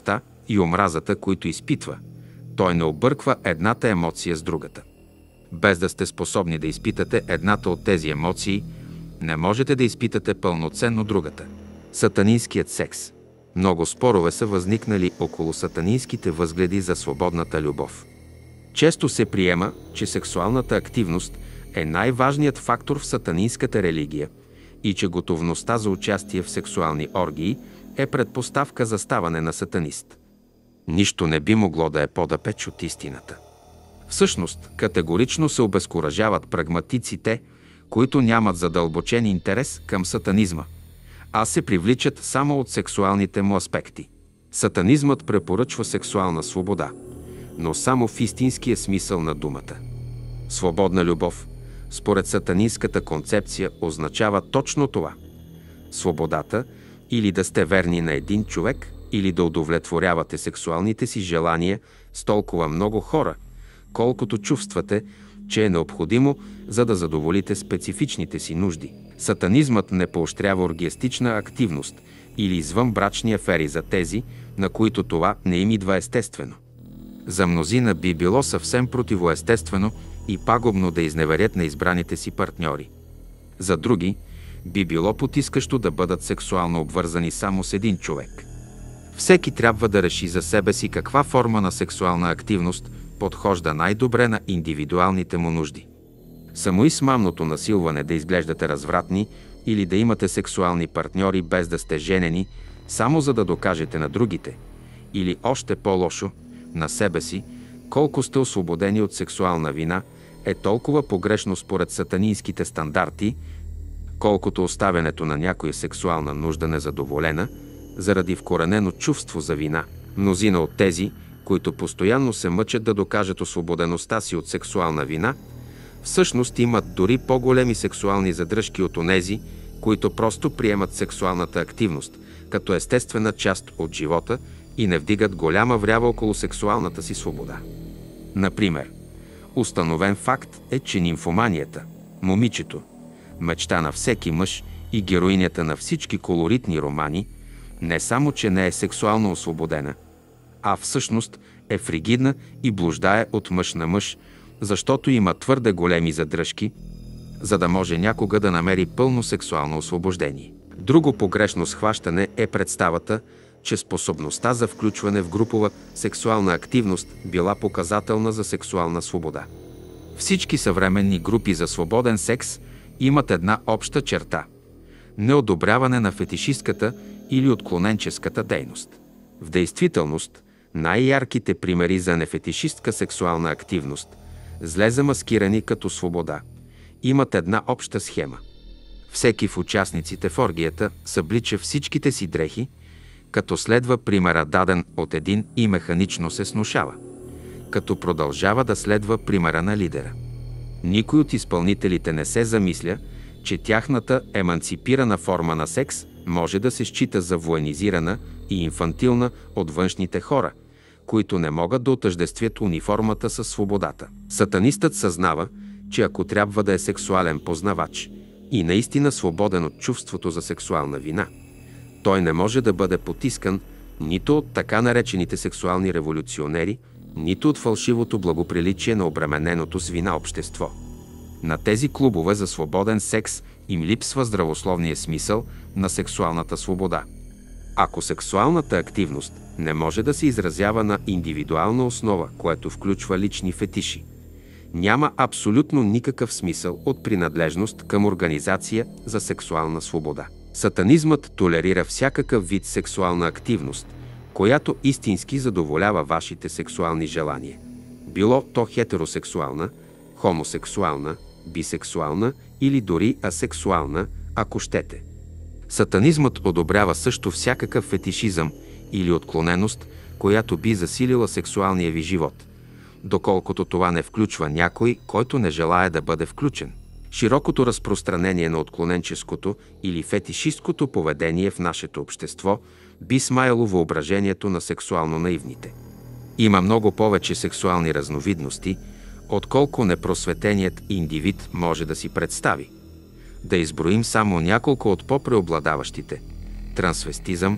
и омразата, които изпитва. Той не обърква едната емоция с другата. Без да сте способни да изпитате едната от тези емоции, не можете да изпитате пълноценно другата. Сатанинският секс. Много спорове са възникнали около сатанинските възгледи за свободната любов. Често се приема, че сексуалната активност е най-важният фактор в сатанинската религия и че готовността за участие в сексуални оргии е предпоставка за ставане на сатанист. Нищо не би могло да е по-далеч от истината. Всъщност, категорично се обезкуражават прагматиците, които нямат задълбочен интерес към сатанизма, а се привличат само от сексуалните му аспекти. Сатанизмът препоръчва сексуална свобода, но само в истинския смисъл на думата. Свободна любов, според сатанинската концепция, означава точно това. Свободата или да сте верни на един човек, или да удовлетворявате сексуалните си желания с толкова много хора, колкото чувствате, че е необходимо, за да задоволите специфичните си нужди. Сатанизмът не поощрява оргиастична активност или извънбрачни афери за тези, на които това не им идва естествено. За мнозина би било съвсем противоестествено и пагубно да изневерят на избраните си партньори. За други би било потискащо да бъдат сексуално обвързани само с един човек. Всеки трябва да реши за себе си каква форма на сексуална активност подхожда най-добре на индивидуалните му нужди. Самоизмамното насилване да изглеждате развратни или да имате сексуални партньори без да сте женени, само за да докажете на другите, или още по-лошо, на себе си, колко сте освободени от сексуална вина, е толкова погрешно според сатанинските стандарти, колкото оставянето на някоя сексуална нужда незадоволена, заради вкоренено чувство за вина. Мнозина от тези, които постоянно се мъчат да докажат освободеността си от сексуална вина, всъщност имат дори по-големи сексуални задръжки от онези, които просто приемат сексуалната активност като естествена част от живота и не вдигат голяма врява около сексуалната си свобода. Например, установен факт е, че нимфоманията, момичето, мечта на всеки мъж и героинята на всички колоритни романи, не само, че не е сексуално освободена, а всъщност е фригидна и блуждае от мъж на мъж, защото има твърде големи задръжки, за да може някога да намери пълно сексуално освобождение. Друго погрешно схващане е представата, че способността за включване в групова сексуална активност била показателна за сексуална свобода. Всички съвременни групи за свободен секс имат една обща черта – неодобряване на фетишистката или отклоненческата дейност. В действителност, най-ярките примери за нефетишистка сексуална активност, зле замаскирани като свобода, имат една обща схема. Всеки в участниците в оргията съблича всичките си дрехи, като следва примера даден от един и механично се снушава, като продължава да следва примера на лидера. Никой от изпълнителите не се замисля, че тяхната еманципирана форма на секс може да се счита за военизирана и инфантилна от външните хора, които не могат да отъждествят униформата със свободата. Сатанистът съзнава, че ако трябва да е сексуален познавач и наистина свободен от чувството за сексуална вина, той не може да бъде потискан нито от така наречените сексуални революционери, нито от фалшивото благоприличие на обремененото с вина общество. На тези клубове за свободен секс им липсва здравословния смисъл на сексуалната свобода. Ако сексуалната активност не може да се изразява на индивидуална основа, което включва лични фетиши, няма абсолютно никакъв смисъл от принадлежност към организация за сексуална свобода. Сатанизмът толерира всякакъв вид сексуална активност, която истински задоволява вашите сексуални желания. Било то хетеросексуална, хомосексуална, бисексуална или дори асексуална, ако щете. Сатанизмът одобрява също всякакъв фетишизъм или отклоненост, която би засилила сексуалния ви живот, доколкото това не включва някой, който не желае да бъде включен. Широкото разпространение на отклоненческото или фетишисткото поведение в нашето общество би смаяло въображението на сексуално наивните. Има много повече сексуални разновидности, отколко непросветеният индивид може да си представи. Да изброим само няколко от по-преобладаващите – трансвестизъм,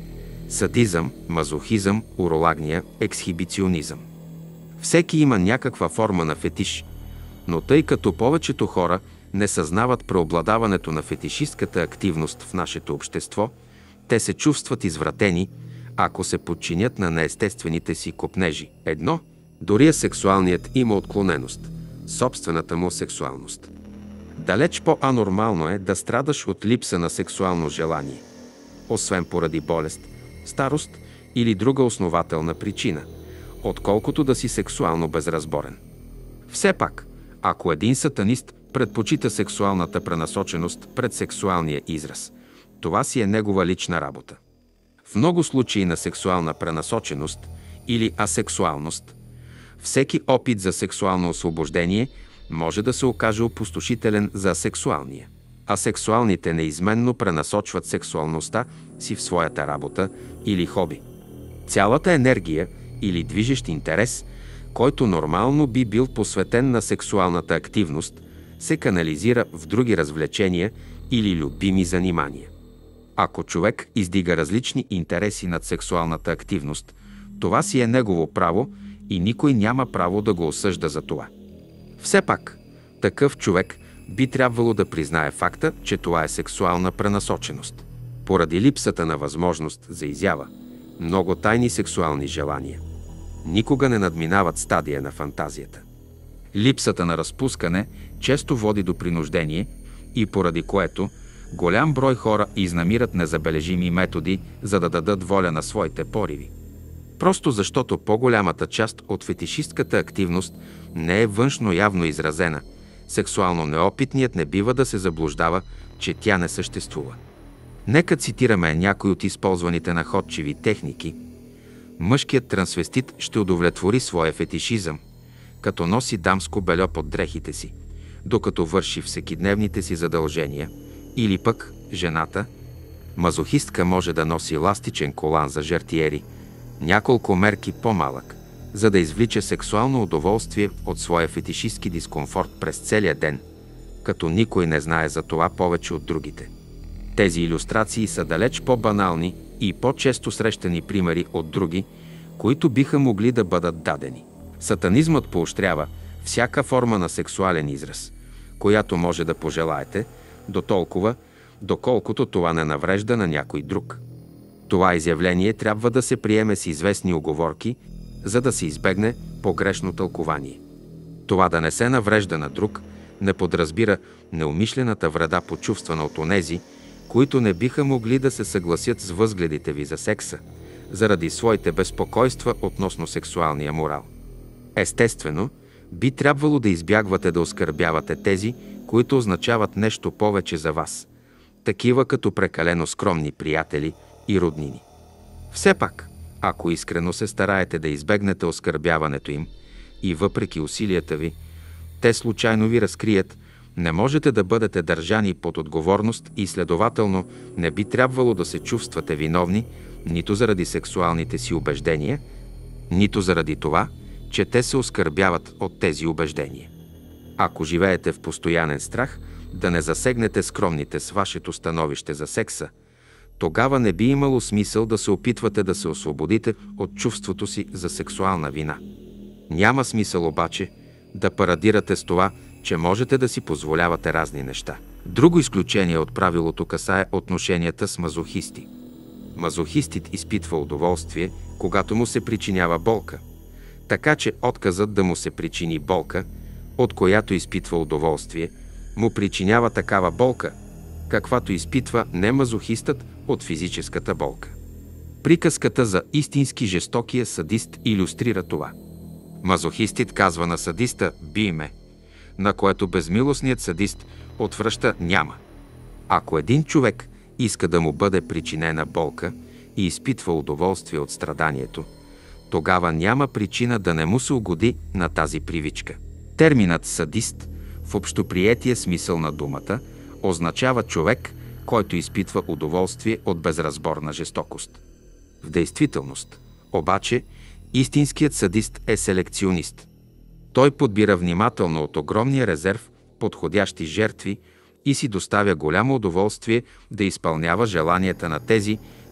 Садизъм, мазохизъм, уролагния, ексхибиционизъм. Всеки има някаква форма на фетиш, но тъй като повечето хора не съзнават преобладаването на фетишистката активност в нашето общество, те се чувстват извратени, ако се подчинят на неестествените си копнежи. Едно, дори сексуалният има отклоненост, собствената му сексуалност. Далеч по-анормално е да страдаш от липса на сексуално желание, освен поради болест, старост или друга основателна причина, отколкото да си сексуално безразборен. Все пак, ако един сатанист предпочита сексуалната пренасоченост пред сексуалния израз, това си е негова лична работа. В много случаи на сексуална пренасоченост или асексуалност, всеки опит за сексуално освобождение може да се окаже опустошителен за асексуалния. Асексуалните неизменно пренасочват сексуалността си в своята работа или хоби. Цялата енергия или движещ интерес, който нормално би бил посветен на сексуалната активност, се канализира в други развлечения или любими занимания. Ако човек издига различни интереси над сексуалната активност, това си е негово право и никой няма право да го осъжда за това. Все пак, такъв човек би трябвало да признае факта, че това е сексуална пренасоченост. Поради липсата на възможност за изява, много тайни сексуални желания никога не надминават стадия на фантазията. Липсата на разпускане често води до принуждение и поради което голям брой хора изнамират незабележими методи, за да дадат воля на своите пориви. Просто защото по-голямата част от фетишистката активност не е външно явно изразена, сексуално неопитният не бива да се заблуждава, че тя не съществува. Нека цитираме някои от използваните находчиви техники. Мъжкият трансвестит ще удовлетвори своя фетишизъм, като носи дамско бельо под дрехите си, докато върши всекидневните си задължения, или пък жената, мазохистка, може да носи ластичен колан за жертиери, няколко мерки по-малък, за да извлича сексуално удоволствие от своя фетишистки дискомфорт през целия ден, като никой не знае за това повече от другите. Тези илюстрации са далеч по-банални и по-често срещани примери от други, които биха могли да бъдат дадени. Сатанизмът поощрява всяка форма на сексуален израз, която може да пожелаете, дотолкова, доколкото това не наврежда на някой друг. Това изявление трябва да се приеме с известни уговорки, за да се избегне погрешно тълкование. Това да не се наврежда на друг не подразбира неумишлената вреда, почувствана от онези, които не биха могли да се съгласят с възгледите ви за секса, заради своите безпокойства относно сексуалния морал. Естествено, би трябвало да избягвате да оскърбявате тези, които означават нещо повече за вас, такива като прекалено скромни приятели и роднини. Все пак, ако искрено се стараете да избегнете оскърбяването им и въпреки усилията ви, те случайно ви разкрият, не можете да бъдете държани под отговорност и следователно не би трябвало да се чувствате виновни нито заради сексуалните си убеждения, нито заради това, че те се оскърбяват от тези убеждения. Ако живеете в постоянен страх да не засегнете скромните с вашето становище за секса, тогава не би имало смисъл да се опитвате да се освободите от чувството си за сексуална вина. Няма смисъл обаче да парадирате с това, че можете да си позволявате разни неща. Друго изключение от правилото касае отношенията с мазохисти. Мазохистит изпитва удоволствие, когато му се причинява болка, така че отказът да му се причини болка, от която изпитва удоволствие, му причинява такава болка, каквато изпитва не мазохистът от физическата болка. Приказката за истински жестокия садист илюстрира това. Мазохистит казва на садиста «бий ме», на което безмилостният садист отвръща «няма». Ако един човек иска да му бъде причинена болка и изпитва удоволствие от страданието, тогава няма причина да не му се угоди на тази привичка. Терминът садист в общоприетия смисъл на думата означава човек, който изпитва удоволствие от безразборна жестокост. В действителност, обаче, истинският садист е селекционист. Той подбира внимателно от огромния резерв подходящи жертви и си доставя голямо удоволствие да изпълнява желанията на тези,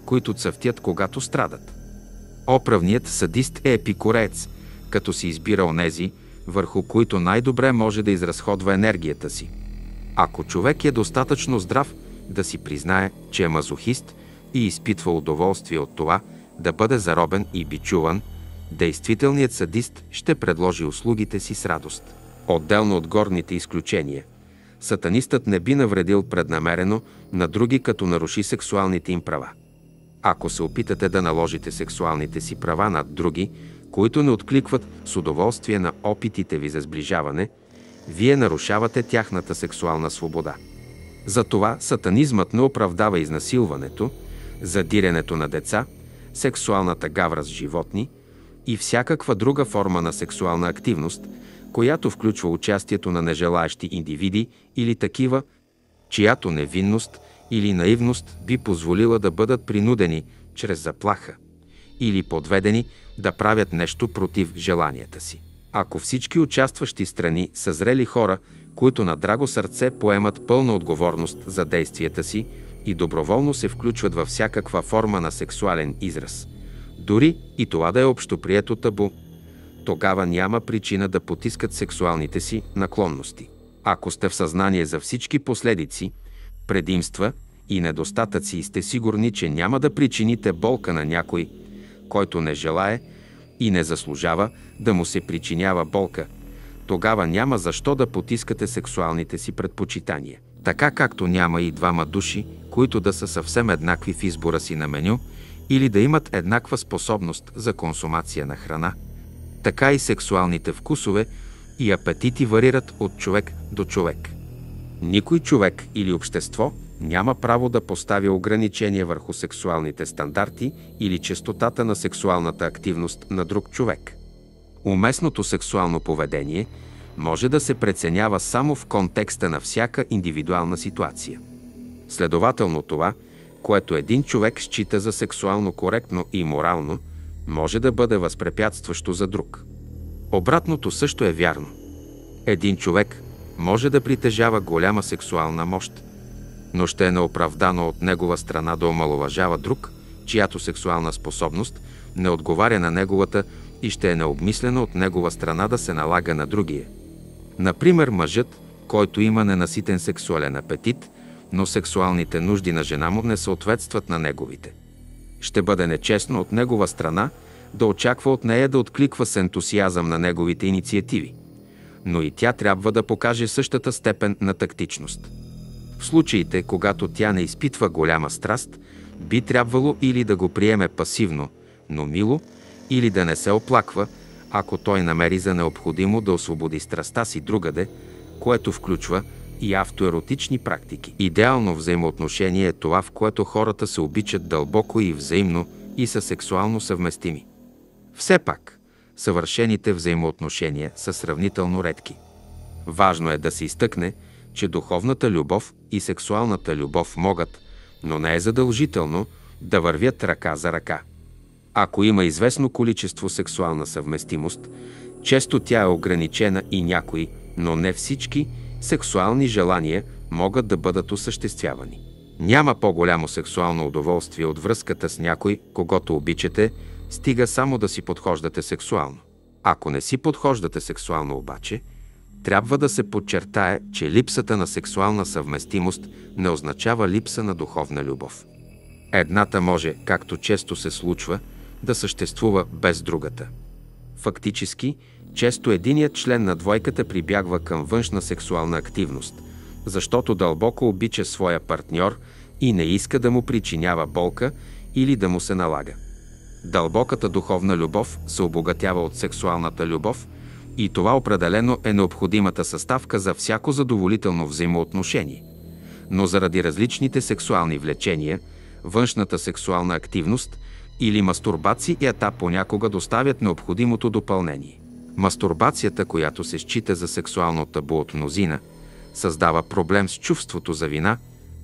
които цъфтят, когато страдат. Оправният садист е епикуреец, като си избира онези, върху които най-добре може да изразходва енергията си. Ако човек е достатъчно здрав да си признае, че е мазохист и изпитва удоволствие от това да бъде заробен и бичуван, действителният садист ще предложи услугите си с радост. Отделно от горните изключения, сатанистът не би навредил преднамерено на други, като наруши сексуалните им права. Ако се опитате да наложите сексуалните си права над други, които не откликват с удоволствие на опитите ви за сближаване, вие нарушавате тяхната сексуална свобода. Затова сатанизмът не оправдава изнасилването, задирането на деца, сексуалната гавра с животни и всякаква друга форма на сексуална активност, която включва участието на нежелаещи индивиди или такива, чиято невинност или наивност би позволила да бъдат принудени чрез заплаха или подведени да правят нещо против желанията си. Ако всички участващи страни са зрели хора, които на драго сърце поемат пълна отговорност за действията си и доброволно се включват във всякаква форма на сексуален израз, дори и това да е общоприето табу, тогава няма причина да потискат сексуалните си наклонности. Ако сте в съзнание за всички последици, предимства и недостатъци и сте сигурни, че няма да причините болка на някой, който не желае и не заслужава да му се причинява болка, тогава няма защо да потискате сексуалните си предпочитания. Така както няма и двама души, които да са съвсем еднакви в избора си на меню или да имат еднаква способност за консумация на храна, така и сексуалните вкусове и апетити варират от човек до човек. Никой човек или общество няма право да поставя ограничения върху сексуалните стандарти или честотата на сексуалната активност на друг човек. Уместното сексуално поведение може да се преценява само в контекста на всяка индивидуална ситуация. Следователно това, което един човек счита за сексуално коректно и морално, може да бъде възпрепятстващо за друг. Обратното също е вярно. Един човек може да притежава голяма сексуална мощ, но ще е неоправдано от негова страна да омаловажава друг, чиято сексуална способност не отговаря на неговата и ще е необмислено от негова страна да се налага на другия. Например, мъжът, който има ненаситен сексуален апетит, но сексуалните нужди на жена му не съответстват на неговите. Ще бъде нечестно от негова страна да очаква от нея да откликва с ентусиазъм на неговите инициативи, но и тя трябва да покаже същата степен на тактичност. В случаите, когато тя не изпитва голяма страст, би трябвало или да го приеме пасивно, но мило, или да не се оплаква, ако той намери за необходимо да освободи страстта си другаде, което включва и автоеротични практики. Идеално взаимоотношение е това, в което хората се обичат дълбоко и взаимно и са сексуално съвместими. Все пак, съвършените взаимоотношения са сравнително редки. Важно е да се изтъкне, че духовната любов и сексуалната любов могат, но не е задължително, да вървят ръка за ръка. Ако има известно количество сексуална съвместимост, често тя е ограничена и някои, но не всички, сексуални желания могат да бъдат осъществявани. Няма по-голямо сексуално удоволствие от връзката с някой, когото обичате, стига само да си подхождате сексуално. Ако не си подхождате сексуално обаче, трябва да се подчертае, че липсата на сексуална съвместимост не означава липса на духовна любов. Едната може, както често се случва, да съществува без другата. Фактически, често единият член на двойката прибягва към външна сексуална активност, защото дълбоко обича своя партньор и не иска да му причинява болка или да му се налага. Дълбоката духовна любов се обогатява от сексуалната любов и това определено е необходимата съставка за всяко задоволително взаимоотношение. Но заради различните сексуални влечения, външната сексуална активност или мастурбацията понякога доставят необходимото допълнение. Мастурбацията, която се счита за сексуално табу от мнозина, създава проблем с чувството за вина,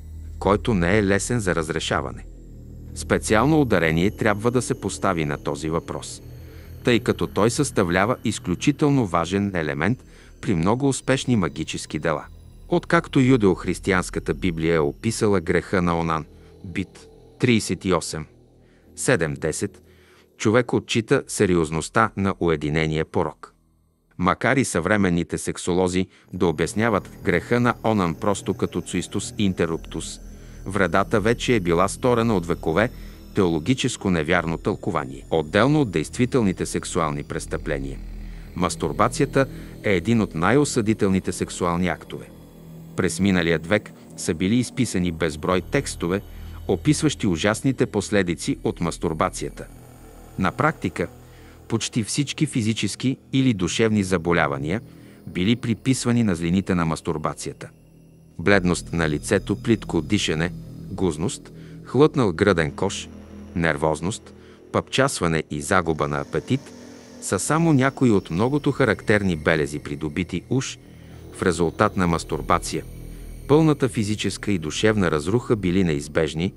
който не е лесен за разрешаване. Специално ударение трябва да се постави на този въпрос, тъй като той съставлява изключително важен елемент при много успешни магически дела. Откакто юдео-християнската Библия е описала греха на Онан, бит, тридесет и осем. седем десет. Човек отчита сериозността на уединения порок. Макар и съвременните сексолози да обясняват греха на онан просто като цуистус интерруптус, вредата вече е била сторена от векове теологическо невярно тълкование. Отделно от действителните сексуални престъпления, мастурбацията е един от най-осъдителните сексуални актове. През миналият век са били изписани безброй текстове, описващи ужасните последици от мастурбацията. На практика, почти всички физически или душевни заболявания били приписвани на злините на мастурбацията. Бледност на лицето, плитко дишане, гузност, хлътнал гръден кош, нервозност, пъпчасване и загуба на апетит са само някои от многото характерни белези, придобити уж в резултат на мастурбация. Пълната физическа и душевна разруха били неизбежни,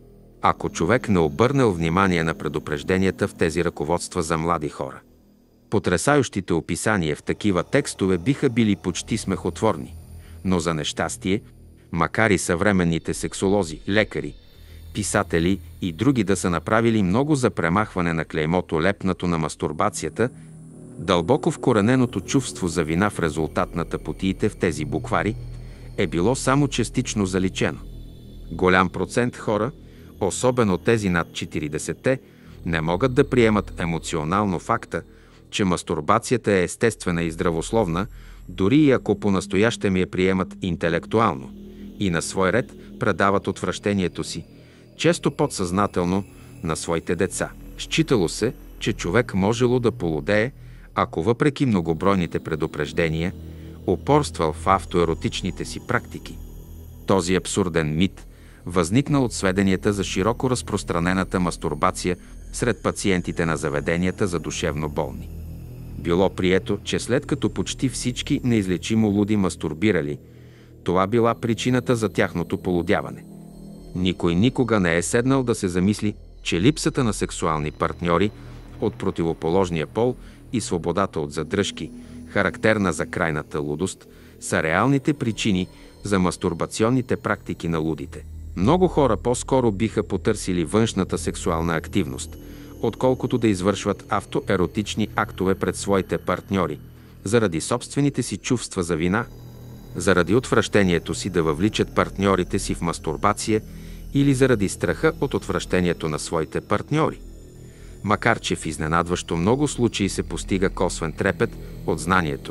ако човек не обърнал внимание на предупрежденията в тези ръководства за млади хора. Потресающите описания в такива текстове биха били почти смехотворни, но за нещастие, макар и съвременните сексолози, лекари, писатели и други да са направили много за премахване на клеймото лепнато на мастурбацията, дълбоко вкорененото чувство за вина в резултат на тъпотиите в тези буквари е било само частично заличено. Голям процент хора, особено тези над четиридесетте, не могат да приемат емоционално факта, че мастурбацията е естествена и здравословна, дори и ако по-настоящем я приемат интелектуално, и на свой ред предават отвращението си, често подсъзнателно, на своите деца. Считало се, че човек можело да полудее, ако въпреки многобройните предупреждения, упорствал в автоеротичните си практики. Този абсурден мит възникнал от сведенията за широко разпространената мастурбация сред пациентите на заведенията за душевно болни. Било прието, че след като почти всички неизлечимо луди мастурбирали, това била причината за тяхното полудяване. Никой никога не е седнал да се замисли, че липсата на сексуални партньори от противоположния пол и свободата от задръжки, характерна за крайната лудост, са реалните причини за мастурбационните практики на лудите. Много хора по-скоро биха потърсили външната сексуална активност, отколкото да извършват автоеротични актове пред своите партньори, заради собствените си чувства за вина, заради отвращението си да въвличат партньорите си в мастурбация или заради страха от отвращението на своите партньори. Макар че в изненадващо много случаи се постига косвен трепет от знанието,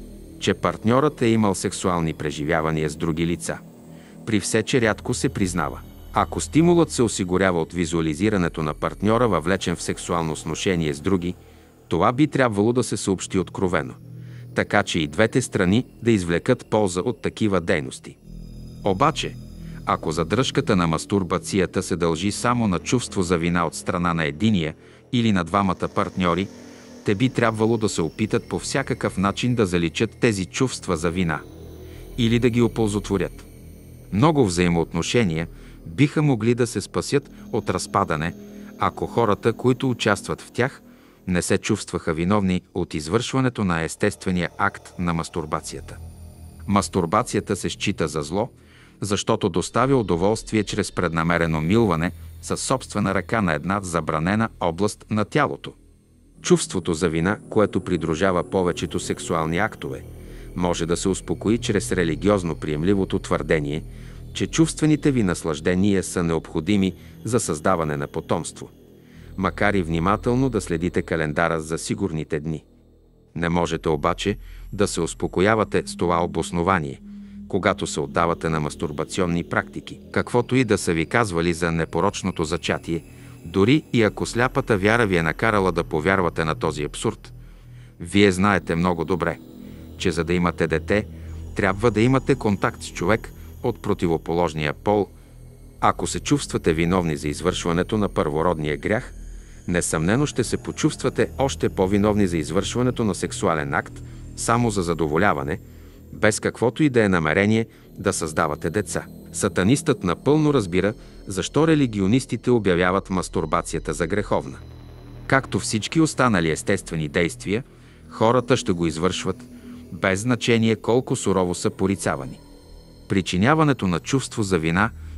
че партньорът е имал сексуални преживявания с други лица. При все, че рядко се признава. Ако стимулът се осигурява от визуализирането на партньора, въвлечен в сексуално сношение с други, това би трябвало да се съобщи откровено, така че и двете страни да извлекат полза от такива дейности. Обаче, ако задръжката на мастурбацията се дължи само на чувство за вина от страна на единия или на двамата партньори, те би трябвало да се опитат по всякакъв начин да заличат тези чувства за вина или да ги оползотворят. Много взаимоотношения биха могли да се спасят от разпадане, ако хората, които участват в тях, не се чувстваха виновни от извършването на естествения акт на мастурбацията. Мастурбацията се счита за зло, защото доставя удоволствие чрез преднамерено милване със собствена ръка на една забранена област на тялото. Чувството за вина, което придружава повечето сексуални актове, може да се успокои чрез религиозно приемливото твърдение, че чувствените ви наслаждения са необходими за създаване на потомство, макар и внимателно да следите календара за сигурните дни. Не можете обаче да се успокоявате с това обоснование, когато се отдавате на мастурбационни практики, каквото и да са ви казвали за непорочното зачатие, дори и ако сляпата вяра ви е накарала да повярвате на този абсурд. Вие знаете много добре, че за да имате дете, трябва да имате контакт с човек от противоположния пол. Ако се чувствате виновни за извършването на първородния грях, несъмнено ще се почувствате още по-виновни за извършването на сексуален акт само за задоволяване, без каквото и да е намерение да създавате деца. Сатанистът напълно разбира защо религионистите обявяват мастурбацията за греховна. Както всички останали естествени действия, хората ще го извършват, без значение колко сурово са порицавани. Причиняването на чувство за вина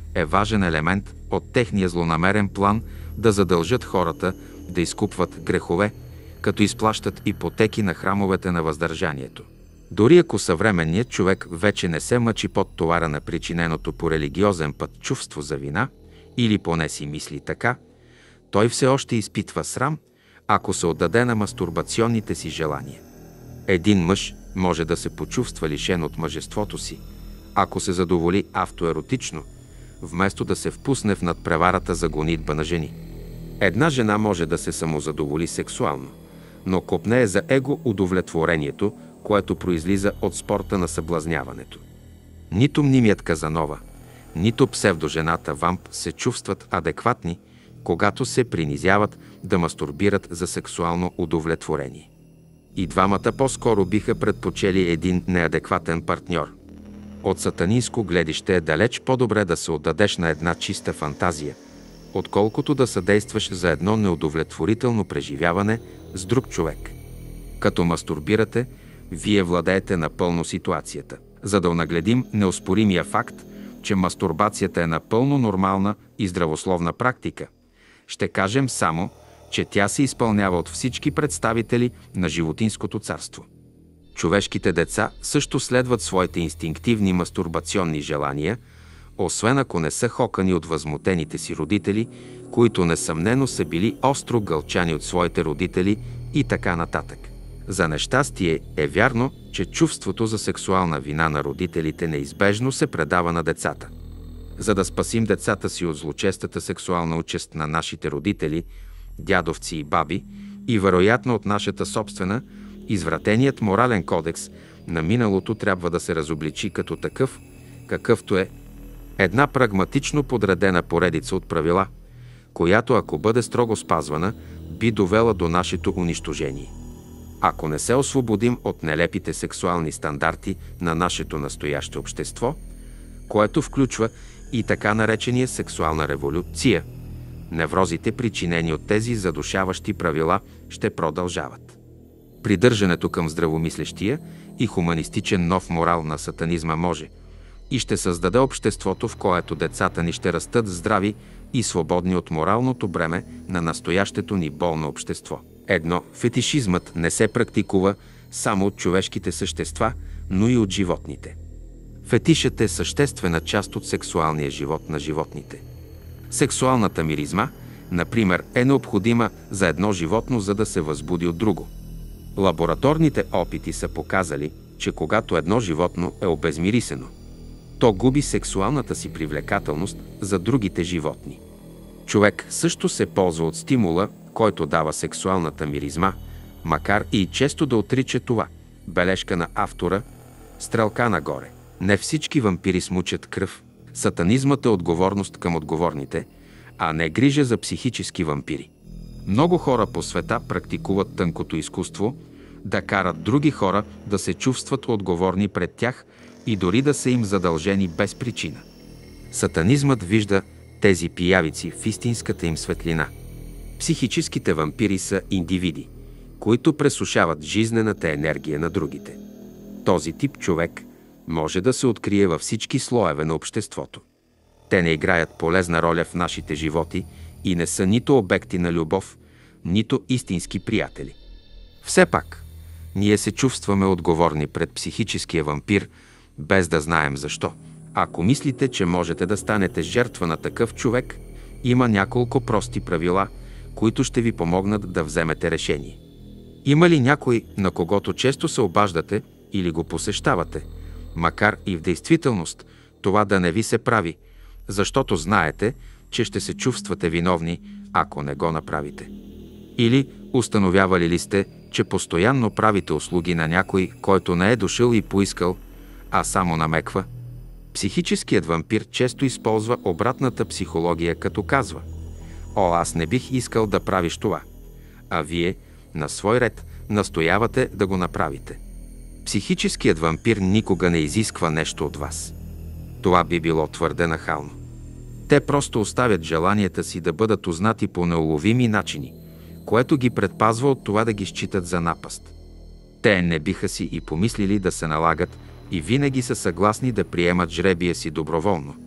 е важен елемент от техния злонамерен план да задължат хората да изкупват грехове, като изплащат ипотеки на храмовете на въздържанието. Дори ако съвременният човек вече не се мъчи под товара на причиненото по религиозен път чувство за вина, или поне си мисли така, той все още изпитва срам, ако се отдаде на мастурбационните си желания. Един мъж може да се почувства лишен от мъжеството си, ако се задоволи автоеротично, вместо да се впусне в надпреварата за гонитба на жени. Една жена може да се самозадоволи сексуално, но копнее за его удовлетворението, което произлиза от спорта на съблазняването. Нито мнимият Казанова, нито псевдожената Вамп се чувстват адекватни, когато се принизяват да мастурбират за сексуално удовлетворение. И двамата по-скоро биха предпочели един неадекватен партньор. От сатанинско гледище е далеч по-добре да се отдадеш на една чиста фантазия, отколкото да съдействаш за едно неудовлетворително преживяване с друг човек. Като мастурбирате, вие владеете напълно ситуацията. За да онагледим неоспоримия факт, че мастурбацията е напълно нормална и здравословна практика, ще кажем само, че тя се изпълнява от всички представители на животинското царство. Човешките деца също следват своите инстинктивни мастурбационни желания, освен ако не са хокани от възмутените си родители, които несъмнено са били остро гълчани от своите родители и така нататък. За нещастие е вярно, че чувството за сексуална вина на родителите неизбежно се предава на децата. За да спасим децата си от злочестата сексуална участ на нашите родители, дядовци и баби и вероятно от нашата собствена, извратеният морален кодекс на миналото трябва да се разобличи като такъв, какъвто е една прагматично подредена поредица от правила, която, ако бъде строго спазвана, би довела до нашето унищожение. Ако не се освободим от нелепите сексуални стандарти на нашето настояще общество, което включва и така наречения сексуална революция, неврозите, причинени от тези задушаващи правила, ще продължават. Придържането към здравомислещия и хуманистичен нов морал на сатанизма може и ще създаде обществото, в което децата ни ще растат здрави и свободни от моралното бреме на настоящето ни болно общество. Едно, фетишизмът не се практикува само от човешките същества, но и от животните. Фетишът е съществена част от сексуалния живот на животните. Сексуалната миризма, например, е необходима за едно животно, за да се възбуди от друго. Лабораторните опити са показали, че когато едно животно е обезмирисено, то губи сексуалната си привлекателност за другите животни. Човек също се ползва от стимула, който дава сексуалната миризма, макар и често да отрича това. Бележка на автора, стрелка нагоре. Не всички вампири смучат кръв. Сатанизмът е отговорност към отговорните, а не грижа за психически вампири. Много хора по света практикуват тънкото изкуство да карат други хора да се чувстват отговорни пред тях и дори да са им задължени без причина. Сатанизмът вижда тези пиявици в истинската им светлина. Психическите вампири са индивиди, които пресушават жизнената енергия на другите. Този тип човек може да се открие във всички слоеве на обществото. Те не играят полезна роля в нашите животи и не са нито обекти на любов, нито истински приятели. Все пак, ние се чувстваме отговорни пред психическия вампир, без да знаем защо. Ако мислите, че можете да станете жертва на такъв човек, има няколко прости правила, които ще ви помогнат да вземете решение. Има ли някой, на когото често се обаждате или го посещавате, макар и в действителност това да не ви се прави, защото знаете, че ще се чувствате виновни, ако не го направите? Или установявали ли сте, че постоянно правите услуги на някой, който не е дошъл и поискал, а само намеква? Психическият вампир често използва обратната психология, като казва: «О, аз не бих искал да правиш това», а вие на свой ред настоявате да го направите. Психическият вампир никога не изисква нещо от вас. Това би било твърде нахално. Те просто оставят желанията си да бъдат узнати по неуловими начини, което ги предпазва от това да ги считат за напаст. Те не биха си и помислили да се налагат и винаги са съгласни да приемат жребия си доброволно,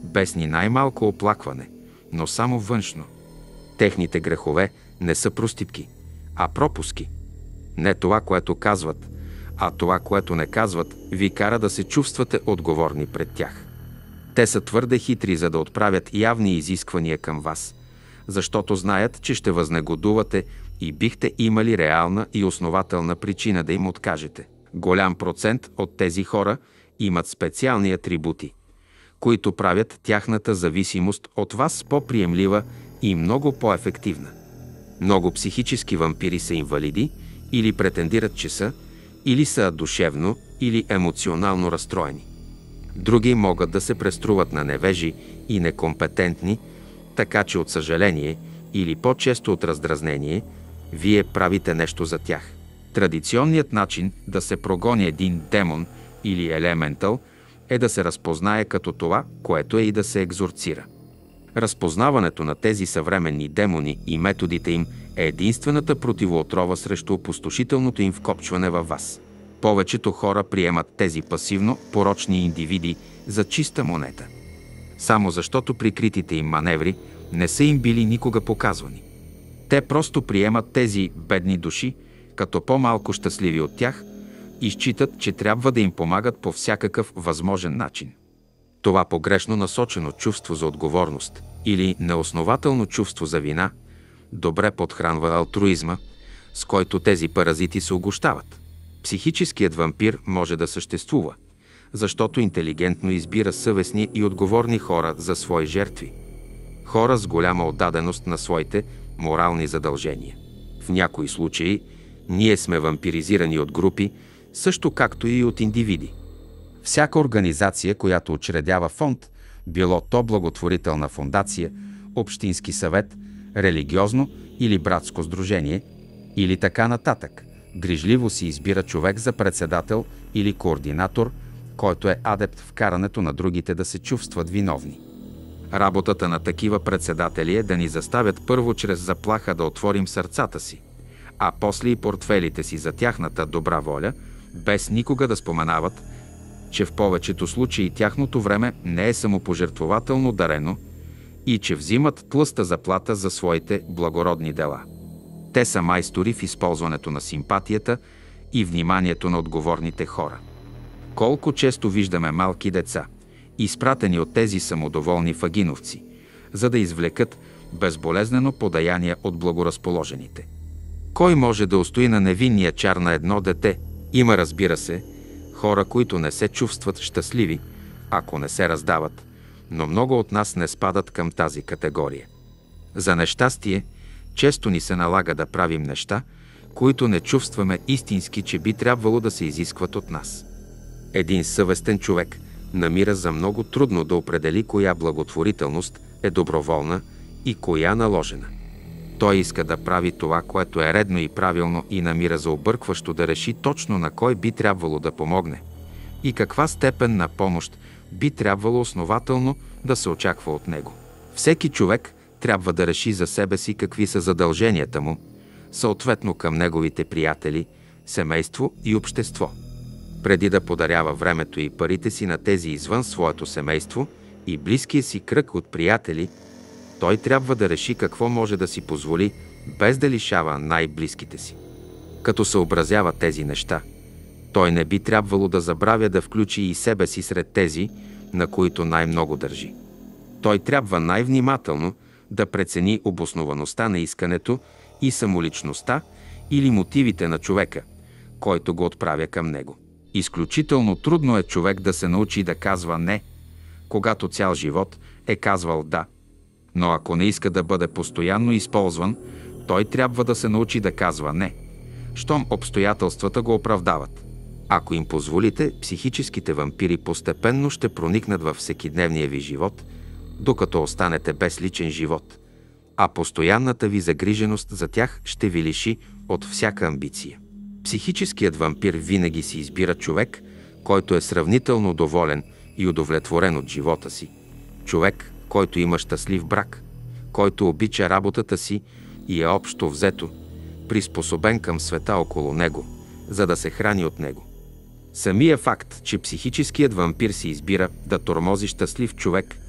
без ни най-малко оплакване, но само външно. Техните грехове не са проститки, а пропуски. Не това, което казват, а това, което не казват, ви кара да се чувствате отговорни пред тях. Те са твърде хитри, за да отправят явни изисквания към вас, защото знаят, че ще възнегодувате и бихте имали реална и основателна причина да им откажете. Голям процент от тези хора имат специални атрибути, които правят тяхната зависимост от вас по-приемлива и много по-ефективна. Много психически вампири са инвалиди или претендират, че са, или са душевно или емоционално разстроени. Други могат да се преструват на невежи и некомпетентни, така че от съжаление или по-често от раздразнение, вие правите нещо за тях. Традиционният начин да се прогони един демон или елементал е да се разпознае като това, което е, и да се екзорцира. Разпознаването на тези съвременни демони и методите им е единствената противоотрова срещу опустошителното им вкопчване във вас. Повечето хора приемат тези пасивно порочни индивиди за чиста монета, само защото прикритите им маневри не са им били никога показвани. Те просто приемат тези бедни души като по-малко щастливи от тях и считат, че трябва да им помагат по всякакъв възможен начин. Това погрешно насочено чувство за отговорност или неоснователно чувство за вина добре подхранва алтруизма, с който тези паразити се огощават. Психическият вампир може да съществува, защото интелигентно избира съвестни и отговорни хора за свои жертви. Хора с голяма отдаденост на своите морални задължения. В някои случаи ние сме вампиризирани от групи, също както и от индивиди. Всяка организация, която учредява фонд, било то благотворителна фондация, общински съвет, религиозно или братско сдружение, или така нататък, грижливо си избира човек за председател или координатор, който е адепт в карането на другите да се чувстват виновни. Работата на такива председатели е да ни заставят първо чрез заплаха да отворим сърцата си, а после и портфелите си за тяхната добра воля, без никога да споменават, че в повечето случаи тяхното време не е самопожертвователно дарено и че взимат тлъста заплата за своите благородни дела. Те са майстори в използването на симпатията и вниманието на отговорните хора. Колко често виждаме малки деца, изпратени от тези самодоволни фагиновци, за да извлекат безболезнено подаяние от благоразположените. Кой може да устои на невинния чар на едно дете? Има, разбира се, хора, които не се чувстват щастливи, ако не се раздават, но много от нас не спадат към тази категория. За нещастие, често ни се налага да правим неща, които не чувстваме истински, че би трябвало да се изискват от нас. Един съвестен човек намира за много трудно да определи коя благотворителност е доброволна и коя наложена. Той иска да прави това, което е редно и правилно, и намира за объркващо да реши точно на кой би трябвало да помогне и каква степен на помощ би трябвало основателно да се очаква от него. Всеки човек трябва да реши за себе си какви са задълженията му, съответно към неговите приятели, семейство и общество. Преди да подарява времето и парите си на тези извън своето семейство и близкия си кръг от приятели, той трябва да реши какво може да си позволи, без да лишава най-близките си. Като съобразява тези неща, той не би трябвало да забравя да включи и себе си сред тези, на които най-много държи. Той трябва най-внимателно да прецени обосноваността на искането и самоличността или мотивите на човека, който го отправя към него. Изключително трудно е човек да се научи да казва «не», когато цял живот е казвал «да». Но ако не иска да бъде постоянно използван, той трябва да се научи да казва «не», щом обстоятелствата го оправдават. Ако им позволите, психическите вампири постепенно ще проникнат във всекидневния ви живот, докато останете без личен живот, а постоянната ви загриженост за тях ще ви лиши от всяка амбиция. Психическият вампир винаги си избира човек, който е сравнително доволен и удовлетворен от живота си. Човек, който има щастлив брак, който обича работата си и е общо взето приспособен към света около него, за да се храни от него. Самия факт, че психическият вампир си избира да тормози щастлив човек,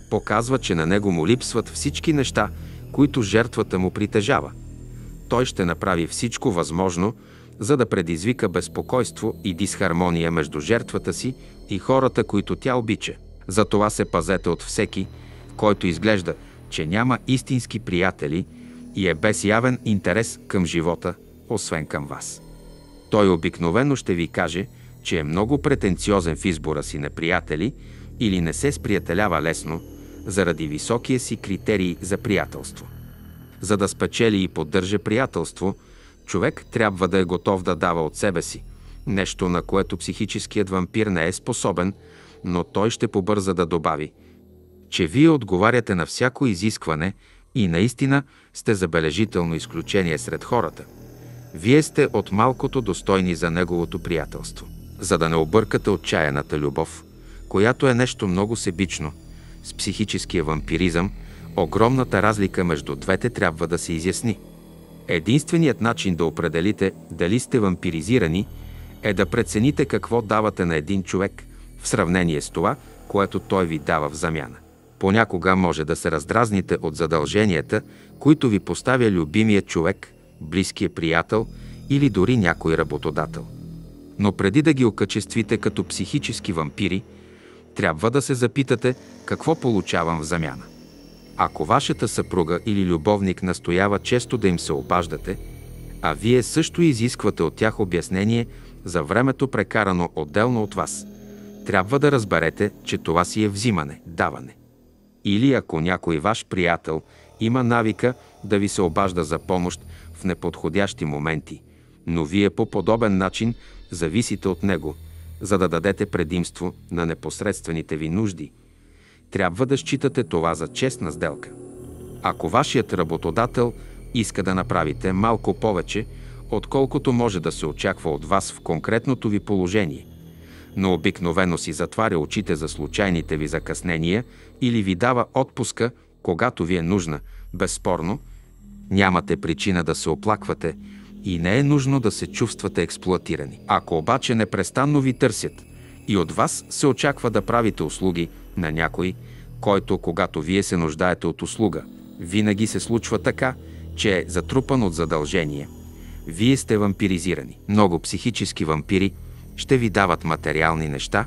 показва, че на него му липсват всички неща, които жертвата му притежава. Той ще направи всичко възможно, за да предизвика безпокойство и дисхармония между жертвата си и хората, които тя обича. Затова се пазете от всеки, който изглежда, че няма истински приятели и е без явен интерес към живота, освен към вас. Той обикновено ще ви каже, че е много претенциозен в избора си на приятели или не се сприятелява лесно заради високия си критерий за приятелство. За да спечели и поддържа приятелство, човек трябва да е готов да дава от себе си, нещо на което психическият вампир не е способен, но той ще побърза да добави, че вие отговаряте на всяко изискване и наистина сте забележително изключение сред хората. Вие сте от малкото достойни за неговото приятелство. За да не объркате отчаяната любов, която е нещо много себично, с психическия вампиризъм, огромната разлика между двете трябва да се изясни. Единственият начин да определите дали сте вампиризирани е да прецените какво давате на един човек в сравнение с това, което той ви дава в замяна. Понякога може да се раздразните от задълженията, които ви поставя любимия човек, близкия приятел или дори някой работодател. Но преди да ги окачествите като психически вампири, трябва да се запитате какво получавам в замяна. Ако вашата съпруга или любовник настоява често да им се обаждате, а вие също изисквате от тях обяснение за времето прекарано отделно от вас, трябва да разберете, че това си е взимане, даване. Или ако някой ваш приятел има навика да ви се обажда за помощ в неподходящи моменти, но вие по подобен начин зависите от него, за да дадете предимство на непосредствените ви нужди, трябва да считате това за честна сделка. Ако вашият работодател иска да направите малко повече, отколкото може да се очаква от вас в конкретното ви положение, но обикновено си затваря очите за случайните ви закъснения или ви дава отпуска, когато ви е нужна, безспорно, нямате причина да се оплаквате и не е нужно да се чувствате експлоатирани. Ако обаче непрестанно ви търсят и от вас се очаква да правите услуги на някой, който, когато вие се нуждаете от услуга, винаги се случва така, че е затрупан от задължение, вие сте вампиризирани. Много психически вампири ще ви дават материални неща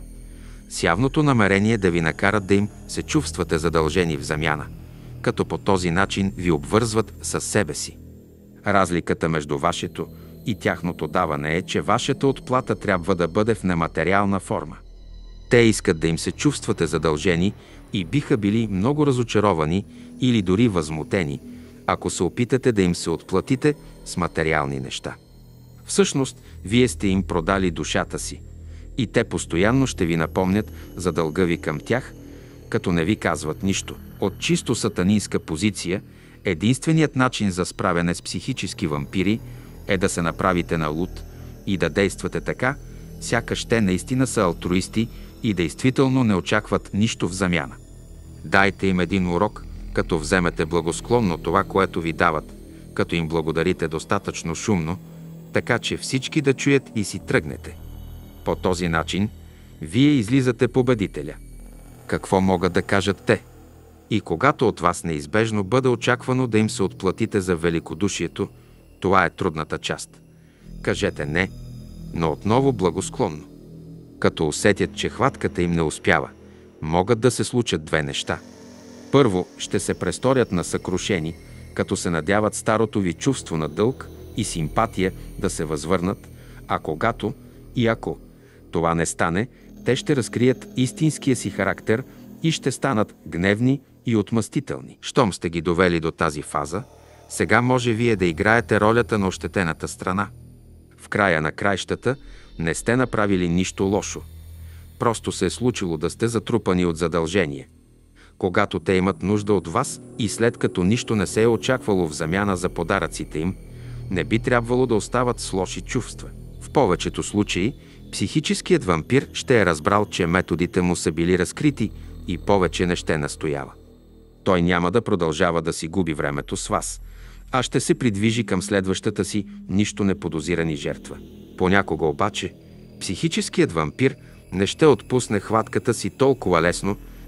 с явното намерение да ви накарат да им се чувствате задължени в замяна, като по този начин ви обвързват със себе си. Разликата между вашето и тяхното даване е, че вашата отплата трябва да бъде в нематериална форма. Те искат да им се чувствате задължени и биха били много разочаровани или дори възмутени, ако се опитате да им се отплатите с материални неща. Всъщност, вие сте им продали душата си и те постоянно ще ви напомнят за дълга ви към тях, като не ви казват нищо. От чисто сатанинска позиция, единственият начин за справяне с психически вампири е да се направите на луд и да действате така, сякаш те наистина са алтруисти и действително не очакват нищо в замяна. Дайте им един урок, като вземете благосклонно това, което ви дават, като им благодарите достатъчно шумно, така че всички да чуят и си тръгнете. По този начин вие излизате победителя. Какво могат да кажат те? И когато от вас неизбежно бъде очаквано да им се отплатите за великодушието, това е трудната част. Кажете не, но отново благосклонно. Като усетят, че хватката им не успява, могат да се случат две неща. Първо, ще се престорят на съкрушени, като се надяват старото ви чувство на дълг и симпатия да се възвърнат, а когато и ако това не стане, те ще разкрият истинския си характер и ще станат гневни и отмъстителни. Щом сте ги довели до тази фаза, сега може вие да играете ролята на ощетената страна. В края на краищата не сте направили нищо лошо. Просто се е случило да сте затрупани от задължение. Когато те имат нужда от вас и след като нищо не се е очаквало в замяна за подаръците им, не би трябвало да остават с лоши чувства. В повечето случаи психическият вампир ще е разбрал, че методите му са били разкрити и повече не ще настоява. Той няма да продължава да си губи времето с вас, а ще се придвижи към следващата си нищо неподозирани жертва. Понякога обаче психическият вампир не ще отпусне хватката си толкова лесно,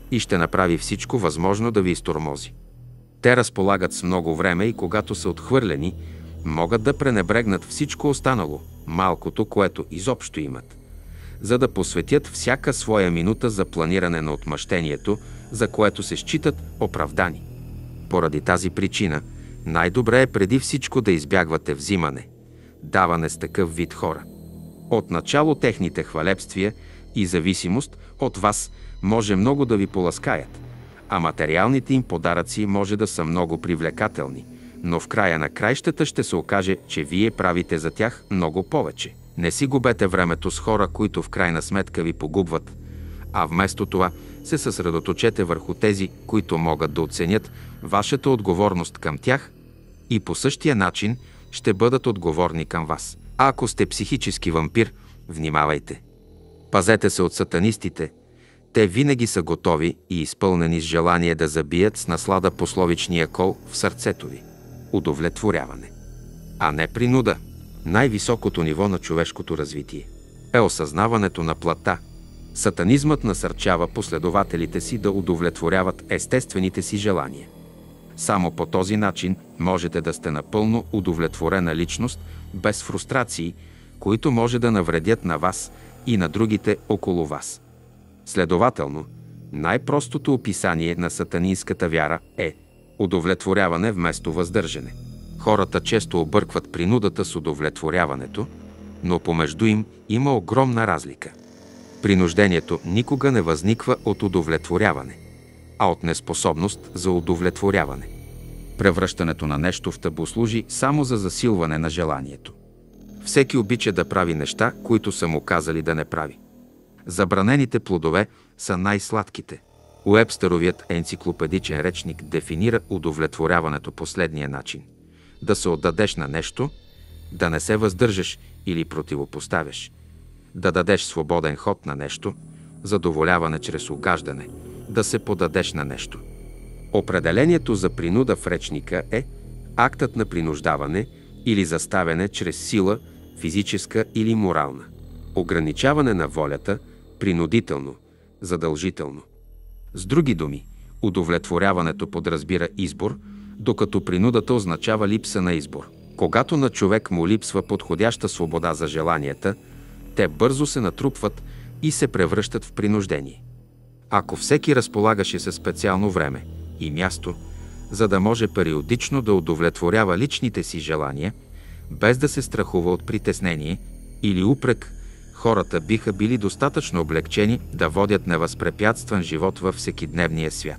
и ще направи всичко възможно да ви изтормози. Те разполагат с много време и когато са отхвърлени, могат да пренебрегнат всичко останало, малкото, което изобщо имат, за да посветят всяка своя минута за планиране на отмъщението, за което се считат оправдани. Поради тази причина, най-добре е преди всичко да избягвате взимане, даване с такъв вид хора. Отначало техните хвалебствия и зависимост от вас може много да ви поласкаят, а материалните им подаръци може да са много привлекателни, но в края на краищата ще се окаже, че вие правите за тях много повече. Не си губете времето с хора, които в крайна сметка ви погубват, а вместо това се съсредоточете върху тези, които могат да оценят вашата отговорност към тях и по същия начин ще бъдат отговорни към вас. А ако сте психически вампир, внимавайте. Пазете се от сатанистите. Те винаги са готови и изпълнени с желание да забият с наслада пословичния кол в сърцето ви. Удовлетворяване, а не принуда. Най-високото ниво на човешкото развитие е осъзнаването на плътта. Сатанизмът насърчава последователите си да удовлетворяват естествените си желания. Само по този начин можете да сте напълно удовлетворена личност, без фрустрации, които може да навредят на вас и на другите около вас. Следователно, най-простото описание на сатанинската вяра е удовлетворяване вместо въздържане. Хората често объркват принудата с удовлетворяването, но помежду им има огромна разлика. Принуждението никога не възниква от удовлетворяване, а от неспособност за удовлетворяване. Превръщането на нещо в табу служи само за засилване на желанието. Всеки обича да прави неща, които са му казали да не прави. Забранените плодове са най-сладките. Уебстеровият енциклопедичен речник дефинира удовлетворяването последния начин: да се отдадеш на нещо, да не се въздържаш или противопоставяш, да дадеш свободен ход на нещо, задоволяване чрез угаждане, да се подадеш на нещо. Определението за принуда в речника е актът на принуждаване или заставяне чрез сила, физическа или морална. Ограничаване на волята, принудително, задължително. С други думи, удовлетворяването подразбира избор, докато принудата означава липса на избор. Когато на човек му липсва подходяща свобода за желанията, те бързо се натрупват и се превръщат в принуждение. Ако всеки разполагаше със специално време и място, за да може периодично да удовлетворява личните си желания, без да се страхува от притеснение или упрек, хората биха били достатъчно облегчени да водят невъзпрепятстван живот във всекидневния свят.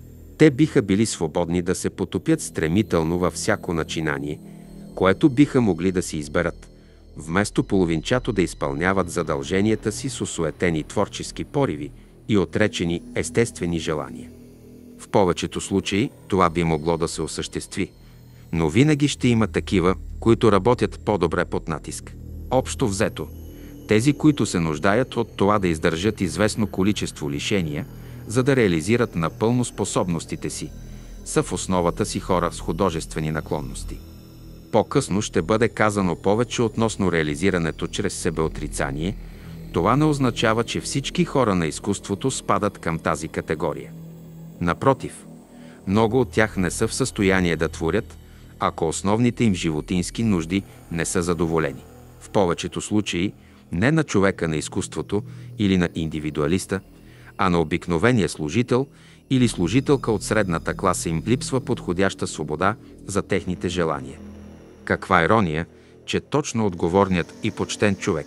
Те биха били свободни да се потопят стремително във всяко начинание, което биха могли да си изберат, вместо половинчато да изпълняват задълженията си с осуетени творчески пориви и отречени естествени желания. В повечето случаи това би могло да се осъществи, но винаги ще има такива, които работят по-добре под натиск. Общо взето, тези, които се нуждаят от това да издържат известно количество лишения, за да реализират напълно способностите си, са в основата си хора с художествени наклонности. По-късно ще бъде казано повече относно реализирането чрез себеотрицание. Това не означава, че всички хора на изкуството спадат към тази категория. Напротив, много от тях не са в състояние да творят, ако основните им животински нужди не са задоволени. В повечето случаи не на човека на изкуството или на индивидуалиста, а на обикновения служител или служителка от средната класа им липсва подходяща свобода за техните желания. Каква ирония, че точно отговорният и почтен човек,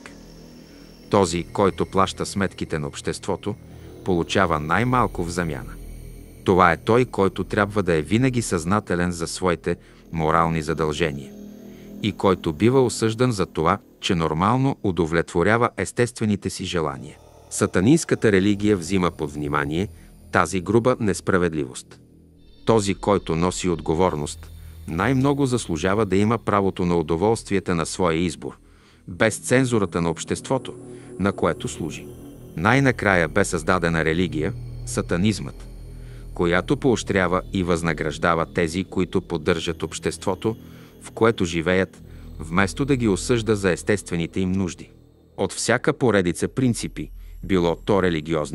този, който плаща сметките на обществото, получава най-малко в замяна. Това е той, който трябва да е винаги съзнателен за своите морални задължения и който бива осъждан за това, че нормално удовлетворява естествените си желания. Сатанинската религия взима под внимание тази груба несправедливост. Този, който носи отговорност, най-много заслужава да има правото на удоволствията на своя избор, без цензурата на обществото, на което служи. Най-накрая бе създадена религия – сатанизмът, която поощрява и възнаграждава тези, които поддържат обществото, в което живеят, вместо да ги осъжда за естествените им нужди. От всяка поредица принципи, било то религиозни,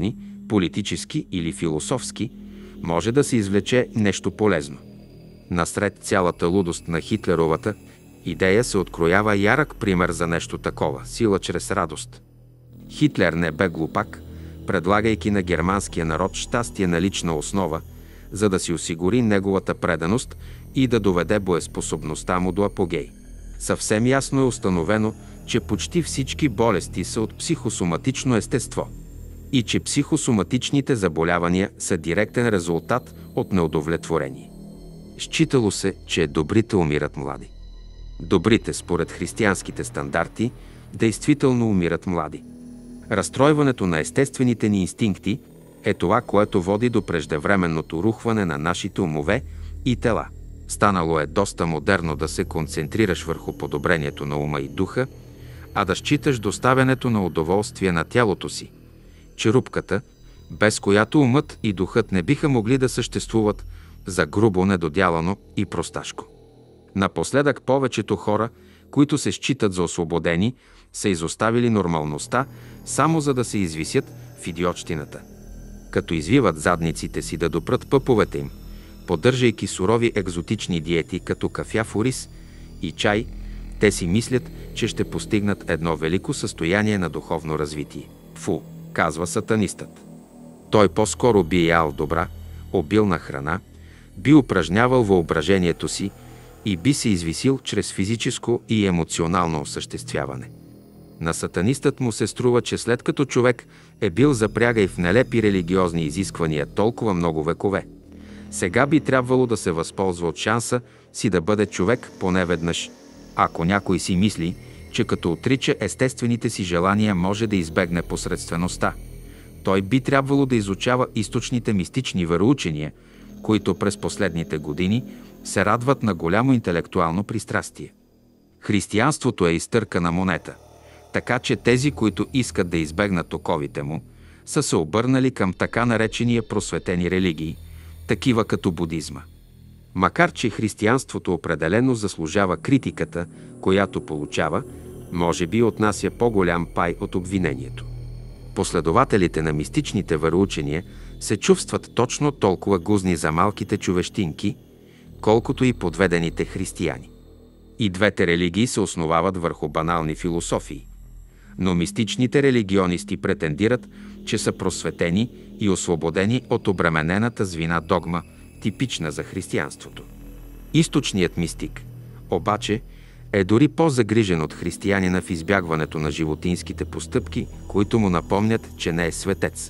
политически или философски, може да се извлече нещо полезно. Насред цялата лудост на Хитлеровата идея се откроява ярък пример за нещо такова – сила чрез радост. Хитлер не бе глупак, предлагайки на германския народ щастие на лична основа, за да си осигури неговата преданост и да доведе боеспособността му до апогей. Съвсем ясно е установено, че почти всички болести са от психосоматично естество и че психосоматичните заболявания са директен резултат от неудовлетворение. Считало се, че добрите умират млади. Добрите, според християнските стандарти, действително умират млади. Разстройването на естествените ни инстинкти е това, което води до преждевременното рухване на нашите умове и тела. Станало е доста модерно да се концентрираш върху подобрението на ума и духа, а да считаш доставянето на удоволствие на тялото си черупката, без която умът и духът не биха могли да съществуват, за грубо, недодялано и просташко. Напоследък повечето хора, които се считат за освободени, са изоставили нормалността, само за да се извисят в идиотщината. Като извиват задниците си да допрат пъповете им, поддържайки сурови екзотични диети като кафяв ориз и чай, те си мислят, че ще постигнат едно велико състояние на духовно развитие. Фу, казва сатанистът. Той по-скоро би ял добра, обилна храна, би упражнявал въображението си и би се извисил чрез физическо и емоционално осъществяване. На сатанистът му се струва, че след като човек е бил запрягай в нелепи религиозни изисквания толкова много векове, сега би трябвало да се възползва от шанса си да бъде човек поне веднъж. Ако някой си мисли, че като отрича естествените си желания може да избегне посредствеността, той би трябвало да изучава източните мистични вероучения, които през последните години се радват на голямо интелектуално пристрастие. Християнството е изтъркана монета, така че тези, които искат да избегнат оковите му, са се обърнали към така наречения просветени религии, такива като будизма. Макар че християнството определено заслужава критиката, която получава, може би отнася по-голям пай от обвинението. Последователите на мистичните вероучения се чувстват точно толкова гузни за малките човещинки, колкото и подведените християни. И двете религии се основават върху банални философии. Но мистичните религионисти претендират, че са просветени и освободени от обременената с вина догма, типична за християнството. Източният мистик, обаче, е дори по-загрижен от християнина в избягването на животинските постъпки, които му напомнят, че не е светец,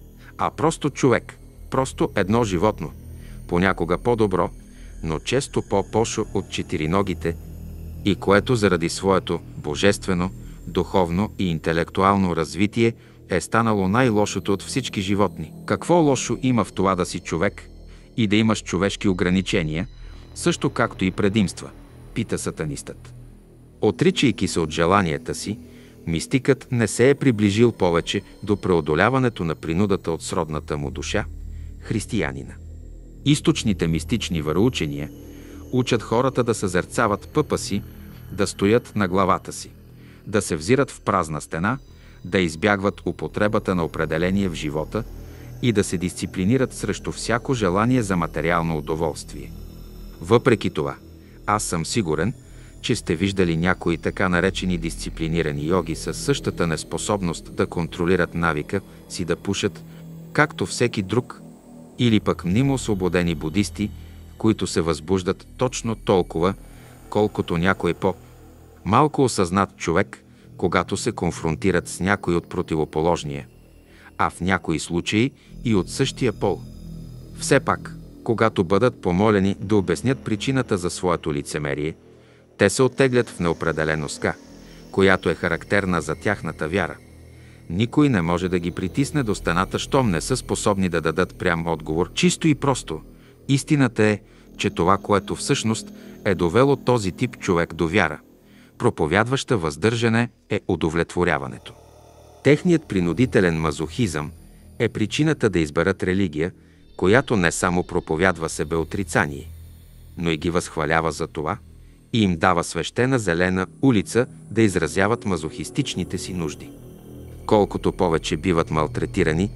а просто човек, просто едно животно, понякога по-добро, но често по-пошо от четириногите, и което заради своето божествено, духовно и интелектуално развитие е станало най-лошото от всички животни. Какво лошо има в това да си човек и да имаш човешки ограничения, също както и предимства, пита сатанистът. Отричайки се от желанията си, мистикът не се е приближил повече до преодоляването на принудата от сродната му душа, християнина. Източните мистични вероучения учат хората да съзерцават пъпа си, да стоят на главата си, да се взират в празна стена, да избягват употребата на определение в живота и да се дисциплинират срещу всяко желание за материално удоволствие. Въпреки това, аз съм сигурен, че сте виждали някои така наречени дисциплинирани йоги със същата неспособност да контролират навика си да пушат, както всеки друг, или пък мнимо освободени будисти, които се възбуждат точно толкова, колкото някой по-малко осъзнат човек, когато се конфронтират с някой от противоположния, а в някои случаи и от същия пол. Все пак, когато бъдат помолени да обяснят причината за своето лицемерие, те се оттеглят в неопределеността, която е характерна за тяхната вяра. Никой не може да ги притисне до стената, щом не са способни да дадат прям отговор. Чисто и просто. Истината е, че това, което всъщност е довело този тип човек до вяра, проповядваща въздържане, е удовлетворяването. Техният принудителен мазохизъм е причината да изберат религия, която не само проповядва себеотрицание, но и ги възхвалява за това и им дава свещена зелена улица да изразяват мазохистичните си нужди. Колкото повече биват малтретирани,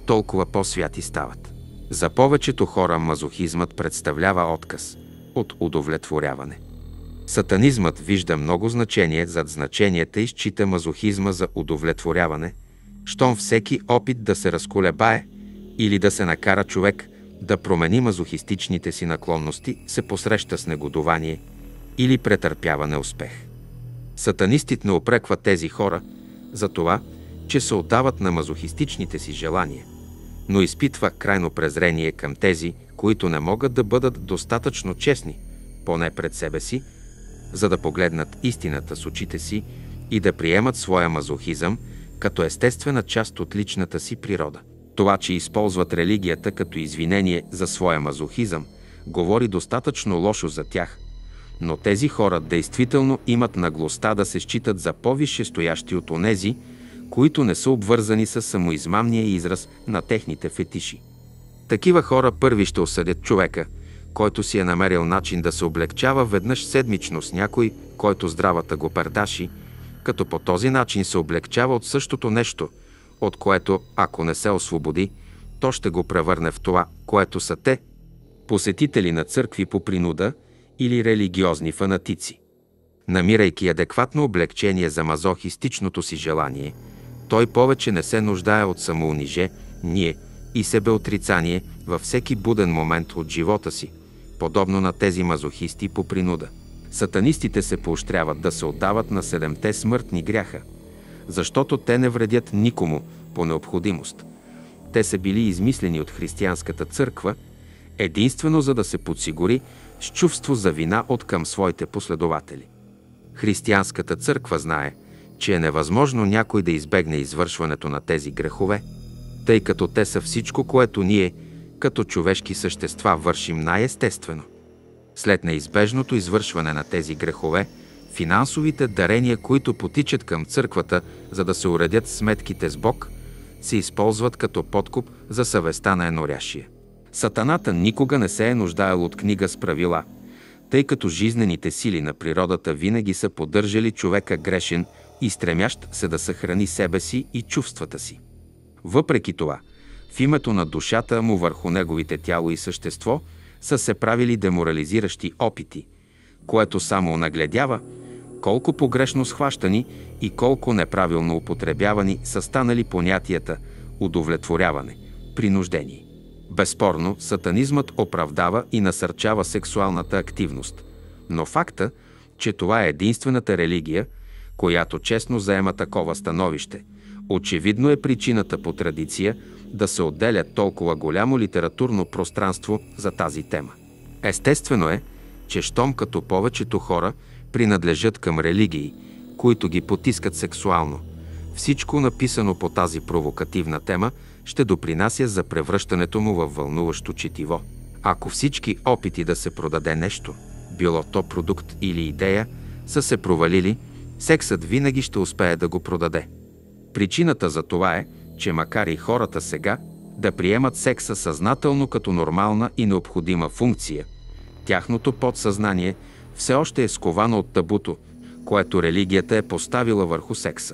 толкова по-святи стават. За повечето хора мазохизмът представлява отказ от удовлетворяване. Сатанизмът вижда много значение зад значенията и счита мазохизма за удовлетворяване, щом всеки опит да се разколебае или да се накара човек да промени мазохистичните си наклонности се посреща с негодование или претърпява неуспех. Сатанистът не упреква тези хора за това, че се отдават на мазохистичните си желания, но изпитва крайно презрение към тези, които не могат да бъдат достатъчно честни, поне пред себе си, за да погледнат истината с очите си и да приемат своя мазохизъм като естествена част от личната си природа. Това, че използват религията като извинение за своя мазохизъм, говори достатъчно лошо за тях, но тези хора действително имат наглостта да се считат за по-висше стоящи от онези, които не са обвързани с самоизмамния израз на техните фетиши. Такива хора първи ще осъдят човека, който си е намерил начин да се облегчава веднъж седмично с някой, който здравата го пердаши, като по този начин се облегчава от същото нещо, от което, ако не се освободи, то ще го превърне в това, което са те – посетители на църкви по принуда или религиозни фанатици. Намирайки адекватно облегчение за мазохистичното си желание, той повече не се нуждае от самоунижение и себеотрицание във всеки буден момент от живота си, подобно на тези мазохисти по принуда. Сатанистите се поощряват да се отдават на седемте смъртни гряха, защото те не вредят никому по необходимост. Те са били измислени от християнската църква, единствено за да се подсигури с чувство за вина от към своите последователи. Християнската църква знае, че е невъзможно някой да избегне извършването на тези грехове, тъй като те са всичко, което ние, като човешки същества, вършим най-естествено. След неизбежното извършване на тези грехове, финансовите дарения, които потичат към църквата, за да се уредят сметките с Бог, се използват като подкуп за съвестта на еноряшия. Сатаната никога не се е нуждаел от книга с правила, тъй като жизнените сили на природата винаги са поддържали човека грешен и стремящ се да съхрани себе си и чувствата си. Въпреки това, в името на душата му върху неговите тяло и същество са се правили деморализиращи опити, което само нагледява колко погрешно схващани и колко неправилно употребявани са станали понятията удовлетворяване, принуждение. Безспорно, сатанизмът оправдава и насърчава сексуалната активност, но факта, че това е единствената религия, която честно заема такова становище, очевидно е причината по традиция да се отделя толкова голямо литературно пространство за тази тема. Естествено е, че щом като повечето хора принадлежат към религии, които ги потискат сексуално, всичко написано по тази провокативна тема ще допринася за превръщането му във вълнуващо четиво. Ако всички опити да се продаде нещо, било то продукт или идея, са се провалили, сексът винаги ще успее да го продаде. Причината за това е, че макар и хората сега да приемат секса съзнателно като нормална и необходима функция, тяхното подсъзнание все още е сковано от табуто, което религията е поставила върху секса.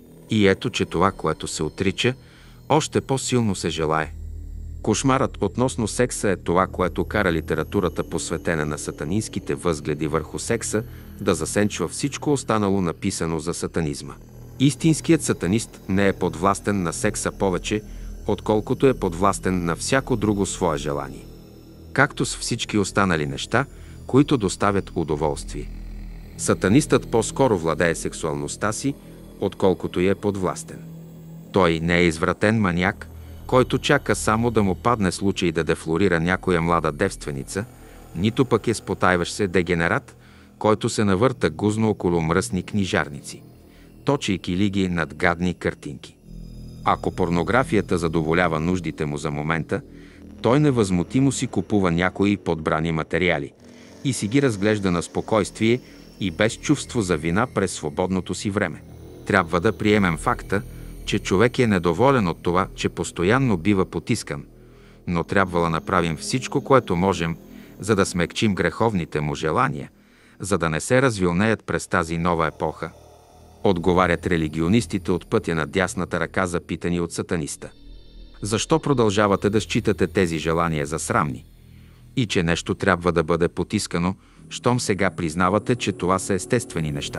И ето, че това, което се отрича, още по-силно се желае. Кошмарът относно секса е това, което кара литературата, посветена на сатанинските възгледи върху секса, да засенчва всичко останало написано за сатанизма. Истинският сатанист не е подвластен на секса повече, отколкото е подвластен на всяко друго свое желание. Както с всички останали неща, които доставят удоволствие. Сатанистът по-скоро владее сексуалността си, отколкото е подвластен. Той не е извратен маняк, който чака само да му падне случай да дефлорира някоя млада девственица, нито пък е спотайващ се дегенерат, който се навърта гузно около мръсни книжарници, точейки ли ги над гадни картинки. Ако порнографията задоволява нуждите му за момента, той невъзмутимо си купува някои подбрани материали и си ги разглежда на спокойствие и без чувство за вина през свободното си време. Трябва да приемем факта, че човек е недоволен от това, че постоянно бива потискан, но трябва да направим всичко, което можем, за да смекчим греховните му желания, за да не се развилнеят през тази нова епоха. Отговарят религионистите от пътя на дясната ръка, запитани от сатаниста. Защо продължавате да считате тези желания за срамни и че нещо трябва да бъде потискано, щом сега признавате, че това са естествени неща?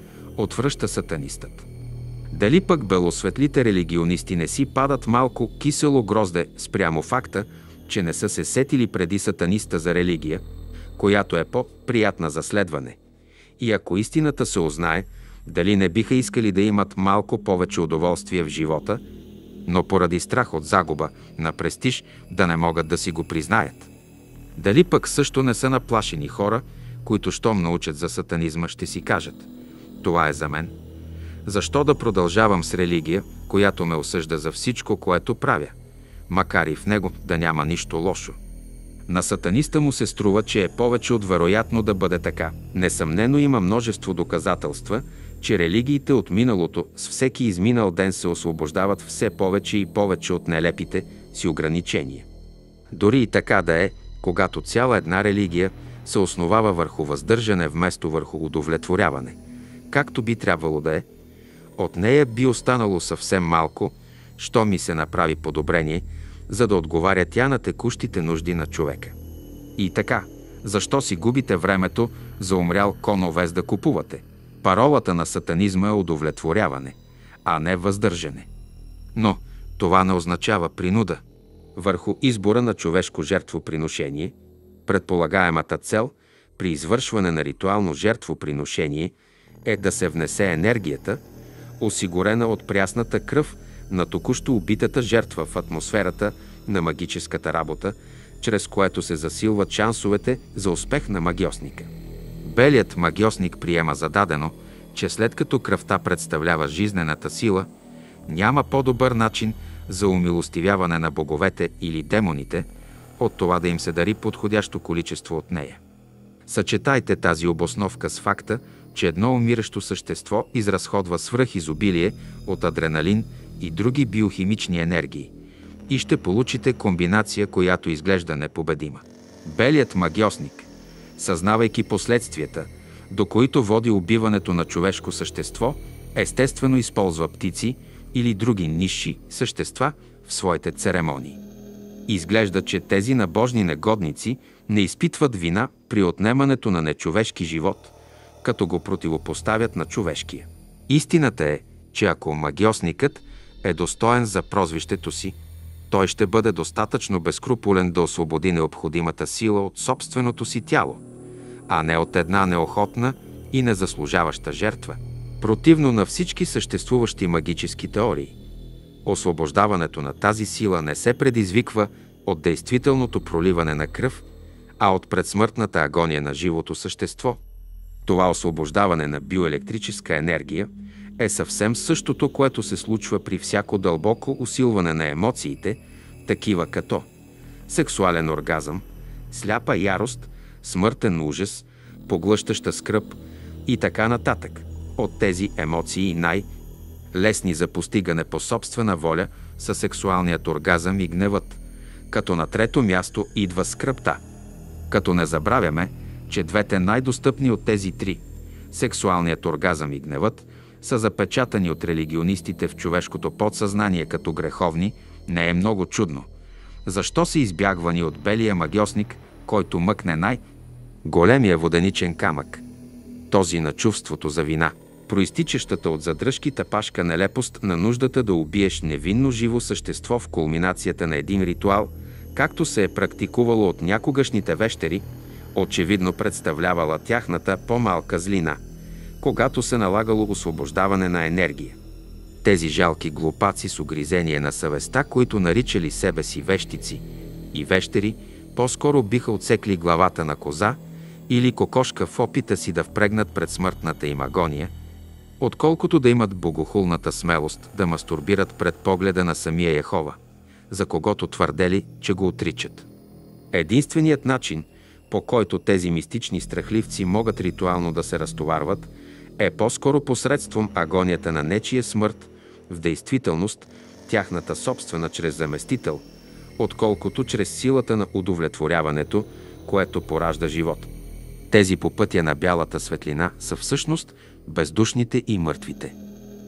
Отвръща сатанистът. Дали пък белосветлите религионисти не си падат малко кисело грозде спрямо факта, че не са се сетили преди сатаниста за религия, която е по-приятна за следване? И ако истината се узнае, дали не биха искали да имат малко повече удоволствие в живота, но поради страх от загуба на престиж да не могат да си го признаят? Дали пък също не са наплашени хора, които щом научат за сатанизма, ще си кажат: това е за мен. Защо да продължавам с религия, която ме осъжда за всичко, което правя, макар и в него да няма нищо лошо? На сатаниста му се струва, че е повече от вероятно да бъде така. Несъмнено има множество доказателства, че религиите от миналото с всеки изминал ден се освобождават все повече и повече от нелепите си ограничения. Дори и така да е, когато цяла една религия се основава върху въздържане вместо върху удовлетворяване, както би трябвало да е, от нея би останало съвсем малко, що ми се направи подобрение, за да отговаря тя на текущите нужди на човека. И така, защо си губите времето за умрял кон овес да купувате? Паролата на сатанизма е удовлетворяване, а не въздържане. Но това не означава принуда. Върху избора на човешко жертвоприношение, предполагаемата цел при извършване на ритуално жертвоприношение е да се внесе енергията, осигурена от прясната кръв на току-що убитата жертва в атмосферата на магическата работа, чрез което се засилват шансовете за успех на магьосника. Белият магьосник приема за дадено, че след като кръвта представлява жизнената сила, няма по-добър начин за умилостивяване на боговете или демоните от това да им се дари подходящо количество от нея. Съчетайте тази обосновка с факта, че едно умиращо същество изразходва свръхизобилие от адреналин и други биохимични енергии и ще получите комбинация, която изглежда непобедима. Белият магьосник, съзнавайки последствията, до които води убиването на човешко същество, естествено използва птици или други нисши същества в своите церемонии. Изглежда, че тези набожни негодници не изпитват вина при отнемането на нечовешки живот, като го противопоставят на човешкия. Истината е, че ако магьосникът е достоен за прозвището си, той ще бъде достатъчно безкрупулен да освободи необходимата сила от собственото си тяло, а не от една неохотна и незаслужаваща жертва, противно на всички съществуващи магически теории. Освобождаването на тази сила не се предизвиква от действителното проливане на кръв, а от предсмъртната агония на живото същество. Това освобождаване на биоелектрическа енергия е съвсем същото, което се случва при всяко дълбоко усилване на емоциите, такива като сексуален оргазъм, сляпа ярост, смъртен ужас, поглъщаща скръб и така нататък. От тези емоции най-лесни за постигане по собствена воля са сексуалният оргазъм и гневът, като на трето място идва скръбта. Като не забравяме, че двете най-достъпни от тези три – сексуалният оргазъм и гневът, са запечатани от религионистите в човешкото подсъзнание като греховни, не е много чудно. Защо са избягвани от белия магьосник, който мъкне най-големия воденичен камък? Този на чувството за вина, проистичащата от задръжки тапашка нелепост на нуждата да убиеш невинно живо същество в кулминацията на един ритуал, както се е практикувало от някогашните вещери, очевидно представлявала тяхната по-малка злина, когато се налагало освобождаване на енергия. Тези жалки глупаци с угризение на съвестта, които наричали себе си вещици и вещери, по-скоро биха отсекли главата на коза или кокошка в опита си да впрегнат пред смъртната им агония, отколкото да имат богохулната смелост да мастурбират пред погледа на самия Яхова, за когото твърдели, че го отричат. Единственият начин, по който тези мистични страхливци могат ритуално да се разтоварват, е по-скоро посредством агонията на нечия смърт, в действителност тяхната собствена чрез заместител, отколкото чрез силата на удовлетворяването, което поражда живот. Тези по пътя на бялата светлина са всъщност бездушните и мъртвите.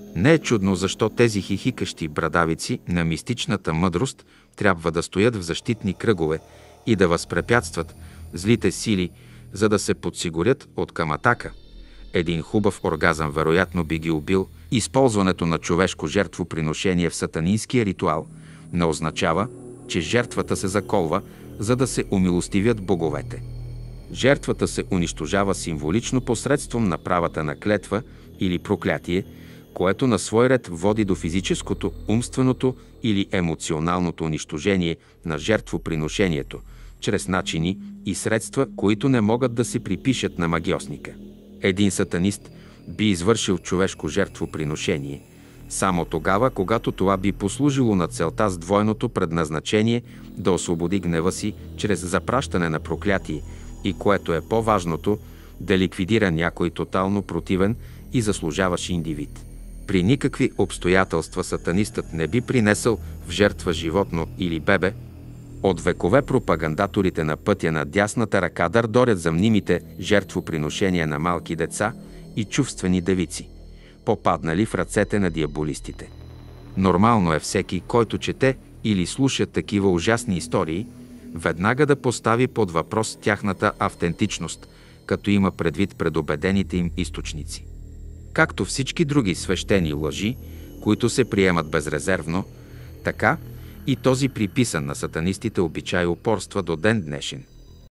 Не е чудно защо тези хихикащи брадавици на мистичната мъдрост трябва да стоят в защитни кръгове и да възпрепятстват злите сили, за да се подсигурят от към атака. Един хубав оргазъм вероятно би ги убил. Използването на човешко жертвоприношение в сатанинския ритуал не означава, че жертвата се заколва, за да се умилостивят боговете. Жертвата се унищожава символично посредством направата на клетва или проклятие, което на свой ред води до физическото, умственото или емоционалното унищожение на жертвоприношението, чрез начини и средства, които не могат да се припишат на магьосника. Един сатанист би извършил човешко жертвоприношение само тогава, когато това би послужило на целта с двойното предназначение да освободи гнева си чрез запращане на проклятие и, което е по-важното, да ликвидира някой тотално противен и заслужаващ индивид. При никакви обстоятелства сатанистът не би принесъл в жертва животно или бебе. От векове пропагандаторите на пътя на дясната ръка дърдорят за мнимите жертвоприношения на малки деца и чувствени девици, попаднали в ръцете на диаболистите. Нормално е всеки, който чете или слуша такива ужасни истории, веднага да постави под въпрос тяхната автентичност, като има предвид предубедените им източници. Както всички други свещени лъжи, които се приемат безрезервно, така и този приписан на сатанистите обичай упорства до ден днешен.